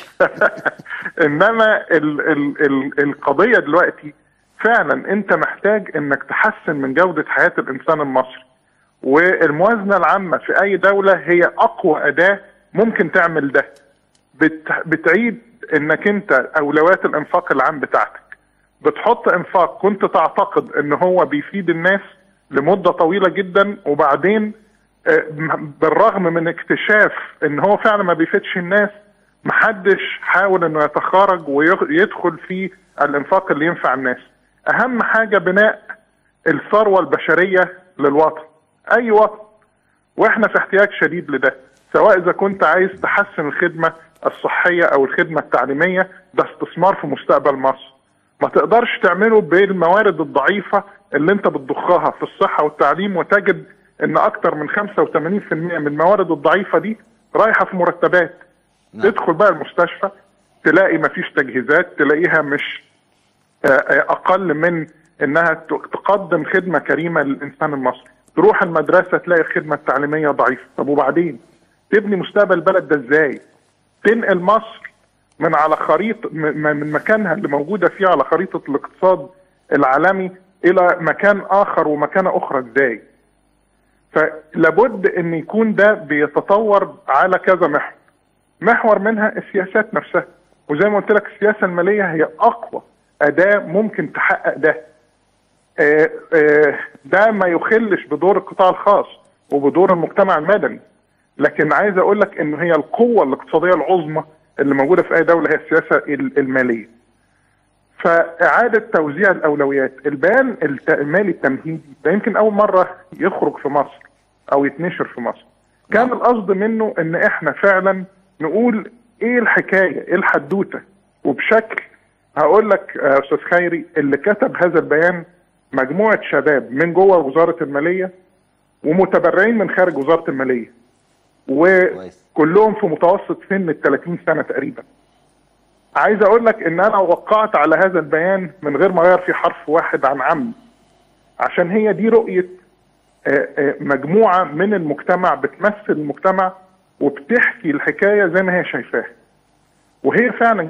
انما ال ال ال القضيه دلوقتي فعلا انت محتاج انك تحسن من جوده حياه الانسان المصري، والموازنه العامه في اي دوله هي اقوى اداه ممكن تعمل ده. بت بتعيد انك انت اولويات الانفاق العام بتاعتك، بتحط انفاق كنت تعتقد ان هو بيفيد الناس لمده طويله جدا، وبعدين بالرغم من اكتشاف ان هو فعلا ما بيفيدش الناس، محدش حاول انه يتخارج ويدخل في الانفاق اللي ينفع الناس. اهم حاجه بناء الثروه البشريه للوطن، اي وطن، واحنا في احتياج شديد لده، سواء اذا كنت عايز تحسن الخدمه الصحيه او الخدمه التعليميه، ده استثمار في مستقبل مصر. ما تقدرش تعمله بالموارد الضعيفه اللي انت بتضخها في الصحه والتعليم، وتجد ان اكتر من خمسة وثمانين بالمئة من الموارد الضعيفه دي رايحه في مرتبات. نعم. تدخل بقى المستشفى تلاقي مفيش تجهيزات، تلاقيها مش اقل من انها تقدم خدمه كريمه للانسان المصري. تروح المدرسه تلاقي الخدمه التعليميه ضعيفه. طب وبعدين تبني مستقبل البلد ده ازاي؟ تنقل مصر من على خريطه من مكانها اللي موجوده فيه على خريطه الاقتصاد العالمي الى مكان اخر ومكانه اخرى ازاي؟ فلابد ان يكون ده بيتطور على كذا محور. محور منها السياسات نفسها، وزي ما قلت لك السياسه الماليه هي اقوى اداه ممكن تحقق ده. آآ آآ ده ما يخلش بدور القطاع الخاص وبدور المجتمع المدني، لكن عايز اقول لك انه هي القوه الاقتصاديه العظمى اللي موجوده في اي دوله هي السياسه الماليه. فاعاده توزيع الاولويات، البيان المالي التمهيدي ده يمكن اول مره يخرج في مصر او يتنشر في مصر. كان القصد منه ان احنا فعلا نقول ايه الحكايه، ايه الحدوته، وبشكل هقول لك يا استاذ خيري، اللي كتب هذا البيان مجموعه شباب من جوه وزاره الماليه ومتبرعين من خارج وزاره الماليه، وكلهم في متوسط سن ال ثلاثين سنه تقريبا. عايز اقول لك ان انا وقعت على هذا البيان من غير ما اغير فيه حرف واحد عن عمد، عشان هي دي رؤيه مجموعه من المجتمع بتمثل المجتمع وبتحكي الحكايه زي ما هي شايفاها. وهي فعلا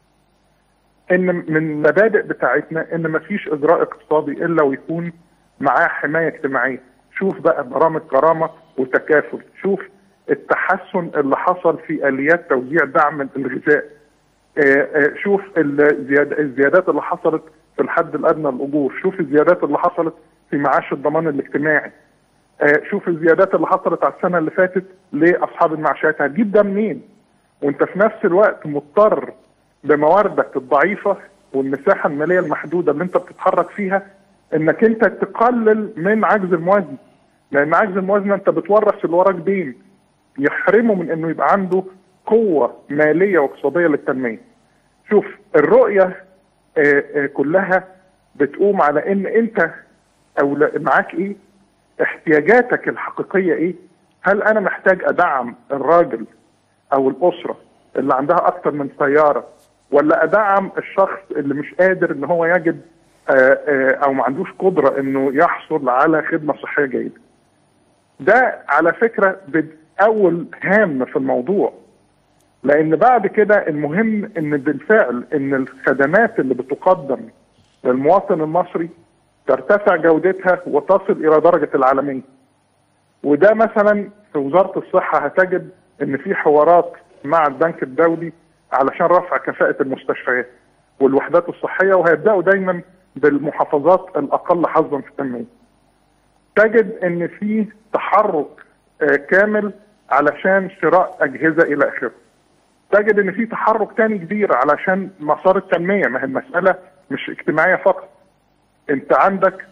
ان من المبادئ بتاعتنا ان مفيش اجراء اقتصادي الا ويكون معاه حمايه اجتماعيه. شوف بقى برامج كرامه وتكافل، شوف التحسن اللي حصل في اليات توزيع دعم الغذاء، شوف الزيادات اللي حصلت في الحد الادنى للاجور، شوف الزيادات اللي حصلت في معاش الضمان الاجتماعي، شوف الزيادات اللي حصلت على السنه اللي فاتت لاصحاب المعاشات. هتجيب ده منين وانت في نفس الوقت مضطر بمواردك الضعيفه والمساحه الماليه المحدوده اللي انت بتتحرك فيها انك انت تقلل من عجز الموازنه؟ لان عجز الموازنه انت بتورث اللي وراك دين يحرمه من انه يبقى عنده قوه ماليه واقتصاديه للتنميه. شوف الرؤيه كلها بتقوم على ان انت او معاك ايه، احتياجاتك الحقيقيه ايه. هل انا محتاج ادعم الراجل او الاسره اللي عندها اكتر من سياره، ولا ادعم الشخص اللي مش قادر ان هو يجد آآ آآ او ما عندوش قدره انه يحصل على خدمه صحيه جيده. ده على فكره اول هام في الموضوع، لان بعد كده المهم ان بالفعل ان الخدمات اللي بتقدم للمواطن المصري ترتفع جودتها وتصل الى درجه العالميه. وده مثلا في وزاره الصحه هتجد ان في حوارات مع البنك الدولي علشان رفع كفاءه المستشفيات والوحدات الصحيه، وهيبداوا دايما بالمحافظات الاقل حظا في التنميه. تجد ان في تحرك كامل علشان شراء اجهزه الى اخره. تجد ان في تحرك تاني كبير علشان مسار التنميه، ما هي المساله مش اجتماعيه فقط. انت عندك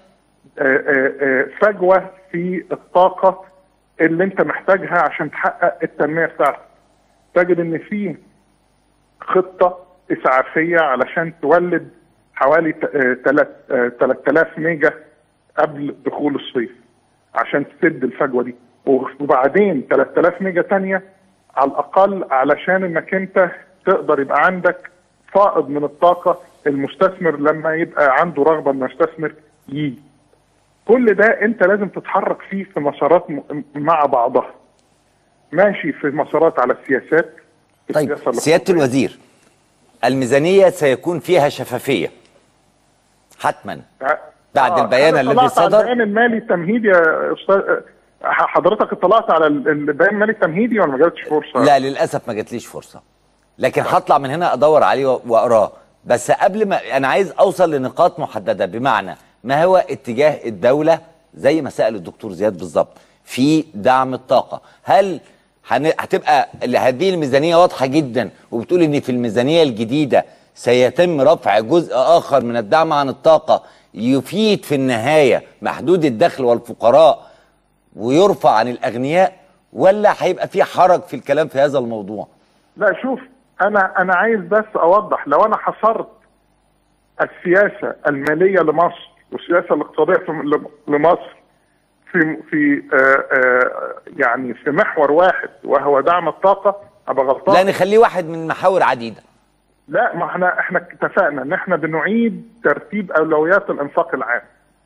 فجوه في الطاقه اللي انت محتاجها عشان تحقق التنميه بتاعتك. تجد ان في خطه اسعافيه علشان تولد حوالي ثلاثة آلاف ميجا قبل دخول الصيف عشان تسد الفجوه دي، وبعدين ثلاثة آلاف ميجا ثانيه على الاقل علشان انك انت تقدر يبقى عندك فائض من الطاقه، المستثمر لما يبقى عنده رغبه انه يستثمر يجي. كل ده انت لازم تتحرك فيه في مسارات مع بعضها. ماشي في مسارات على السياسات. طيب سياده الوزير، الميزانيه سيكون فيها شفافيه حتما بعد آه البيان الذي صدر. البيان المالي التمهيدي يا استاذ حضرتك اطلعت على البيان المالي التمهيدي ولا ما جاتش فرصه؟ لا للاسف ما جاتليش فرصه، لكن هطلع من هنا ادور عليه واقراه. بس قبل ما انا عايز اوصل لنقاط محدده، بمعنى ما هو اتجاه الدوله زي ما سأل الدكتور زياد بالظبط في دعم الطاقه؟ هل هتبقى هذه الميزانيه واضحه جدا وبتقول ان في الميزانيه الجديده سيتم رفع جزء اخر من الدعم عن الطاقه يفيد في النهايه محدود الدخل والفقراء ويرفع عن الاغنياء، ولا هيبقى في حرج في الكلام في هذا الموضوع؟ لا شوف، انا انا عايز بس اوضح، لو انا حصرت السياسه الماليه لمصر والسياسه الاقتصاديه لمصر في في آآ آآ يعني في محور واحد وهو دعم الطاقه ابقى غلطان. لا نخليه واحد من محاور عديده. لا ما احنا احنا اتفقنا ان احنا بنعيد ترتيب اولويات الانفاق العام.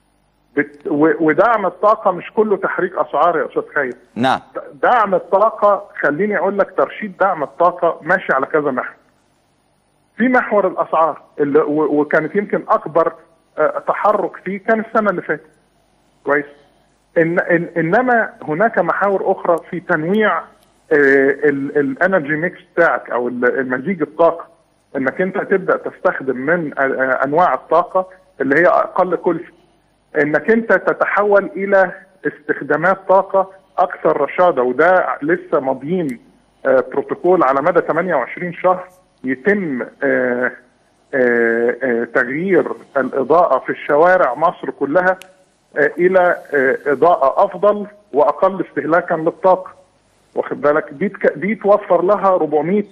ودعم الطاقه مش كله تحريك اسعار يا استاذ خالد. نعم. دعم الطاقه خليني اقول لك ترشيد دعم الطاقه ماشي على كذا محور. في محور الاسعار اللي وكانت يمكن اكبر تحرك فيه كان السنه اللي فاتت. كويس؟ إن إن انما هناك محاور اخرى في تنويع الانرجي ميكس بتاعك او المزيج الطاقه، انك انت تبدا تستخدم من انواع الطاقه اللي هي اقل كلفه، انك انت تتحول الى استخدامات طاقه اكثر رشاده. وده لسه ماضيين بروتوكول على مدى ثمانية وعشرين شهر يتم آآ آآ تغيير الاضاءه في الشوارع مصر كلها الى اضاءه افضل واقل استهلاكا للطاقه. واخد بالك؟ دي دي توفر لها أربعمية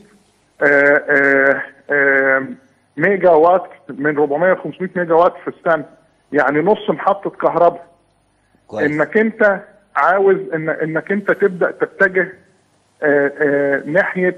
ميجا وات، من أربعمية ل خمسمية ميجا وات في السنه، يعني نص محطه كهرباء. انك انت عاوز إن انك انت تبدا تتجه آآ آآ ناحيه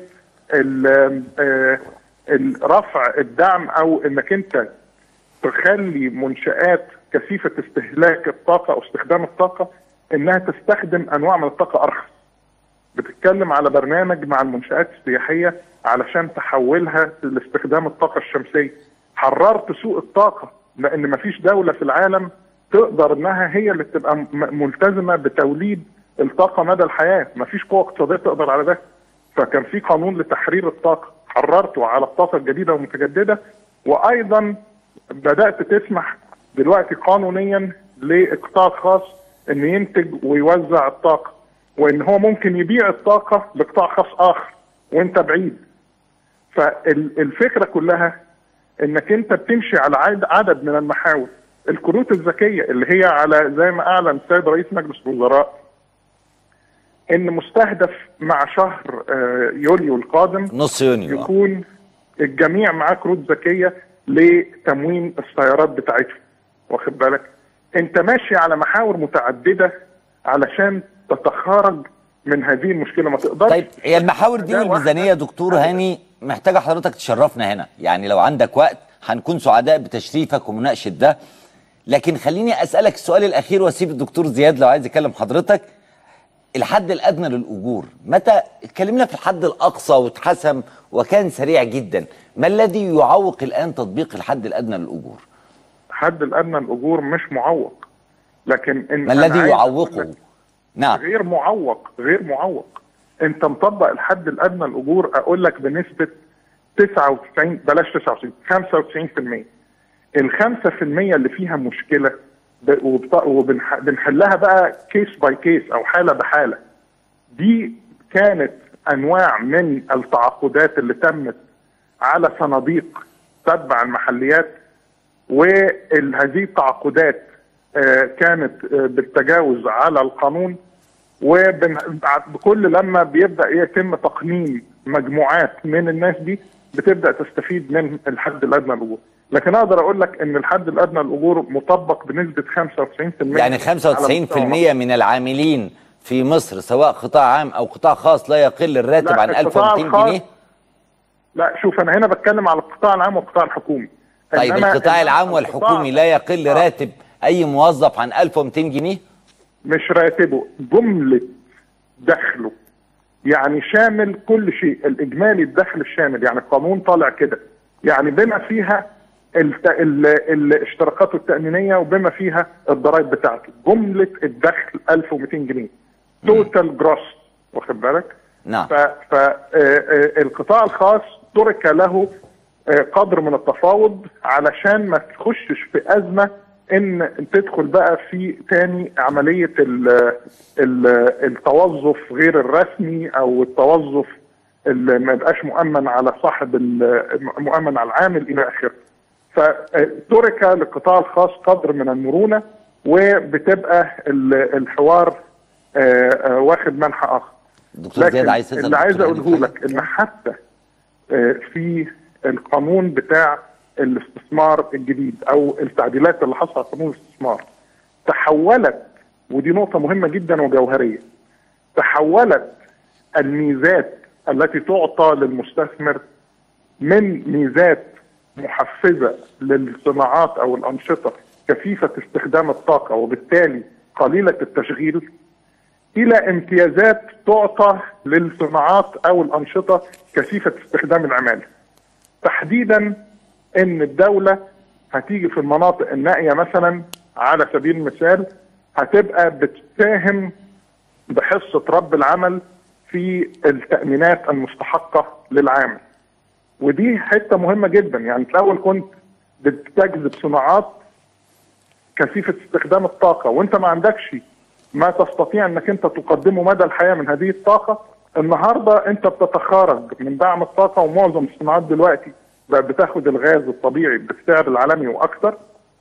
رفع الدعم، او انك انت تخلي منشآت كثيفه استهلاك الطاقه او استخدام الطاقه انها تستخدم انواع من الطاقه ارخص. بتتكلم على برنامج مع المنشآت السياحيه علشان تحولها لاستخدام الطاقه الشمسيه. حررت سوق الطاقه، لان مفيش دوله في العالم تقدر انها هي اللي تبقى ملتزمه بتوليد الطاقه مدى الحياه، مفيش قوه اقتصاديه تقدر على ده. فكان في قانون لتحرير الطاقه حررته على الطاقه الجديده والمتجدده، وايضا بدات تسمح دلوقتي قانونيا لقطاع خاص ان ينتج ويوزع الطاقه، وان هو ممكن يبيع الطاقه لقطاع خاص اخر وانت بعيد. فالفكره كلها انك انت بتمشي على عدد من المحاور. الكروت الذكيه اللي هي على زي ما اعلن السيد رئيس مجلس الوزراء ان مستهدف مع شهر يوليو القادم نص يونيو يكون الجميع معاه كروت ذكيه لتموين السيارات بتاعتهم. واخد بالك؟ انت ماشي على محاور متعدده علشان تتخارج من هذه المشكله، ما تقدرش. طيب هي المحاور دي والميزانيه يا دكتور هاني محتاجه حضرتك تشرفنا هنا، يعني لو عندك وقت هنكون سعداء بتشريفك ومناقشه ده. لكن خليني اسالك السؤال الاخير واسيب الدكتور زياد لو عايز يكلم حضرتك. الحد الادنى للاجور، متى اتكلمنا في الحد الاقصى واتحسم وكان سريع جدا، ما الذي يعوق الان تطبيق الحد الادنى للاجور؟ الحد الادنى للاجور مش معوق، لكن ما الذي يعوقه؟ نعم غير معوق، غير معوق. انت مطبق الحد الادنى للاجور اقول لك بنسبه تسعة وتسعين بلاش تسعة وتسعين خمسة وتسعين في المية. ال خمسة في المية اللي فيها مشكله وبنحلها بقى كيس باي كيس او حاله بحاله. دي كانت انواع من التعاقدات اللي تمت على صناديق تتبع المحليات، وهذه التعاقدات كانت بالتجاوز على القانون، وبكل لما بيبدا يتم تقنين مجموعات من الناس دي بتبدا تستفيد من الحد الادنى للاجور. لكن اقدر اقول لك ان الحد الادنى للاجور مطبق بنسبه خمسة وتسعين في المية. يعني خمسة وتسعين في المية من العاملين في مصر سواء قطاع عام او قطاع خاص لا يقل الراتب عن ألف ومئتين جنيه؟ لا شوف انا هنا بتكلم على القطاع العام والقطاع الحكومي. طيب القطاع العام والحكومي لا يقل راتب اي موظف عن ألف ومئتين جنيه؟ مش راتبه، جمله دخله، يعني شامل كل شيء، الاجمالي الدخل الشامل، يعني القانون طالع كده، يعني بما فيها الت... ال... الاشتراكات التأمينية وبما فيها الضرائب بتاعته، جملة الدخل ألف ومئتين جنيه توتال جروس، واخد بالك؟ نعم. فالقطاع الخاص ترك له قدر من التفاوض علشان ما تخشش في أزمة ان تدخل بقى في تاني عملية ال... ال... التوظف غير الرسمي او التوظف اللي ما يبقاش مؤمن على صاحب مؤمن على العامل الى اخره. فترك للقطاع الخاص قدر من المرونه، وبتبقى الحوار واخد منحى اخر. دكتور زياد عايز تسال. اللي عايز اقوله لك ان حتى في القانون بتاع الاستثمار الجديد او التعديلات اللي حصلت على قانون الاستثمار تحولت، ودي نقطه مهمه جدا وجوهريه، تحولت الميزات التي تعطى للمستثمر من ميزات محفزة للصناعات أو الأنشطة كثيفة استخدام الطاقة وبالتالي قليلة التشغيل، إلى امتيازات تعطى للصناعات أو الأنشطة كثيفة استخدام العمالة. تحديدا إن الدولة هتيجي في المناطق النائية مثلا على سبيل المثال هتبقى بتساهم بحصة رب العمل في التأمينات المستحقة للعامل، ودي حتة مهمة جدا. يعني في الأول كنت بتجذب صناعات كثيفة استخدام الطاقة وانت ما عندكش ما تستطيع انك انت تقدمه مدى الحياة من هذه الطاقة. النهاردة انت بتتخارج من دعم الطاقة، ومعظم الصناعات دلوقتي بقت بتاخد الغاز الطبيعي بالسعر العالمي واكثر،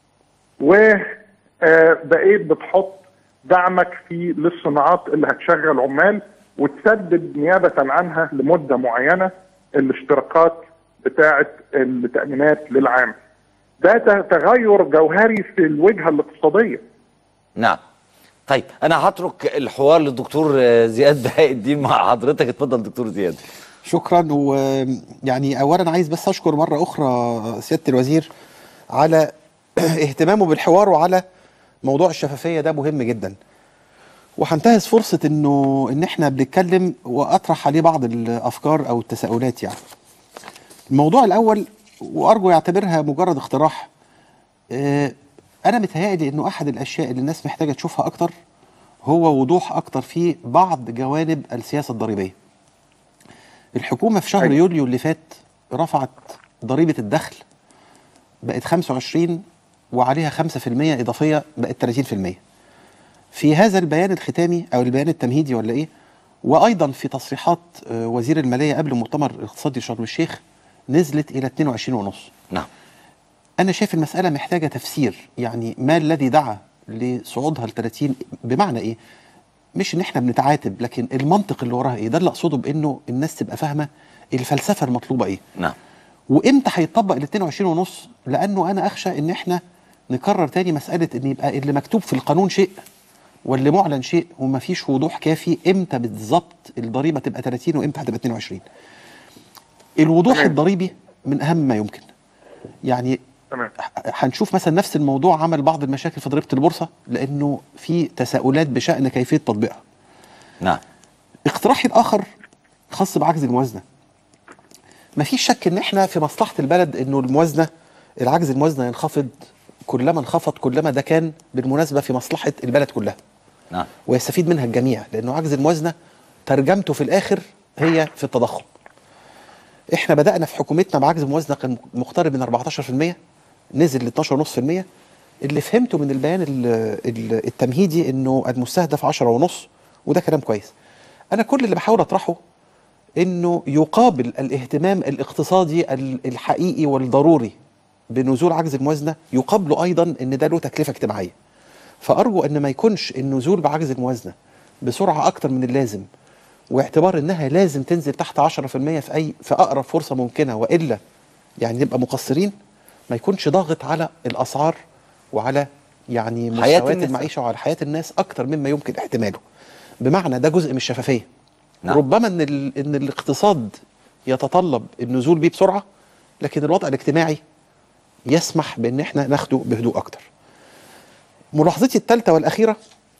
وبقيت بتحط دعمك في للصناعات اللي هتشغل عمال وتسدد نيابة عنها لمدة معينة الاشتراكات بتاعة التأمينات للعامل. ده تغير جوهري في الوجهة الاقتصادية. نعم. طيب أنا هترك الحوار للدكتور زياد بهاء الدين مع حضرتك. اتفضل دكتور زياد. شكرا. ويعني أولا عايز بس أشكر مرة أخرى سيادة الوزير على اهتمامه بالحوار وعلى موضوع الشفافية، ده مهم جدا. وهنتهز فرصة انه ان احنا بنتكلم واطرح عليه بعض الافكار او التساؤلات. يعني الموضوع الاول وارجو يعتبرها مجرد اقتراح، اه انا متهيألي انه احد الاشياء اللي الناس محتاجة تشوفها اكتر هو وضوح اكتر في بعض جوانب السياسة الضريبية. الحكومة في شهر يوليو اللي فات رفعت ضريبة الدخل بقت خمسة وعشرين وعليها خمسة في المية اضافية بقت ثلاثين في المية. في هذا البيان الختامي او البيان التمهيدي ولا ايه، وايضا في تصريحات وزير الماليه قبل مؤتمر الاقتصادي شرم الشيخ نزلت الى اثنين وعشرين ونص. نعم. انا شايف المساله محتاجه تفسير، يعني ما الذي دعا لصعودها ل ثلاثين؟ بمعنى ايه؟ مش ان احنا بنتعاتب، لكن المنطق اللي وراها ايه؟ ده اللي اقصده بانه الناس تبقى فاهمه الفلسفه المطلوبه ايه. نعم. وامتى هيطبق ال اثنين وعشرين ونص؟ لانه انا اخشى ان احنا نكرر تاني مساله ان يبقى اللي مكتوب في القانون شيء واللي معلن شيء ومفيش وضوح كافي امتى بالظبط الضريبه تبقى ثلاثين وامتى هتبقى اتنين وعشرين. الوضوح الضريبي من اهم ما يمكن. يعني تمام. هنشوف مثلا نفس الموضوع عمل بعض المشاكل في ضريبه البورصه لانه في تساؤلات بشان كيفيه تطبيقها. نعم. اقتراحي الاخر خاص بعجز الموازنه. مفيش شك ان احنا في مصلحه البلد انه الموازنه العجز الموازنه ينخفض، كلما انخفض كلما ده كان بالمناسبه في مصلحه البلد كلها. نعم. ويستفيد منها الجميع لانه عجز الموازنه ترجمته في الاخر هي في التضخم. احنا بدانا في حكومتنا بعجز موازنه كان مقترب من أربعتاشر في المية، نزل ل اتناشر فاصلة خمسة في المية. اللي فهمته من البيان التمهيدي انه المستهدف عشرة فاصلة خمسة، وده كلام كويس. انا كل اللي بحاول اطرحه انه يقابل الاهتمام الاقتصادي الحقيقي والضروري بنزول عجز الموازنه يقابله ايضا ان ده له تكلفه اجتماعيه. فارجو ان ما يكونش النزول بعجز الموازنه بسرعه اكتر من اللازم واعتبار انها لازم تنزل تحت عشرة في المية في اي في اقرب فرصه ممكنه والا يعني نبقى مقصرين، ما يكونش ضاغط على الاسعار وعلى يعني مستويات المعيشه وعلى حياه الناس اكتر مما يمكن احتماله. بمعنى ده جزء من الشفافيه. نعم. ربما ان ان الاقتصاد يتطلب النزول بيه بسرعه، لكن الوضع الاجتماعي يسمح بان احنا ناخده بهدوء اكتر. ملاحظتي الثالثه والاخيره،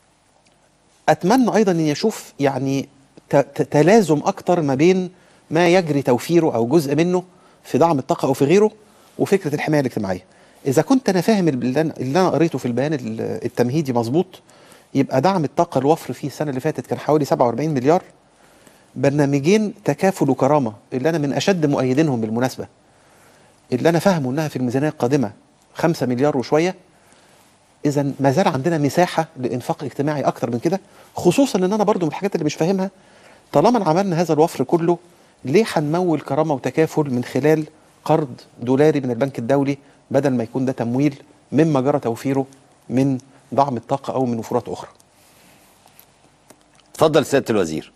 اتمنى ايضا ان يشوف يعني تلازم اكتر ما بين ما يجري توفيره او جزء منه في دعم الطاقه او في غيره وفكره الحمايه الاجتماعيه. اذا كنت انا فاهم اللي انا قريته في البيان التمهيدي مظبوط، يبقى دعم الطاقه الوفر فيه السنه اللي فاتت كان حوالي سبعة وأربعين مليار. برنامجين تكافل وكرامه اللي انا من اشد مؤيدينهم بالمناسبه، اللي انا فاهمه انها في الميزانيه القادمه خمسة مليار وشويه. اذا ما زال عندنا مساحه لانفاق اجتماعي اكتر من كده، خصوصا ان انا برضو من الحاجات اللي مش فاهمها، طالما عملنا هذا الوفر كله ليه هنمول كرامه وتكافل من خلال قرض دولاري من البنك الدولي بدل ما يكون ده تمويل مما جرى توفيره من دعم الطاقه او من وفرات اخرى. اتفضل سياده الوزير.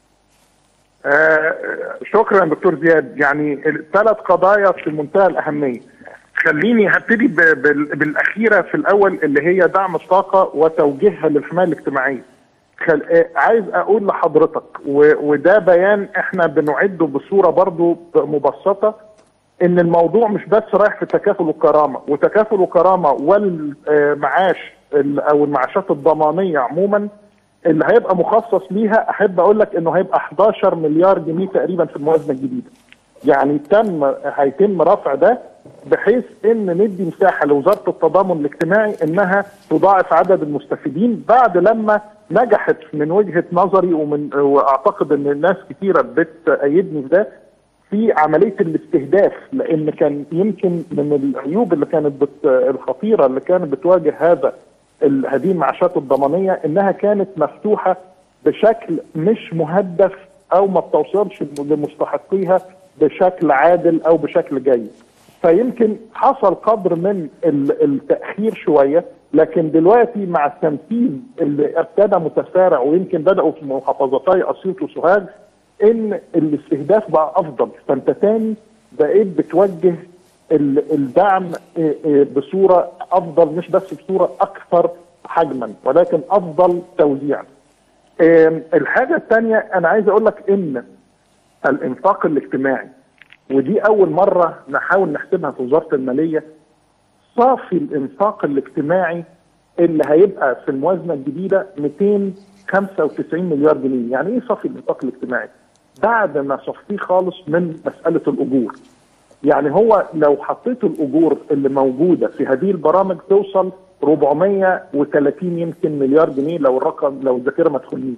آه شكرا دكتور زياد. يعني الثلاث قضايا في منتهى الاهميه. خليني هبتدي بالاخيره في الاول اللي هي دعم الطاقه وتوجيهها للحمايه الاجتماعيه. خل... آه عايز اقول لحضرتك و... وده بيان احنا بنعده بصوره برضو مبسطه، ان الموضوع مش بس رايح في تكافل وكرامه، وتكافل وكرامه والمعاش او المعاشات الضمانيه عموما اللي هيبقى مخصص ليها، احب اقول لك انه هيبقى احداشر مليار جنيه تقريبا في الموازنه الجديده. يعني تم هيتم رفع ده بحيث ان ندي مساحه لوزاره التضامن الاجتماعي انها تضاعف عدد المستفيدين بعد لما نجحت من وجهه نظري ومن واعتقد ان الناس كثيره بتأيدني في ده في عمليه الاستهداف، لان كان يمكن من العيوب اللي كانت بت الخطيره اللي كانت بتواجه هذا هذه المعاشات الضمانيه انها كانت مفتوحه بشكل مش مهدف او ما بتوصلش لمستحقيها بشكل عادل او بشكل جيد. فيمكن حصل قدر من التاخير شويه، لكن دلوقتي مع التنفيذ اللي ابتدى متسارع ويمكن بداوا في محافظتي اسيوط وسوهاج ان الاستهداف بقى افضل، فانت تاني بقيت بتوجه الدعم بصوره افضل، مش بس بصوره اكثر حجما ولكن افضل توزيعا. الحاجه الثانيه انا عايز اقول لك ان الانفاق الاجتماعي، ودي اول مره نحاول نحسبها في وزاره الماليه، صافي الانفاق الاجتماعي اللي هيبقى في الموازنه الجديده مئتين وخمسة وتسعين مليار جنيه. يعني ايه صافي الانفاق الاجتماعي؟ بعد ما صفيه خالص من مساله الاجور. يعني هو لو حطيت الاجور اللي موجوده في هذه البرامج توصل أربعمئة وثلاثين يمكن مليار جنيه لو الرقم لو الذاكره ما تخونيش.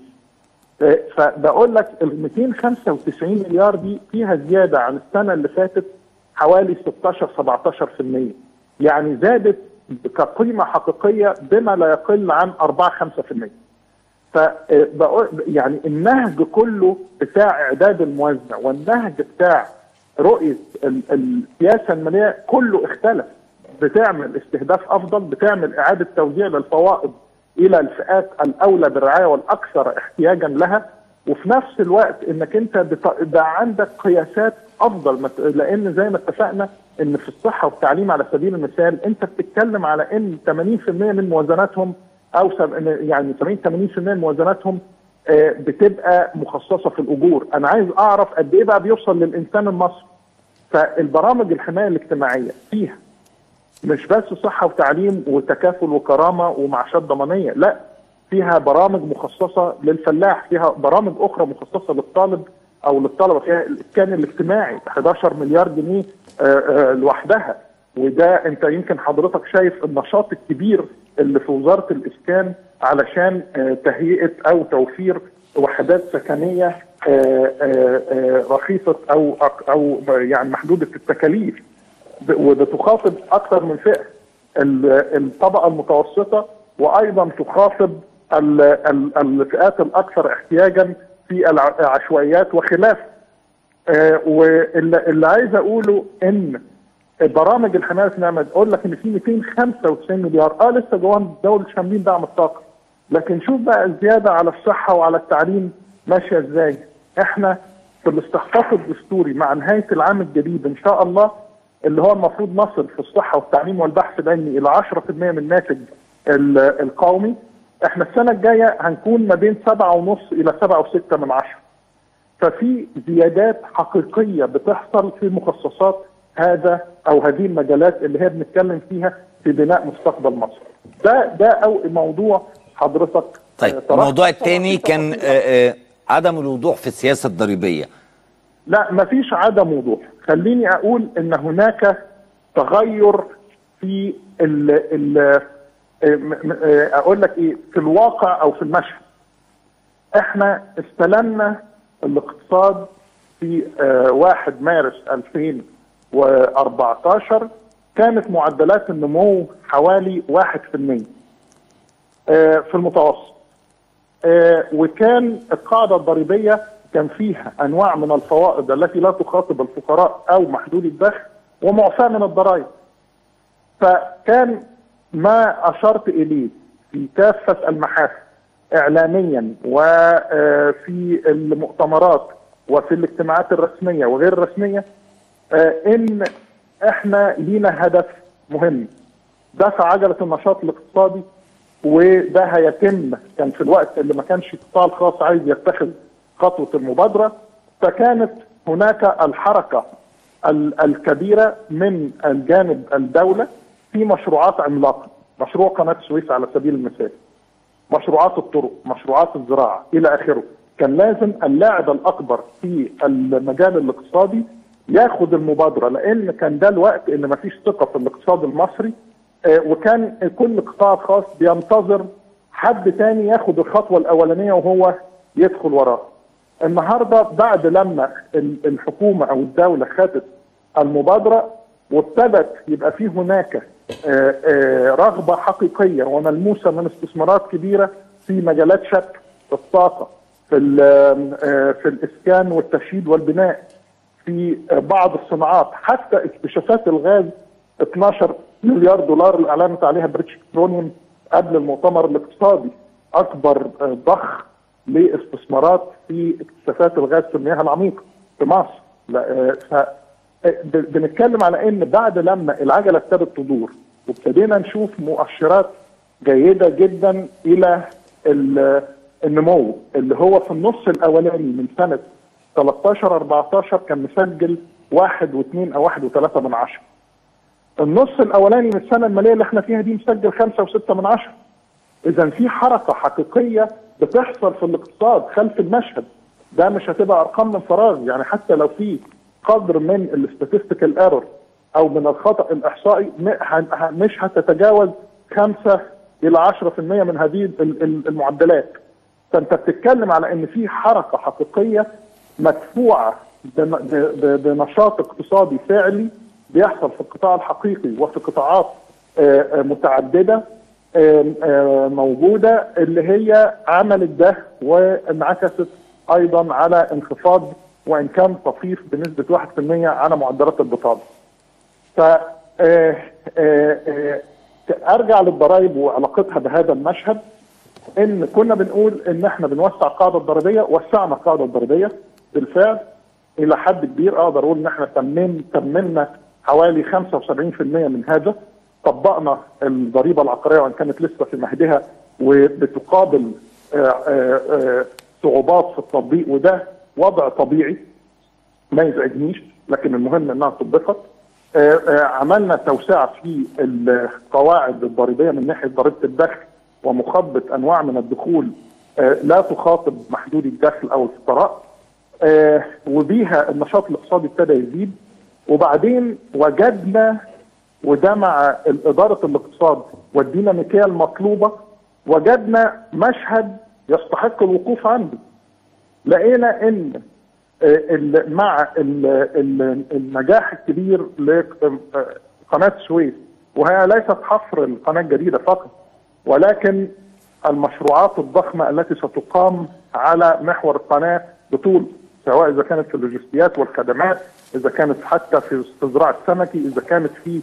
فبقول لك ال مئتين وخمسة وتسعين مليار دي فيها زياده عن السنه اللي فاتت حوالي ستاشر سبعتاشر في المية. يعني زادت كقيمه حقيقيه بما لا يقل عن أربعة خمسة في المية. فبقول يعني النهج كله بتاع اعداد الموازنه والنهج بتاع رؤيه السياسه الماليه كله اختلف. بتعمل استهداف افضل، بتعمل اعاده توزيع للفوائد الى الفئات الاولى بالرعايه والاكثر احتياجا لها، وفي نفس الوقت انك انت بقى عندك قياسات افضل، لان زي ما اتفقنا ان في الصحه والتعليم على سبيل المثال انت بتتكلم على ان ثمانين بالمئة من موازناتهم او يعني سبعين ثمانين بالمئة من موازناتهم بتبقى مخصصه في الاجور. انا عايز اعرف قد ايه بقى بيوصل للانسان المصري. فالبرامج الحمايه الاجتماعيه فيها مش بس صحه وتعليم وتكافل وكرامه ومعاشات ضمانيه، لا، فيها برامج مخصصه للفلاح، فيها برامج اخرى مخصصه للطالب او للطلبه، فيها الاسكان الاجتماعي احد عشر مليار جنيه لوحدها. وده انت يمكن حضرتك شايف النشاط الكبير اللي في وزاره الاسكان علشان تهيئه او توفير وحدات سكنيه رخيصه او او يعني محدوده التكاليف، وبتخاطب اكثر من فئه، الطبقه المتوسطه، وايضا تخاطب الفئات الاكثر احتياجا في العشوائيات وخلافه. واللي عايز اقوله ان برامج الحمايه الاجتماعيه اقول لك ان في مئتين وخمسة وتسعين مليار اه لسه جواهم دول شاملين دعم الطاقه، لكن شوف بقى الزياده على الصحه وعلى التعليم ماشيه ازاي. احنا في الاستحقاق الدستوري مع نهايه العام الجديد ان شاء الله اللي هو المفروض نصل في الصحه والتعليم والبحث العلمي الى عشرة بالمئة من الناتج القومي، احنا السنه الجايه هنكون ما بين سبعة ونص الى سبعة وستة من عشرة. ففي زيادات حقيقيه بتحصل في مخصصات هذا او هذه المجالات اللي هي بنتكلم فيها في بناء مستقبل مصر. ده ده او موضوع حضرتك. طيب الموضوع الثاني كان آآ آآ عدم الوضوح في السياسه الضريبيه. لا مفيش عدم وضوح، خليني اقول ان هناك تغير في ال ال اقول لك ايه في الواقع او في المشهد. احنا استلمنا الاقتصاد في واحد مارس ألفين وأربعتاشر كانت معدلات النمو حوالي واحد بالمئة في المتوسط، وكان القاعده الضريبيه كان فيها انواع من الفوائد التي لا تخاطب الفقراء او محدودي الدخل ومعفاه من الضرائب. فكان ما اشرت اليه في كافه المحافل اعلاميا وفي المؤتمرات وفي الاجتماعات الرسميه وغير الرسميه ان احنا لينا هدف مهم، دفع عجله النشاط الاقتصادي، وده هيتم كان في الوقت اللي ما كانش القطاع الخاص عايز يتخذ خطوه المبادره، فكانت هناك الحركه الكبيره من الجانب الدوله في مشروعات عملاقه، مشروع قناه السويس على سبيل المثال، مشروعات الطرق، مشروعات الزراعه الى اخره. كان لازم اللاعب الاكبر في المجال الاقتصادي ياخد المبادره، لان كان ده الوقت اللي ما فيش ثقه في الاقتصاد المصري، وكان كل قطاع خاص بينتظر حد تاني ياخد الخطوه الاولانيه وهو يدخل وراه. النهارده بعد لما الحكومه او الدوله خدت المبادره وابتدت يبقى في هناك رغبه حقيقيه وملموسه من استثمارات كبيره في مجالات شتى، في الطاقه، في في الاسكان والتشييد والبناء، في بعض الصناعات، حتى اكتشافات الغاز اتناشر مليار دولار اللي اعلنت عليها بريتش بتروليوم قبل المؤتمر الاقتصادي، اكبر ضخ لاستثمارات في اكتشافات الغاز في المياه العميقه في مصر. بنتكلم على ان بعد لما العجله ابتدت تدور وابتدينا نشوف مؤشرات جيده جدا الى النمو اللي هو في النص الاولاني من سنه تلتاشر أربعتاشر كان مسجل واحد واثنين او واحد وثلاثة من عشرة. النص الاولاني من السنه الماليه اللي احنا فيها دي مسجل خمسة وستة من عشرة. اذا في حركه حقيقيه بتحصل في الاقتصاد خلف المشهد. ده مش هتبقى ارقام من فراغ، يعني حتى لو في قدر من الاستاتستيكال ايرور او من الخطا الاحصائي مش هتتجاوز خمسة الى عشرة بالمئة من هذه المعدلات. فانت بتتكلم على ان في حركه حقيقيه مدفوعه بنشاط اقتصادي فعلي بيحصل في القطاع الحقيقي وفي قطاعات متعدده موجوده اللي هي عملت ده وانعكست ايضا على انخفاض وان كان طفيف بنسبه واحد بالمئة على معدلات البطاله. ف ارجع للضرائب وعلاقتها بهذا المشهد، ان كنا بنقول ان احنا بنوسع القاعده الضريبيه، وسعنا القاعده الضريبيه بالفعل الى حد كبير. اقدر اقول ان احنا تمم تممنا حوالي خمسة وسبعين بالمئة من هذا. طبقنا الضريبه العقاريه وان كانت لسه في مهدها وبتقابل صعوبات في التطبيق، وده وضع طبيعي ما يزعجنيش، لكن المهم انها طبقت. عملنا توسعه في القواعد الضريبيه من ناحيه ضريبه الدخل ومخبط انواع من الدخول لا تخاطب محدودي الدخل او الفقراء، وبيها النشاط الاقتصادي ابتدى يزيد. وبعدين وجدنا، وده مع اداره الاقتصاد والديناميكيه المطلوبه، وجدنا مشهد يستحق الوقوف عنده. لقينا ان مع النجاح الكبير لقناه السويس، وهي ليست حصر القناه الجديده فقط، ولكن المشروعات الضخمه التي ستقام على محور القناه بطول، سواء اذا كانت في اللوجستيات والخدمات، اذا كانت حتى في الزراعه السمكي، اذا كانت في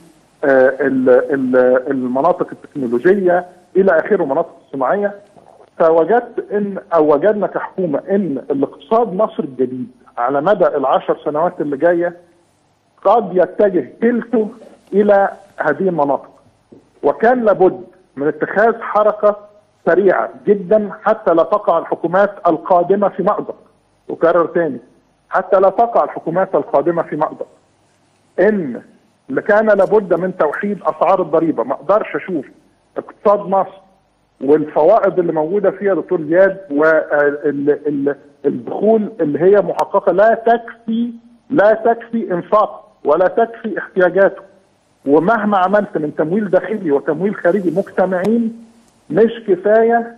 المناطق التكنولوجيه الى اخره، مناطق الصناعيه. فوجدت ان او وجدنا كحكومه ان الاقتصاد مصر الجديد على مدى العشر سنوات اللي جايه قد يتجه كلته الى هذه المناطق، وكان لابد من اتخاذ حركه سريعه جدا حتى لا تقع الحكومات القادمه في مأزق. اكرر تاني، حتى لا تقع الحكومات القادمه في مأزق. ان اللي كان لابد من توحيد اسعار الضريبه. ما اقدرش اشوف اقتصاد مصر والفوائد اللي موجوده فيها دكتور زياد والدخول اللي هي محققه لا تكفي لا تكفي انفاق ولا تكفي احتياجاته، ومهما عملت من تمويل داخلي وتمويل خارجي مجتمعين مش كفايه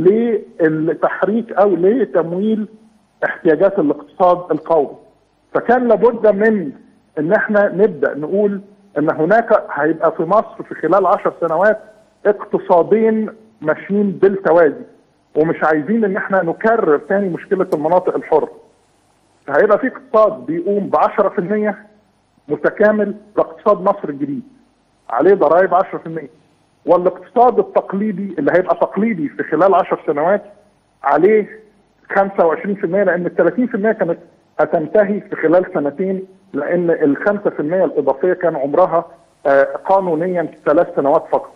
لتحريك او لتمويل احتياجات الاقتصاد القومي. فكان لابد من ان احنا نبدا نقول ان هناك هيبقى في مصر في خلال عشر سنوات اقتصادين ماشيين بالتوازي، ومش عايزين ان احنا نكرر تاني مشكله المناطق الحره. هيبقى في اقتصاد بيقوم ب عشرة بالمئة متكامل باقتصاد مصر الجديد عليه ضرائب عشرة بالمئة، والاقتصاد التقليدي اللي هيبقى تقليدي في خلال عشر سنوات عليه خمسة وعشرين بالمئة، لان ال ثلاثين بالمئة كانت هتنتهي في خلال سنتين، لان ال خمسة بالمئة الاضافيه كان عمرها قانونيا ثلاث سنوات فقط.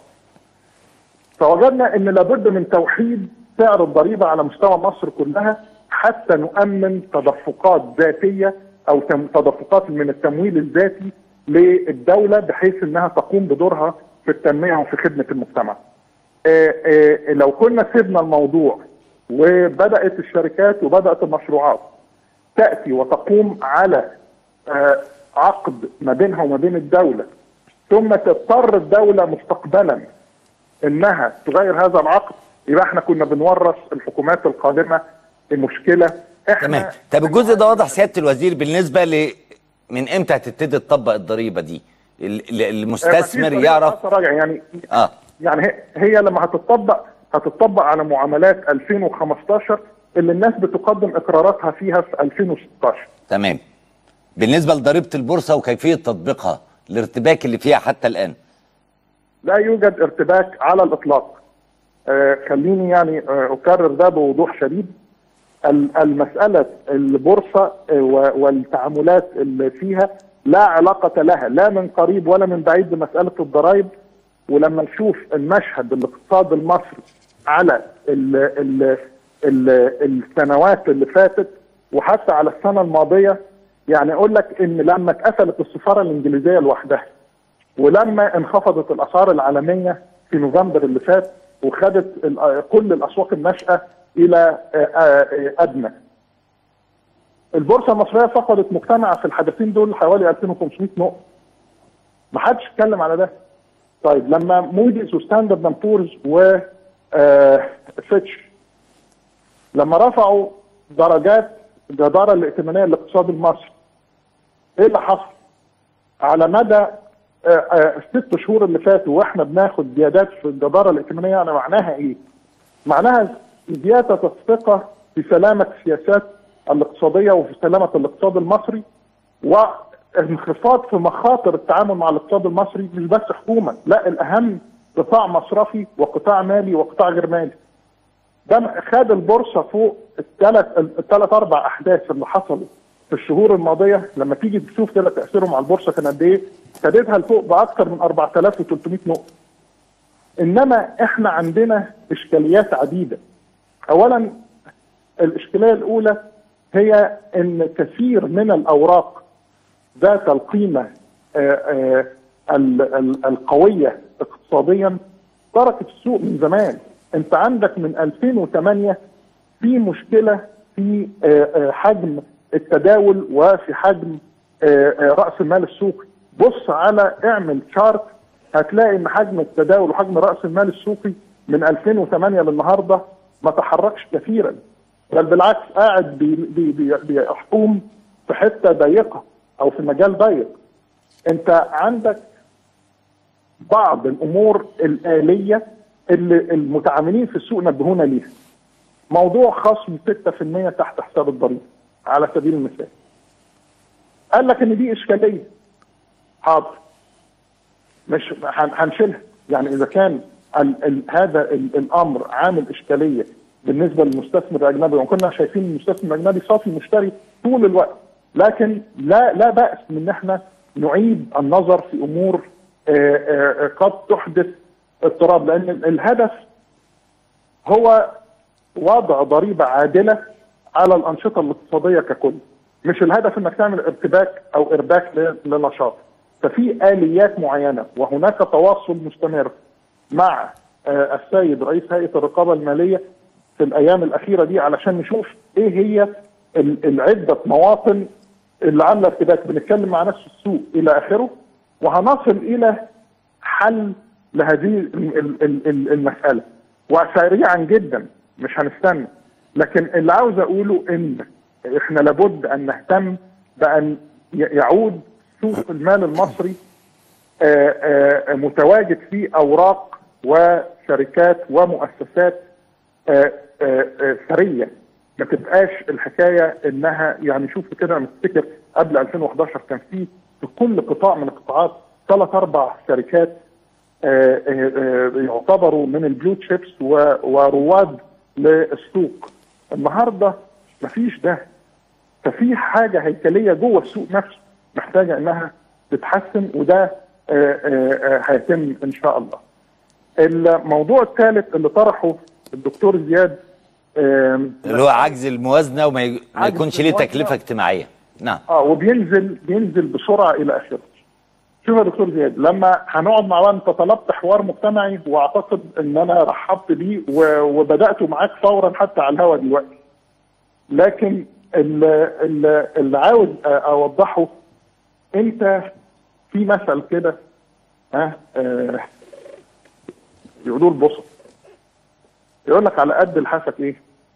فوجدنا ان لابد من توحيد سعر الضريبه على مستوى مصر كلها حتى نؤمن تدفقات ذاتيه او تدفقات من التمويل الذاتي للدوله بحيث انها تقوم بدورها في التنميه وفي خدمه المجتمع. آآ آآ لو كنا سيبنا الموضوع وبدات الشركات وبدات المشروعات تاتي وتقوم على عقد ما بينها وما بين الدوله، ثم تضطر الدوله مستقبلا انها تغير هذا العقد، يبقى احنا كنا بنورث الحكومات القادمه المشكله. احنا تمام. طب الجزء ده واضح سياده الوزير بالنسبه ل من امتى هتبتدي تطبق الضريبه دي؟ المستثمر يعرف راجع يعني اه يعني هي, هي لما هتطبق هتطبق على معاملات ألفين وخمستاشر اللي الناس بتقدم اقراراتها فيها في ألفين وستاشر. تمام. بالنسبه لضريبه البورصه وكيفيه تطبيقها، الارتباك اللي فيها حتى الان؟ لا يوجد ارتباك على الاطلاق. آه خليني يعني آه اكرر ده بوضوح شديد. المساله البورصه آه والتعاملات اللي فيها لا علاقه لها لا من قريب ولا من بعيد بمساله الضرائب. ولما نشوف المشهد الاقتصادي المصري على ال ال ال السنوات اللي فاتت وحتى على السنه الماضيه، يعني اقول لك ان لما اتقفلت السفاره الانجليزيه لوحدها، ولما انخفضت الاسعار العالميه في نوفمبر اللي فات وخدت كل الاسواق الناشئه الى ادنى، البورصه المصريه فقدت مجتمع في الحدثين دول حوالي ألفين وخمسمئة نقطه. ما حدش اتكلم على ده. طيب لما موديز وستاندرد اند بورز و فيتش لما رفعوا درجات الجداره الائتمانيه للاقتصاد المصري، ايه اللي حصل؟ على مدى الست شهور اللي فاتوا واحنا بناخد زيادات في الجداره الائتمانيه، يعني معناها ايه؟ معناها زياده الثقه في سلامه السياسات الاقتصاديه وفي سلامه الاقتصاد المصري، وانخفاض في مخاطر التعامل مع الاقتصاد المصري. مش بس حكومه، لا الاهم قطاع مصرفي وقطاع مالي وقطاع غير مالي. ده خد البورصه فوق الثلاث الثلاث اربع احداث اللي حصلوا في الشهور الماضيه. لما تيجي تشوف كده تاثيرهم على البورصه كان قد ايه؟ خدتها لفوق باكثر من أربعة آلاف وثلاثمائة نقطه. انما احنا عندنا اشكاليات عديده. اولا الاشكاليه الاولى هي ان كثير من الاوراق ذات القيمه آآ آآ القويه اقتصاديا تركت السوق من زمان. انت عندك من ألفين وثمانية في مشكله في حجم التداول وفي حجم راس المال السوقي. بص على اعمل شارت هتلاقي ان حجم التداول وحجم راس المال السوقي من ألفين وثمانية للنهارده ما تحركش كثيرا، بل بالعكس قاعد بي بي بي بيحكم في حته ضيقه او في مجال ضيق. انت عندك بعض الامور الاليه اللي المتعاملين في السوق نبهونا ليها. موضوع خصم ستة في المئة تحت حساب الضريبه على سبيل المثال. قال لك ان دي اشكاليه. حاضر. مش هنشيلها، يعني اذا كان ال ال هذا ال الامر عامل اشكاليه بالنسبه للمستثمر الاجنبي، وكنا شايفين المستثمر الاجنبي صافي مشتري طول الوقت، لكن لا لا باس من ان احنا نعيد النظر في امور آآ آآ قد تحدث اضطراب، لان الهدف هو وضع ضريبه عادله على الانشطه الاقتصاديه ككل. مش الهدف انك تعمل ارتباك او ارباك لنشاط. ففي آليات معينة وهناك تواصل مستمر مع آه السيد رئيس هيئة الرقابة المالية في الأيام الأخيرة دي علشان نشوف إيه هي العدة مواطن اللي عاملة ارتباك. بنتكلم مع ناس في السوق إلى آخره، وهنصل إلى حل لهذه المسألة وسريعا جدا، مش هنستنى. لكن اللي عاوز أقوله إن إحنا لابد أن نهتم بأن يعود سوق المال المصري آآ آآ متواجد فيه اوراق وشركات ومؤسسات آآ آآ ثريه. ما تبقاش الحكايه انها يعني شوف كده، انا افتكر قبل ألفين وأحد عشر كان في في كل قطاع من القطاعات ثلاث اربع شركات آآ آآ يعتبروا من البلو تشيبس ورواد للسوق. النهارده مفيش ده. ففي حاجه هيكليه جوه السوق نفسه محتاجه انها تتحسن، وده هيتم ان شاء الله. الموضوع الثالث اللي طرحه الدكتور زياد اللي هو عجز الموازنه وما ي... يكونش ليه تكلفه اجتماعيه. نعم. اه وبينزل بينزل بسرعه الى اخره. شوف يا دكتور زياد، لما هنقعد مع بعض انت طلبت حوار مجتمعي واعتقد ان انا رحبت بيه وبدات معاك فورا حتى على الهواء دلوقتي. لكن اللي, اللي عاوز اوضحه، انت في مثل كده ها آه يقولوا البصر، يقول لك على قد لحافك ايه؟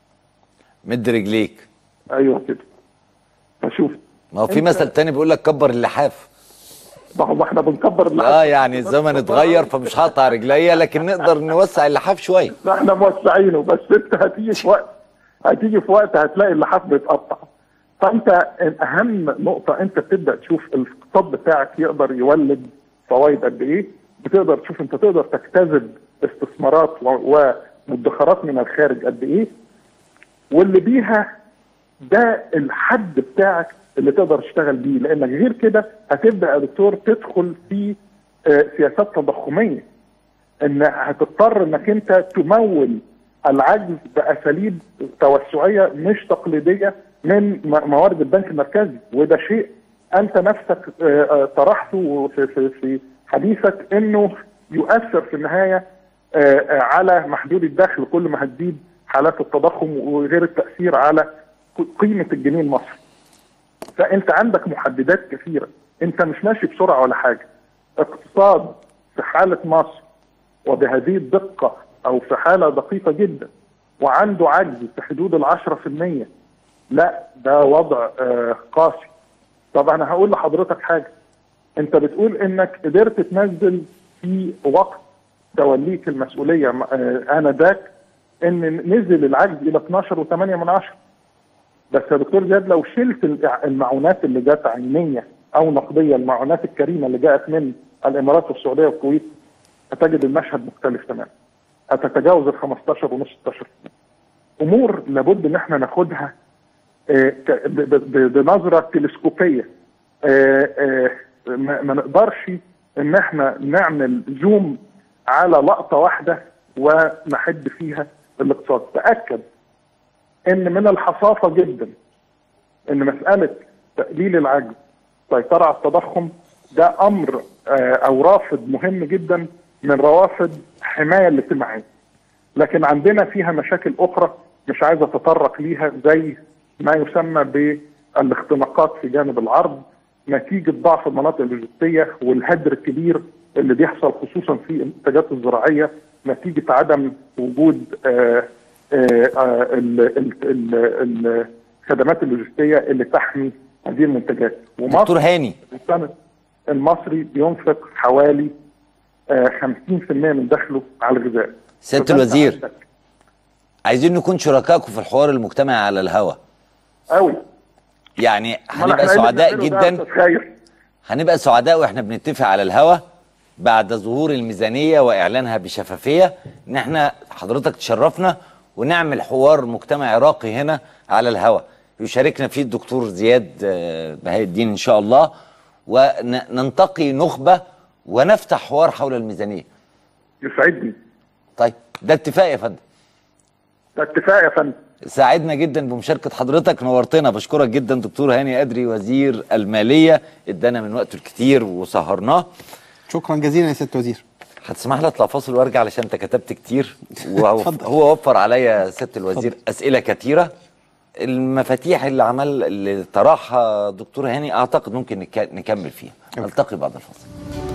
مد رجليك. ايوه كده. فشوف، ما هو في مثل تاني بيقول لك كبر اللحاف. ما هو احنا بنكبر اللحاف. اه يعني الزمن اتغير فمش هقطع رجليا، لكن نقدر نوسع اللحاف شويه. احنا موسعينه، بس انت هتيجي في وقت هتيجي في وقت هتلاقي اللحاف بيتقطع. فانت اهم نقطه انت بتبدا تشوف الاقتصاد بتاعك يقدر يولد فوائد قد ايه، بتقدر تشوف انت تقدر تجتذب استثمارات ومدخرات من الخارج قد ايه، واللي بيها ده الحد بتاعك اللي تقدر تشتغل بيه. لانك غير كده هتبدا يا دكتور تدخل في سياسات تضخميه، ان هتضطر انك انت تمول العجز باساليب توسعيه مش تقليديه من موارد البنك المركزي. وده شيء انت نفسك طرحته في في في حديثك انه يؤثر في النهايه على محدود الدخل كل ما هتزيد حالات التضخم، وغير التاثير على قيمه الجنيه المصري. فانت عندك محددات كثيره، انت مش ماشي بسرعه ولا حاجه. اقتصاد في حاله مصر وبهذه الدقه او في حاله دقيقه جدا وعنده عجز في حدود العشرة في المية، لا ده وضع آه قاسي. طب انا هقول لحضرتك حاجه، انت بتقول انك قدرت تنزل في وقت توليك المسؤوليه آه انذاك ان نزل العجز الى اثناشر فاصلة ثمانية من عشرة. بس يا دكتور زياد لو شلت المعونات اللي جات عينيه او نقديه، المعونات الكريمه اللي جاءت من الامارات والسعوديه والكويت، هتجد المشهد مختلف تماما. هتتجاوز ال خمستاشر ونص ستاشر. امور لابد ان احنا ناخدها آه بنظره تلسكوبيه. آه آه ما, ما نقدرش ان احنا نعمل زوم على لقطه واحده ونحد فيها الاقتصاد. تاكد ان من الحصافه جدا ان مساله تقليل العجز، السيطره على التضخم، ده امر او رافد مهم جدا من روافد الحمايه الاجتماعيه. لكن عندنا فيها مشاكل اخرى مش عايز اتطرق ليها، زي ما يسمى بالاختناقات في جانب العرض نتيجه ضعف المناطق اللوجستيه والهدر الكبير اللي بيحصل خصوصا في المنتجات الزراعيه نتيجه عدم وجود آآ آآ الخدمات اللوجستيه اللي تحمي هذه المنتجات. دكتور هاني، المصري بينفق حوالي خمسين في المية من دخله على الغذاء. سيادة الوزير، عايزين نكون شركائكم في الحوار المجتمعي على الهوا قوي. يعني هنبقى سعداء جدا، هنبقى سعداء واحنا بنتفق على الهوا بعد ظهور الميزانيه واعلانها بشفافيه ان احنا حضرتك تشرفنا ونعمل حوار مجتمعي راقي هنا على الهوا يشاركنا فيه الدكتور زياد بهاء الدين ان شاء الله، وننتقي نخبه ونفتح حوار حول الميزانيه. يسعدني. طيب ده اتفاق يا فندم. ده اتفاق يا فندم. سعدنا جدا بمشاركه حضرتك، نورتنا. بشكرك جدا دكتور هاني أدري وزير الماليه، ادانا من وقته الكتير وسهرناه. شكرا جزيلا يا سياده الوزير. هتسمح لي اطلع فاصل وارجع علشان انت كتبت كتير وهو وفر عليا سياده الوزير فضل. اسئله كتيره. المفاتيح اللي عمل اللي طرحها دكتور هاني اعتقد ممكن نك... نكمل فيها. نلتقي بعد الفاصل.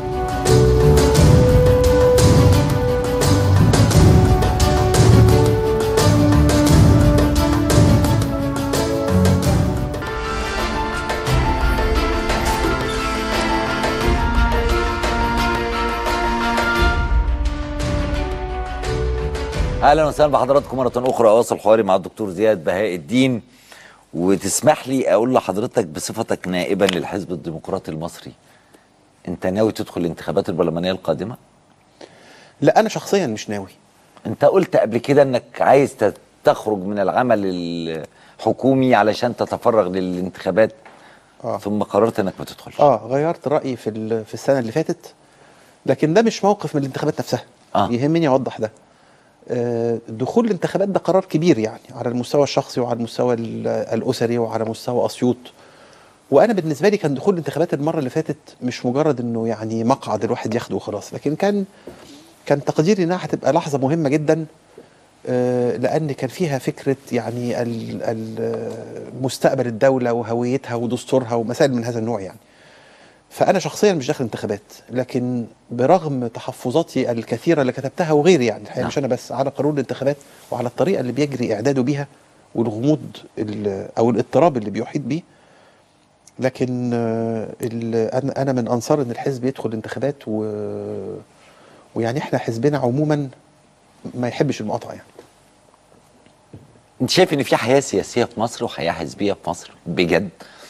اهلا وسهلا بحضراتكم مره اخرى. اواصل حواري مع الدكتور زياد بهاء الدين، وتسمح لي اقول لحضرتك بصفتك نائبا للحزب الديمقراطي المصري، انت ناوي تدخل الانتخابات البرلمانيه القادمه؟ لا انا شخصيا مش ناوي. انت قلت قبل كده انك عايز تخرج من العمل الحكومي علشان تتفرغ للانتخابات. آه. ثم قررت انك ما تدخلش. اه غيرت رايي في في السنه اللي فاتت، لكن ده مش موقف من الانتخابات نفسها. آه. يهمني اوضح ده. دخول الانتخابات ده قرار كبير يعني على المستوى الشخصي وعلى المستوى الأسري وعلى مستوى أسيوط. وأنا بالنسبة لي كان دخول الانتخابات المرة اللي فاتت مش مجرد إنه يعني مقعد الواحد ياخده وخلاص، لكن كان كان تقديري إنها هتبقى لحظة مهمة جدا، لأن كان فيها فكرة يعني مستقبل الدولة وهويتها ودستورها ومسائل من هذا النوع يعني. فأنا شخصيا مش داخل انتخابات، لكن برغم تحفظاتي الكثيرة اللي كتبتها وغيري يعني الحقيقة مش أنا بس، على قانون الانتخابات وعلى الطريقة اللي بيجري إعداده بيها والغموض أو الاضطراب اللي بيحيط بيه، لكن أنا من أنصار إن الحزب يدخل انتخابات و... ويعني إحنا حزبنا عموما ما يحبش المقاطعة يعني. أنت شايف إن في حياة سياسية في مصر وحياة حزبية في مصر بجد؟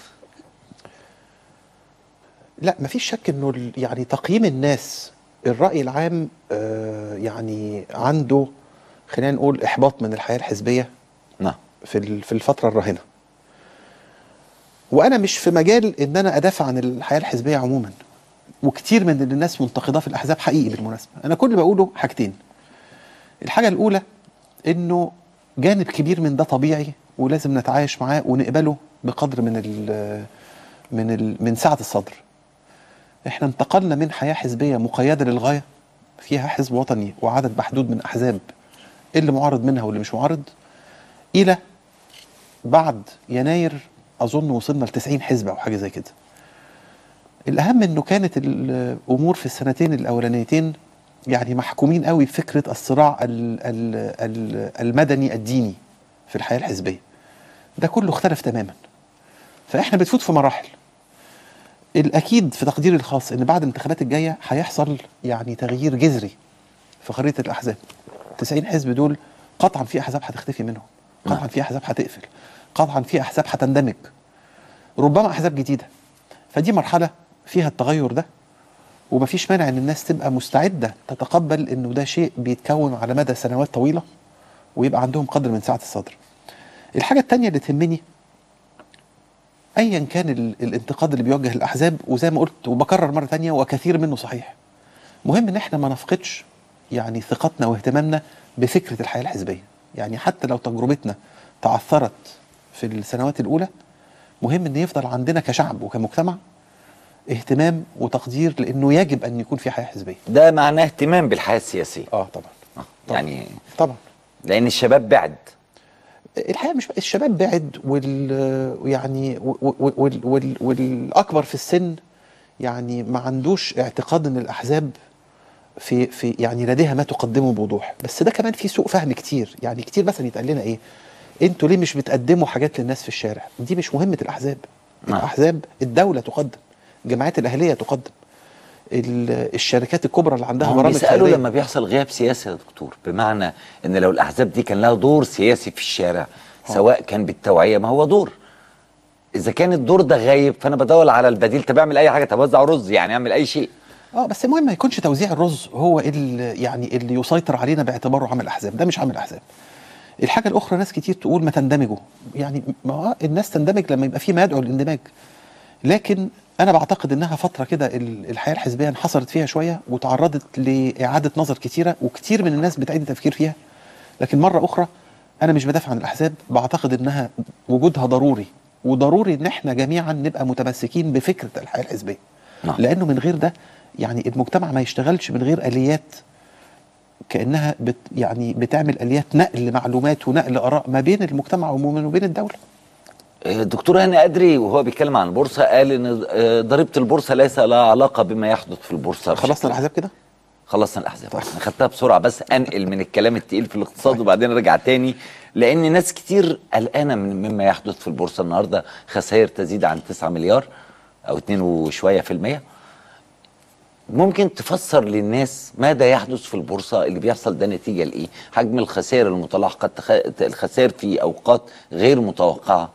لا مفيش شك انه يعني تقييم الناس الرأي العام آه يعني عنده خلينا نقول احباط من الحياة الحزبية. نعم. في في الفترة الراهنة. وانا مش في مجال ان انا ادافع عن الحياة الحزبية عموما، وكتير من اللي الناس منتقداه في الاحزاب حقيقي بالمناسبة. انا كل اللي بقوله حاجتين. الحاجة الاولى انه جانب كبير من ده طبيعي ولازم نتعايش معاه ونقبله بقدر من ال من ال من سعة الصدر. احنا انتقلنا من حياة حزبية مقيدة للغاية فيها حزب وطني وعدد محدود من احزاب اللي معارض منها واللي مش معارض، الى بعد يناير اظن وصلنا ل تسعين حزب او حاجة زي كده. الاهم انه كانت الامور في السنتين الاولانيتين يعني محكومين قوي بفكرة الصراع المدني الديني في الحياة الحزبية. ده كله اختلف تماما. فاحنا بتفوت في مراحل. الأكيد في تقديري الخاص إن بعد الانتخابات الجاية هيحصل يعني تغيير جذري في خريطة الأحزاب. تسعين حزب دول قطعا في أحزاب هتختفي منهم، قطعا في أحزاب هتقفل، قطعا في أحزاب هتندمج، ربما أحزاب جديدة. فدي مرحلة فيها التغير ده، ومفيش مانع إن الناس تبقى مستعدة تتقبل إنه ده شيء بيتكون على مدى سنوات طويلة ويبقى عندهم قدر من سعة الصدر. الحاجة التانية اللي تهمني ايا كان ال الانتقاد اللي بيوجه الاحزاب، وزي ما قلت وبكرر مره ثانيه وكثير منه صحيح، مهم ان احنا ما نفقدش يعني ثقتنا واهتمامنا بفكره الحياه الحزبيه. يعني حتى لو تجربتنا تعثرت في السنوات الاولى، مهم ان يفضل عندنا كشعب وكمجتمع اهتمام وتقدير، لانه يجب ان يكون في حياه حزبيه. ده معناه اهتمام بالحياه السياسيه. اه طبعا. آه. يعني طبعا لان الشباب بعد. الحقيقه مش الشباب بعد، وال يعني وال وال وال والاكبر في السن يعني ما عندوش اعتقاد ان الاحزاب في في يعني لديها ما تقدمه بوضوح. بس ده كمان في سوء فهم كتير. يعني كتير مثلا يتقال لنا ايه، انتوا ليه مش بتقدموا حاجات للناس في الشارع؟ دي مش مهمه الاحزاب. آه. الاحزاب الدوله تقدم، الجمعيات الاهليه تقدم، الشركات الكبرى اللي عندها برامج بيسألوا لما بيحصل غياب سياسي يا دكتور، بمعنى ان لو الاحزاب دي كان لها دور سياسي في الشارع سواء كان بالتوعيه، ما هو دور، اذا كان الدور ده غايب فانا بدور على البديل. طب اعمل اي حاجه، طب وزع رز، يعني اعمل اي شيء. اه بس المهم ما يكونش توزيع الرز هو اللي يعني اللي يسيطر علينا باعتباره عمل احزاب. ده مش عمل احزاب. الحاجه الاخرى، ناس كتير تقول ما تندمجوا، يعني ما الناس تندمج لما يبقى في ما يدعو للاندماج، لكن انا بعتقد انها فتره كده الحياه الحزبيه انحصرت فيها شويه وتعرضت لاعاده نظر كتيره، وكتير من الناس بتعيد التفكير فيها. لكن مره اخرى انا مش بدافع عن الاحزاب، بعتقد انها وجودها ضروري، وضروري ان احنا جميعا نبقى متمسكين بفكره الحياه الحزبيه. نعم. لانه من غير ده يعني المجتمع ما يشتغلش من غير اليات كانها بت يعني بتعمل اليات نقل معلومات ونقل اراء ما بين المجتمع وبين الدوله. الدكتور هاني قدري وهو بيتكلم عن البورصه قال ان ضريبه البورصه ليس لها علاقه بما يحدث في البورصه. خلصنا الاحزاب كده؟ خلصنا الاحزاب. انا خدتها بسرعه بس انقل من الكلام التقيل في الاقتصاد وبعدين ارجع تاني، لان ناس كتير قلقانه من مما يحدث في البورصه النهارده. خسائر تزيد عن تسعة مليار او اتنين وشويه في المية. ممكن تفسر للناس ماذا يحدث في البورصه؟ اللي بيحصل ده نتيجه لايه؟ حجم الخسائر المتلاحقه، الخسائر في اوقات غير متوقعه.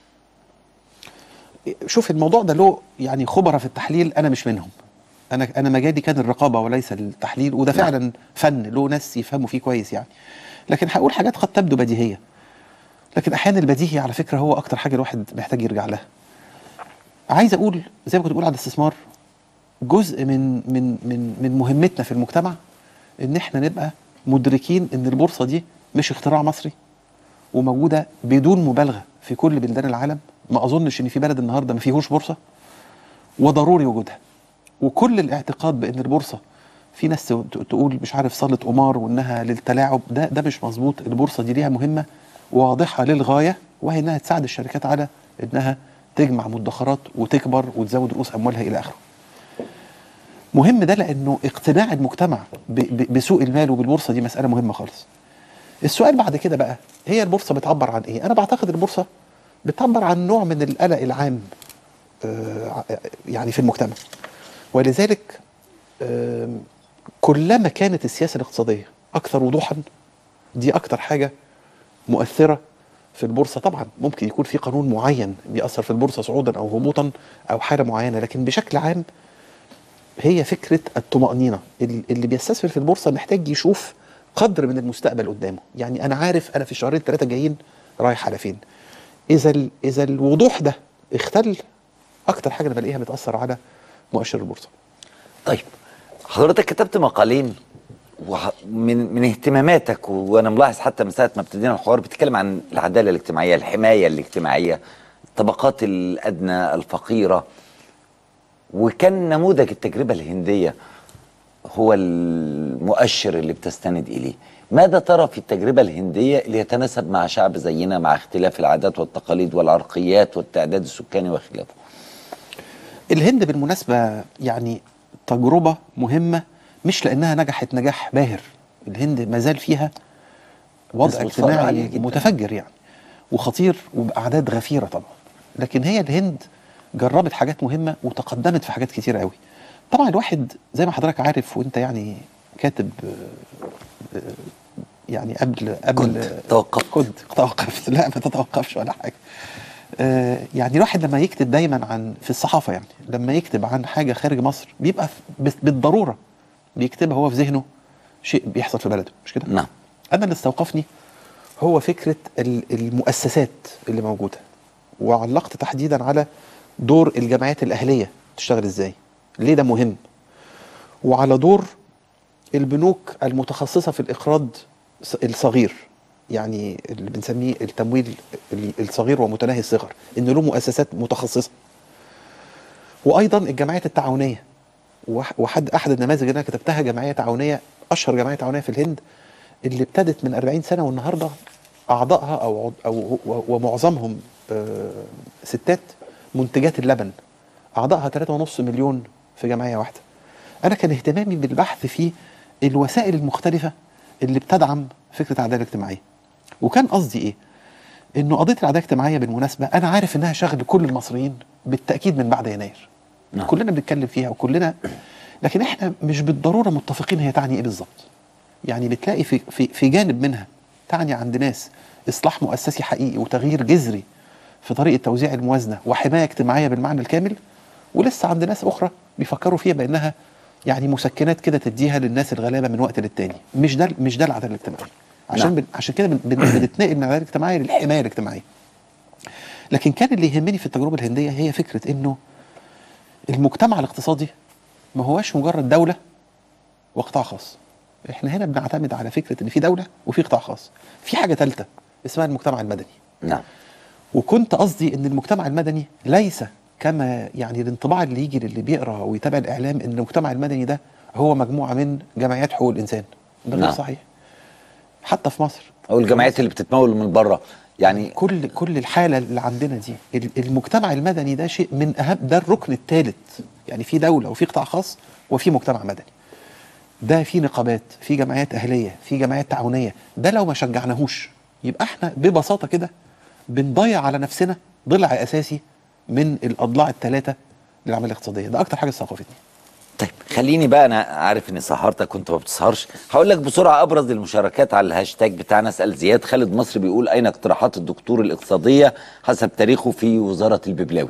شوف الموضوع ده له يعني خبراء في التحليل، انا مش منهم. انا انا مجالي كان الرقابه وليس التحليل، وده فعلا فن له ناس يفهموا فيه كويس يعني. لكن هقول حاجات قد تبدو بديهيه، لكن احيانا البديهي على فكره هو اكتر حاجه الواحد محتاج يرجع لها. عايز اقول زي ما كنت بقول على الاستثمار، جزء من من من من مهمتنا في المجتمع ان احنا نبقى مدركين ان البورصه دي مش اختراع مصري، وموجوده بدون مبالغه في كل بلدان العالم. ما اظنش ان في بلد النهارده ما فيهوش بورصه، وضروري وجودها. وكل الاعتقاد بان البورصه في ناس تقول مش عارف صاله قمار وانها للتلاعب، ده ده مش مظبوط. البورصه دي ليها مهمه واضحه للغايه، وهي انها تساعد الشركات على انها تجمع مدخرات وتكبر وتزود رؤوس اموالها الى اخره. مهم ده لانه اقتناع المجتمع بسوق المال وبالبورصه دي مساله مهمه خالص. السؤال بعد كده بقى، هي البورصه بتعبر عن ايه؟ انا بعتقد البورصه بتعبر عن نوع من القلق العام يعني في المجتمع، ولذلك كلما كانت السياسه الاقتصاديه اكثر وضوحا، دي اكثر حاجه مؤثره في البورصه. طبعا ممكن يكون في قانون معين بيأثر في البورصه صعودا او هبوطا او حاله معينه، لكن بشكل عام هي فكره الطمأنينه. اللي بيستثمر في البورصه محتاج يشوف قدر من المستقبل قدامه، يعني انا عارف انا في الشهرين الثلاثه الجايين رايح على فين. اذا اذا الوضوح ده اختل، اكتر حاجه انا بلاقيها بتاثر على مؤشر البورصه. طيب حضرتك كتبت مقالين من من اهتماماتك، وانا ملاحظ حتى من ساعه ما ابتدينا الحوار بتتكلم عن العداله الاجتماعيه، الحمايه الاجتماعيه، الطبقات الادنى الفقيره، وكان نموذج التجربه الهنديه هو المؤشر اللي بتستند اليه. ماذا ترى في التجربه الهنديه اللي يتناسب مع شعب زينا مع اختلاف العادات والتقاليد والعرقيات والتعداد السكاني وخلافه؟ الهند بالمناسبه يعني تجربه مهمه، مش لانها نجحت نجاح باهر. الهند ما زال فيها وضع اجتماعي متفجر يعني وخطير وباعداد غفيره طبعا، لكن هي الهند جربت حاجات مهمه وتقدمت في حاجات كتيره قوي. طبعا الواحد زي ما حضرتك عارف وانت يعني كاتب يعني قبل قبل كنت توقفت كنت توقفت لا ما تتوقفش ولا حاجه. آه يعني الواحد لما يكتب دايما عن في الصحافه، يعني لما يكتب عن حاجه خارج مصر بيبقى بالضروره بيكتبها هو في ذهنه شيء بيحصل في بلده، مش كده؟ نعم. انا اللي استوقفني هو فكره المؤسسات اللي موجوده وعلقت تحديدا على دور الجمعيات الاهليه تشتغل ازاي، ليه ده مهم، وعلى دور البنوك المتخصصه في الاقراض الصغير، يعني اللي بنسميه التمويل الصغير ومتناهي الصغر، ان له مؤسسات متخصصه. وايضا الجمعيات التعاونيه، وحد احد النماذج اللي انا كتبتها جمعيه تعاونيه، اشهر جمعيه تعاونيه في الهند، اللي ابتدت من أربعين سنه والنهارده اعضائها او او ومعظمهم ستات منتجات اللبن، اعضائها ثلاثة ونص مليون في جمعيه واحده. انا كان اهتمامي بالبحث في الوسائل المختلفه اللي بتدعم فكره العداله الاجتماعيه. وكان قصدي ايه؟ انه قضيه العداله الاجتماعيه بالمناسبه انا عارف انها شغل كل المصريين بالتاكيد من بعد يناير. نعم. كلنا بنتكلم فيها وكلنا، لكن احنا مش بالضروره متفقين هي تعني ايه بالظبط. يعني بتلاقي في في في جانب منها تعني عند ناس اصلاح مؤسسي حقيقي وتغيير جذري في طريقه توزيع الموازنه وحمايه اجتماعيه بالمعنى الكامل، ولسه عند ناس اخرى بيفكروا فيها بانها يعني مسكنات كده تديها للناس الغلابه من وقت للتاني. مش ده مش ده العداله الاجتماعيه. عشان نعم. عشان كده بن بنتنقل من العداله الاجتماعيه للحمايه الاجتماعيه. لكن كان اللي يهمني في التجربه الهنديه هي فكره انه المجتمع الاقتصادي ما هواش مجرد دوله وقطاع خاص. احنا هنا بنعتمد على فكره ان في دوله وفي قطاع خاص. في حاجه ثالثه اسمها المجتمع المدني. نعم. وكنت قصدي ان المجتمع المدني ليس كما يعني الانطباع اللي يجي للي بيقرا ويتابع الاعلام ان المجتمع المدني ده هو مجموعه من جمعيات حقوق الانسان. ده غير صحيح. حتى في مصر او الجمعيات اللي بتتمول من بره، يعني كل كل الحاله اللي عندنا دي، المجتمع المدني ده شيء من اهم، ده الركن الثالث. يعني في دوله وفي قطاع خاص وفي مجتمع مدني. ده في نقابات، في جمعيات اهليه، في جمعيات تعاونيه. ده لو ما شجعناهوش يبقى احنا ببساطه كده بنضيع على نفسنا ضلع اساسي من الاضلاع الثلاثه للعمليه الاقتصاديه. ده اكتر حاجه استوقفتني. طيب خليني بقى، انا عارف اني سهرتك كنت ما بتسهرش، هقول لك بسرعه ابرز المشاركات على الهاشتاج بتاعنا. اسال زياد خالد مصر بيقول اين اقتراحات الدكتور الاقتصاديه حسب تاريخه في وزاره الببلاوي؟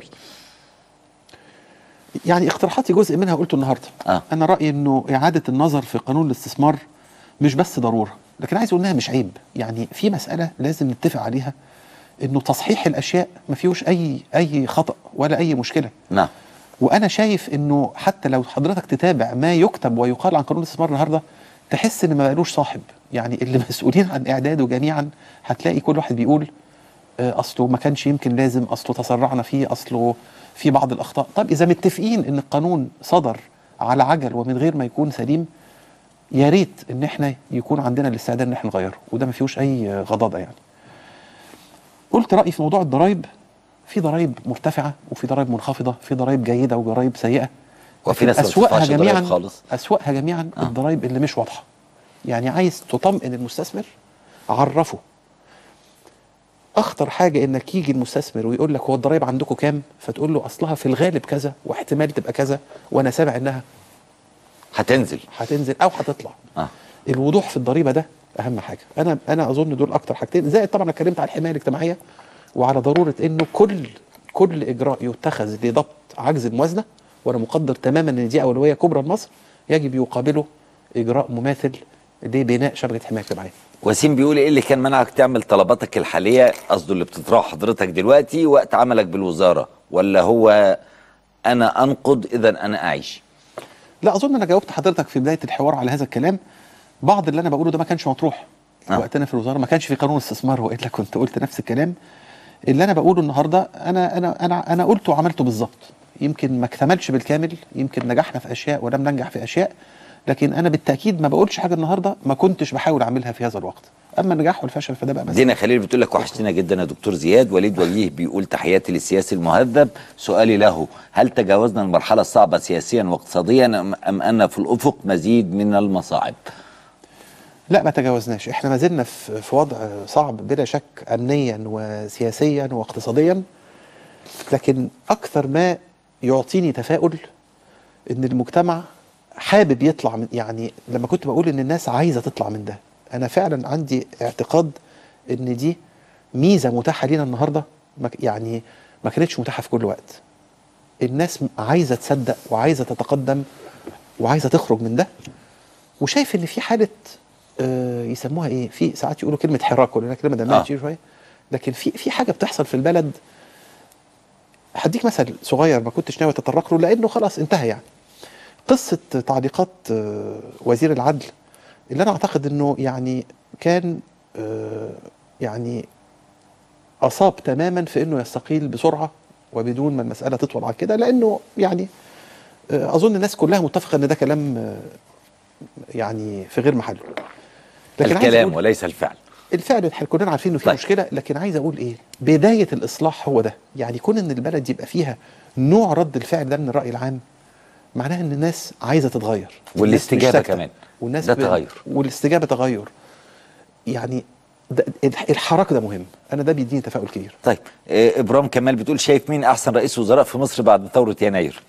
يعني اقتراحاتي جزء منها قلته النهارده. آه. انا رايي انه اعاده النظر في قانون الاستثمار مش بس ضروره، لكن عايز اقول انها مش عيب. يعني في مساله لازم نتفق عليها، انه تصحيح الاشياء ما فيهوش اي اي خطا ولا اي مشكله. نعم. وانا شايف انه حتى لو حضرتك تتابع ما يكتب ويقال عن قانون الاستثمار النهارده تحس ان ما بقالوش صاحب. يعني اللي مسؤولين عن اعداده جميعا هتلاقي كل واحد بيقول اصله ما كانش يمكن لازم، اصله تسرعنا فيه، اصله في بعض الاخطاء. طب اذا متفقين ان القانون صدر على عجل ومن غير ما يكون سليم، يا ريت ان احنا يكون عندنا الاستعداد ان احنا نغيره، وده ما فيهوش اي غضاضه. يعني قلت رايي في موضوع الضرايب. في ضرايب مرتفعه وفي ضرايب منخفضه، في ضرايب جيده وضرايب سيئه، وفي ناس اسوأها جميعا خالص. اسوأها جميعا آه. الضرايب اللي مش واضحه. يعني عايز تطمئن المستثمر، عرفه. اخطر حاجه انك يجي المستثمر ويقول لك هو الضرايب عندكم كام، فتقول له اصلها في الغالب كذا واحتمال تبقى كذا وانا سامع انها هتنزل هتنزل او هتطلع. آه. الوضوح في الضريبه ده اهم حاجه. انا انا اظن دول اكتر حاجتين، زائد طبعا اتكلمت على الحمايه الاجتماعيه وعلى ضروره انه كل كل اجراء يتخذ لضبط عجز الموازنه، وانا مقدر تماما ان دي اولويه كبرى لمصر، يجب يقابله اجراء مماثل لبناء شبكه حمايه اجتماعيه. وسيم بيقول ايه اللي كان منعك تعمل طلباتك الحاليه، قصده اللي بتطرحه حضرتك دلوقتي وقت عملك بالوزاره، ولا هو انا انقض اذا انا اعيش؟ لا اظن انا جاوبت حضرتك في بدايه الحوار على هذا الكلام. بعض اللي انا بقوله ده ما كانش مطروح آه. وقتنا في الوزاره، ما كانش في قانون استثمار، والا كنت قلت نفس الكلام. اللي انا بقوله النهارده انا انا انا انا قلته وعملته بالظبط. يمكن ما اكتملش بالكامل، يمكن نجحنا في اشياء ولم ننجح في اشياء، لكن انا بالتاكيد ما بقولش حاجه النهارده ما كنتش بحاول اعملها في هذا الوقت. اما النجاح والفشل فده بقى دينا خليل بتقول لك وحشتنا جدا يا دكتور زياد. وليد وجيه بيقول تحياتي للسياسي المهذب، سؤالي له هل تجاوزنا المرحله الصعبه سياسيا واقتصاديا ام ان في الافق مزيد من المصاعب؟ لا ما تجاوزناش، احنا ما زلنا في في وضع صعب بلا شك، امنيا وسياسيا واقتصاديا. لكن اكثر ما يعطيني تفاؤل ان المجتمع حابب يطلع من، يعني لما كنت بقول ان الناس عايزه تطلع من ده، انا فعلا عندي اعتقاد ان دي ميزه متاحه لينا النهارده، يعني ما كانتش متاحه في كل وقت. الناس عايزه تصدق وعايزه تتقدم وعايزه تخرج من ده، وشايف ان في حاله آه يسموها ايه، في ساعات يقولوا كلمه حراك، ولا كلمه دمها تقيل شويه، لكن في في حاجه بتحصل في البلد هديك مثل صغير ما كنتش ناوي اتطرق له لانه خلاص انتهى. يعني قصه تعليقات وزير العدل اللي انا اعتقد انه يعني كان يعني اصاب تماما في انه يستقيل بسرعه وبدون ما المساله تطول عن كده، لانه يعني اظن الناس كلها متفقه ان ده كلام يعني في غير محله. لكن الكلام وليس الفعل. الفعل كلنا عارفين انه في طيب. مشكله، لكن عايز اقول ايه؟ بدايه الاصلاح هو ده، يعني كون ان البلد يبقى فيها نوع رد الفعل ده من الراي العام معناها ان الناس عايزه تتغير، والاستجابه كمان والناس ده تغير، والاستجابه تغير. يعني ده الحراك ده مهم، انا ده بيديني تفاؤل كبير. طيب إيه ابرام كمال بتقول شايف مين احسن رئيس وزراء في مصر بعد ثوره يناير؟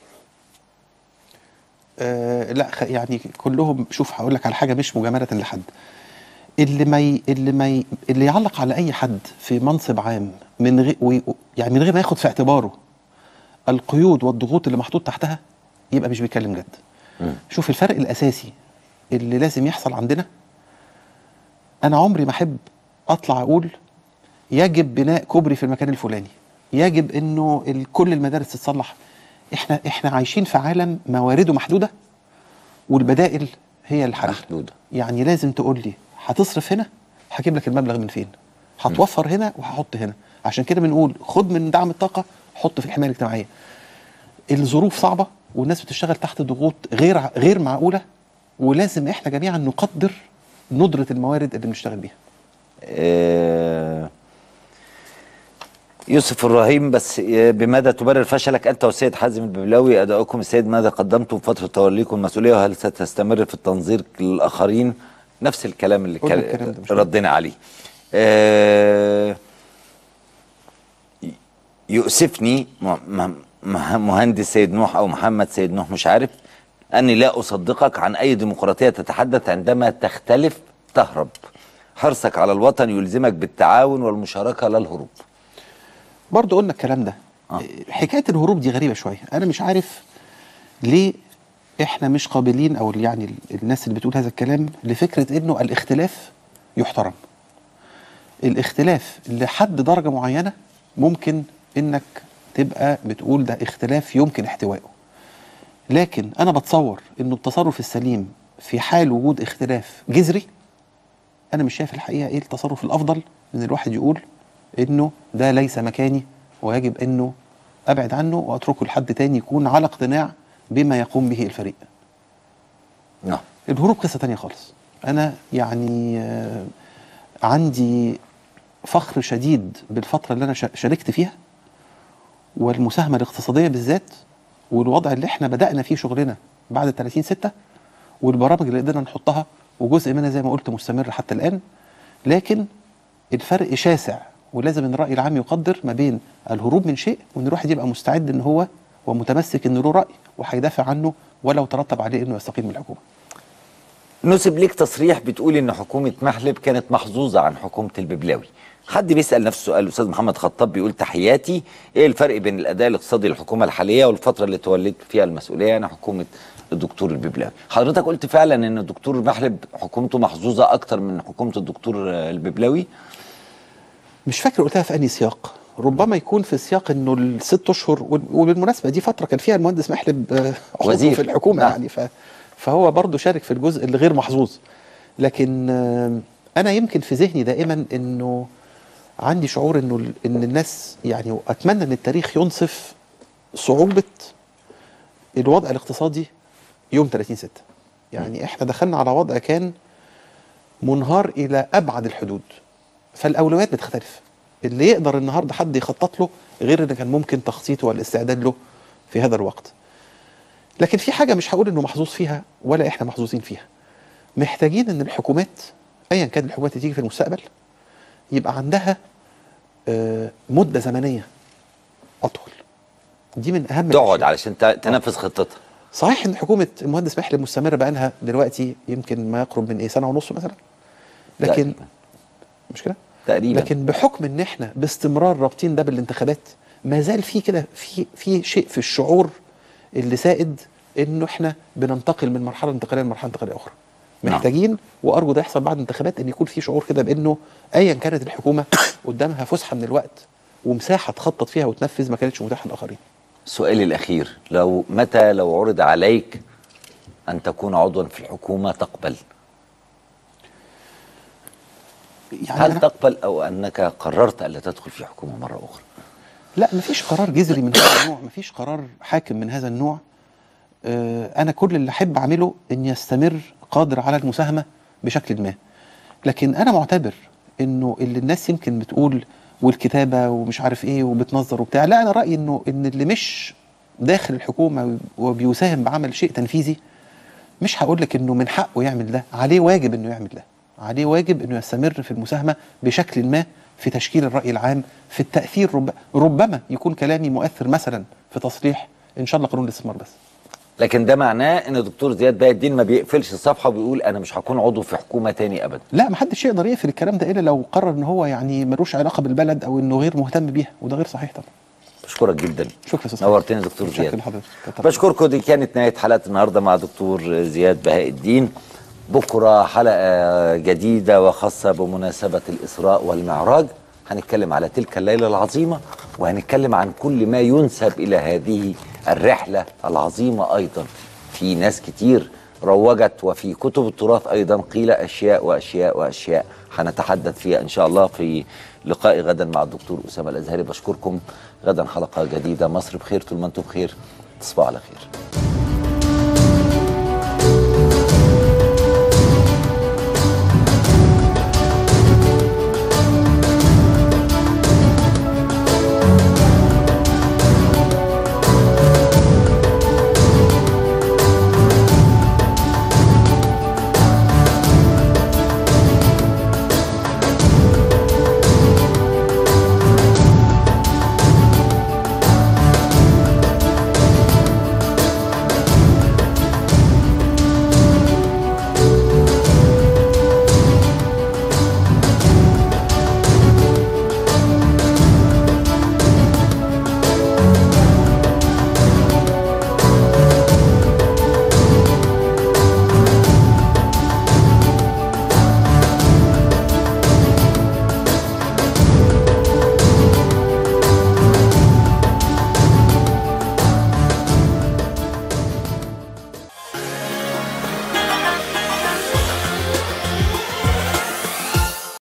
آه لا يعني كلهم. شوف هقول لك على حاجه مش مجامله لحد، اللي ما ي... اللي ما ي... اللي يعلق على اي حد في منصب عام من غير وي... يعني من غير ما ياخد في اعتباره القيود والضغوط اللي محطوط تحتها يبقى مش بيتكلم جد. م. شوف الفرق الاساسي اللي لازم يحصل عندنا، انا عمري ما احب اطلع اقول يجب بناء كوبري في المكان الفلاني، يجب انه ال... كل المدارس تتصلح. احنا احنا عايشين في عالم موارده محدوده والبدائل هي الحل محدوده. يعني لازم تقول لي هتصرف هنا هجيب لك المبلغ من فين، هتوفر هنا وهحط هنا. عشان كده بنقول خد من دعم الطاقه حط في الحمايه الاجتماعيه. الظروف صعبه والناس بتشتغل تحت ضغوط غير غير معقوله، ولازم احنا جميعا نقدر ندره الموارد اللي بنشتغل بيها. آه يوسف الرهيم بس بماذا تبرر فشلك انت والسيد حازم الببلاوي اداؤكم السيد؟ ماذا قدمتم فتره توليكم المسؤوليه وهل ستستمر في التنظير للاخرين؟ نفس الكلام اللي كان ردنا عليه. آه يؤسفني مهندس سيد نوح او محمد سيد نوح مش عارف اني لا اصدقك عن اي ديمقراطيه تتحدث عندما تختلف تهرب. حرصك على الوطن يلزمك بالتعاون والمشاركه لا الهروب. برضه قلنا الكلام ده. آه. حكايه الهروب دي غريبه شويه، انا مش عارف ليه احنا مش قابلين او يعني الناس اللي بتقول هذا الكلام لفكره انه الاختلاف يحترم. الاختلاف لحد درجه معينه ممكن انك تبقى بتقول ده اختلاف يمكن احتوائه، لكن انا بتصور انه التصرف السليم في حال وجود اختلاف جذري، انا مش شايف الحقيقه ايه التصرف الافضل ان الواحد يقول انه ده ليس مكاني ويجب انه ابعد عنه واتركه لحد تاني يكون على اقتناع بما يقوم به الفريق. نعم. الهروب قصه تانيه خالص. انا يعني آه عندي فخر شديد بالفتره اللي انا شاركت فيها والمساهمه الاقتصاديه بالذات والوضع اللي احنا بدانا فيه شغلنا بعد ثلاثين ستة والبرامج اللي قدرنا نحطها وجزء منها زي ما قلت مستمر حتى الان، لكن الفرق شاسع ولازم ان الراي العام يقدر ما بين الهروب من شيء وان الواحد يبقى مستعد ان هو ومتمسك انه له راي وهيدافع عنه ولو ترتب عليه انه يستقيل من الحكومه. نسب ليك تصريح بتقول ان حكومه محلب كانت محظوظه عن حكومه الببلاوي. حد بيسال نفس السؤال، الاستاذ محمد خطاب بيقول تحياتي، ايه الفرق بين الاداء الاقتصادي للحكومه الحاليه والفتره اللي توليت فيها المسؤوليه؟ يعني حكومه الدكتور الببلاوي. حضرتك قلت فعلا ان الدكتور محلب حكومته محظوظه اكتر من حكومه الدكتور الببلاوي؟ مش فاكر قلتها في انهي سياق، ربما يكون في سياق انه الست اشهر، وبالمناسبه دي فتره كان فيها المهندس محلب وزير في الحكومه. نعم. يعني ف فهو برضه شارك في الجزء اللي غير محظوظ. لكن انا يمكن في ذهني دائما انه عندي شعور انه ان الناس يعني اتمنى ان التاريخ ينصف صعوبه الوضع الاقتصادي يوم ثلاثين ستة. يعني احنا دخلنا على وضع كان منهار الى ابعد الحدود، فالاولويات بتختلف. اللي يقدر النهارده حد يخطط له غير اللي كان ممكن تخطيطه والاستعداد له في هذا الوقت. لكن في حاجه مش هقول انه محظوظ فيها ولا احنا محظوظين فيها. محتاجين ان الحكومات ايا كان الحكومات اللي تيجي في المستقبل يبقى عندها مده زمنيه اطول. دي من اهم تقعد علشان تنفذ خطتها. صحيح ان حكومه المهندس محلب مستمره بقى لها دلوقتي يمكن ما يقرب من ايه سنه ونص مثلا، لكن تقريبا. مش كده تقريبا. لكن بحكم ان احنا باستمرار رابطين ده بالانتخابات ما زال في كده في في شيء في الشعور اللي سائد انه احنا بننتقل من مرحله انتقاليه لمرحله انتقاليه اخرى. محتاجين نعم. وارجو ده يحصل بعد الانتخابات ان يكون في شعور كده بانه ايا كانت الحكومه قدامها فسحه من الوقت ومساحه تخطط فيها وتنفذ ما كانتش متاحه للاخرين. سؤالي الاخير، لو متى لو عرض عليك ان تكون عضوا في الحكومه تقبل؟ يعني هل تقبل او انك قررت الا تدخل في حكومه مره اخرى؟ لا، مفيش قرار جذري من هذا النوع، مفيش قرار حاكم من هذا النوع. آه انا كل اللي احب اعمله ان يستمر قادر على المساهمه بشكل ما، لكن انا معتبر انه اللي الناس يمكن بتقول والكتابه ومش عارف ايه وبتنظر وبتاع، لا، انا رايي انه ان اللي مش داخل الحكومه وبيساهم بعمل شيء تنفيذي، مش هقول لك انه من حقه يعمل ده، عليه واجب انه يعمل ده، عليه واجب انه يستمر في المساهمه بشكل ما في تشكيل الراي العام، في التاثير. رب ربما يكون كلامي مؤثر مثلا في تصليح ان شاء الله قانون الاستثمار بس. لكن ده معناه ان الدكتور زياد بهاء الدين ما بيقفلش الصفحه وبيقول انا مش هكون عضو في حكومه تاني ابدا. لا، ما حدش يقدر يقفل الكلام ده الا لو قرر ان هو يعني ملوش علاقه بالبلد او انه غير مهتم بيها، وده غير صحيح طبعا. بشكرك جدا. شكرا استاذ. نورتني دكتور زياد. شكرا لحضرتك. بشكركم. دي كانت نهايه حلقه النهارده مع دكتور زياد بهاء الدين. بكره حلقه جديده وخاصه بمناسبه الاسراء والمعراج، هنتكلم على تلك الليله العظيمه، وهنتكلم عن كل ما ينسب الى هذه الرحله العظيمه. ايضا في ناس كتير روجت، وفي كتب التراث ايضا قيل اشياء واشياء واشياء، هنتحدث فيها ان شاء الله في لقاء غدا مع الدكتور اسامه الازهري. بشكركم. غدا حلقه جديده. مصر بخير طول ما انتم بخير. تصبحوا على خير.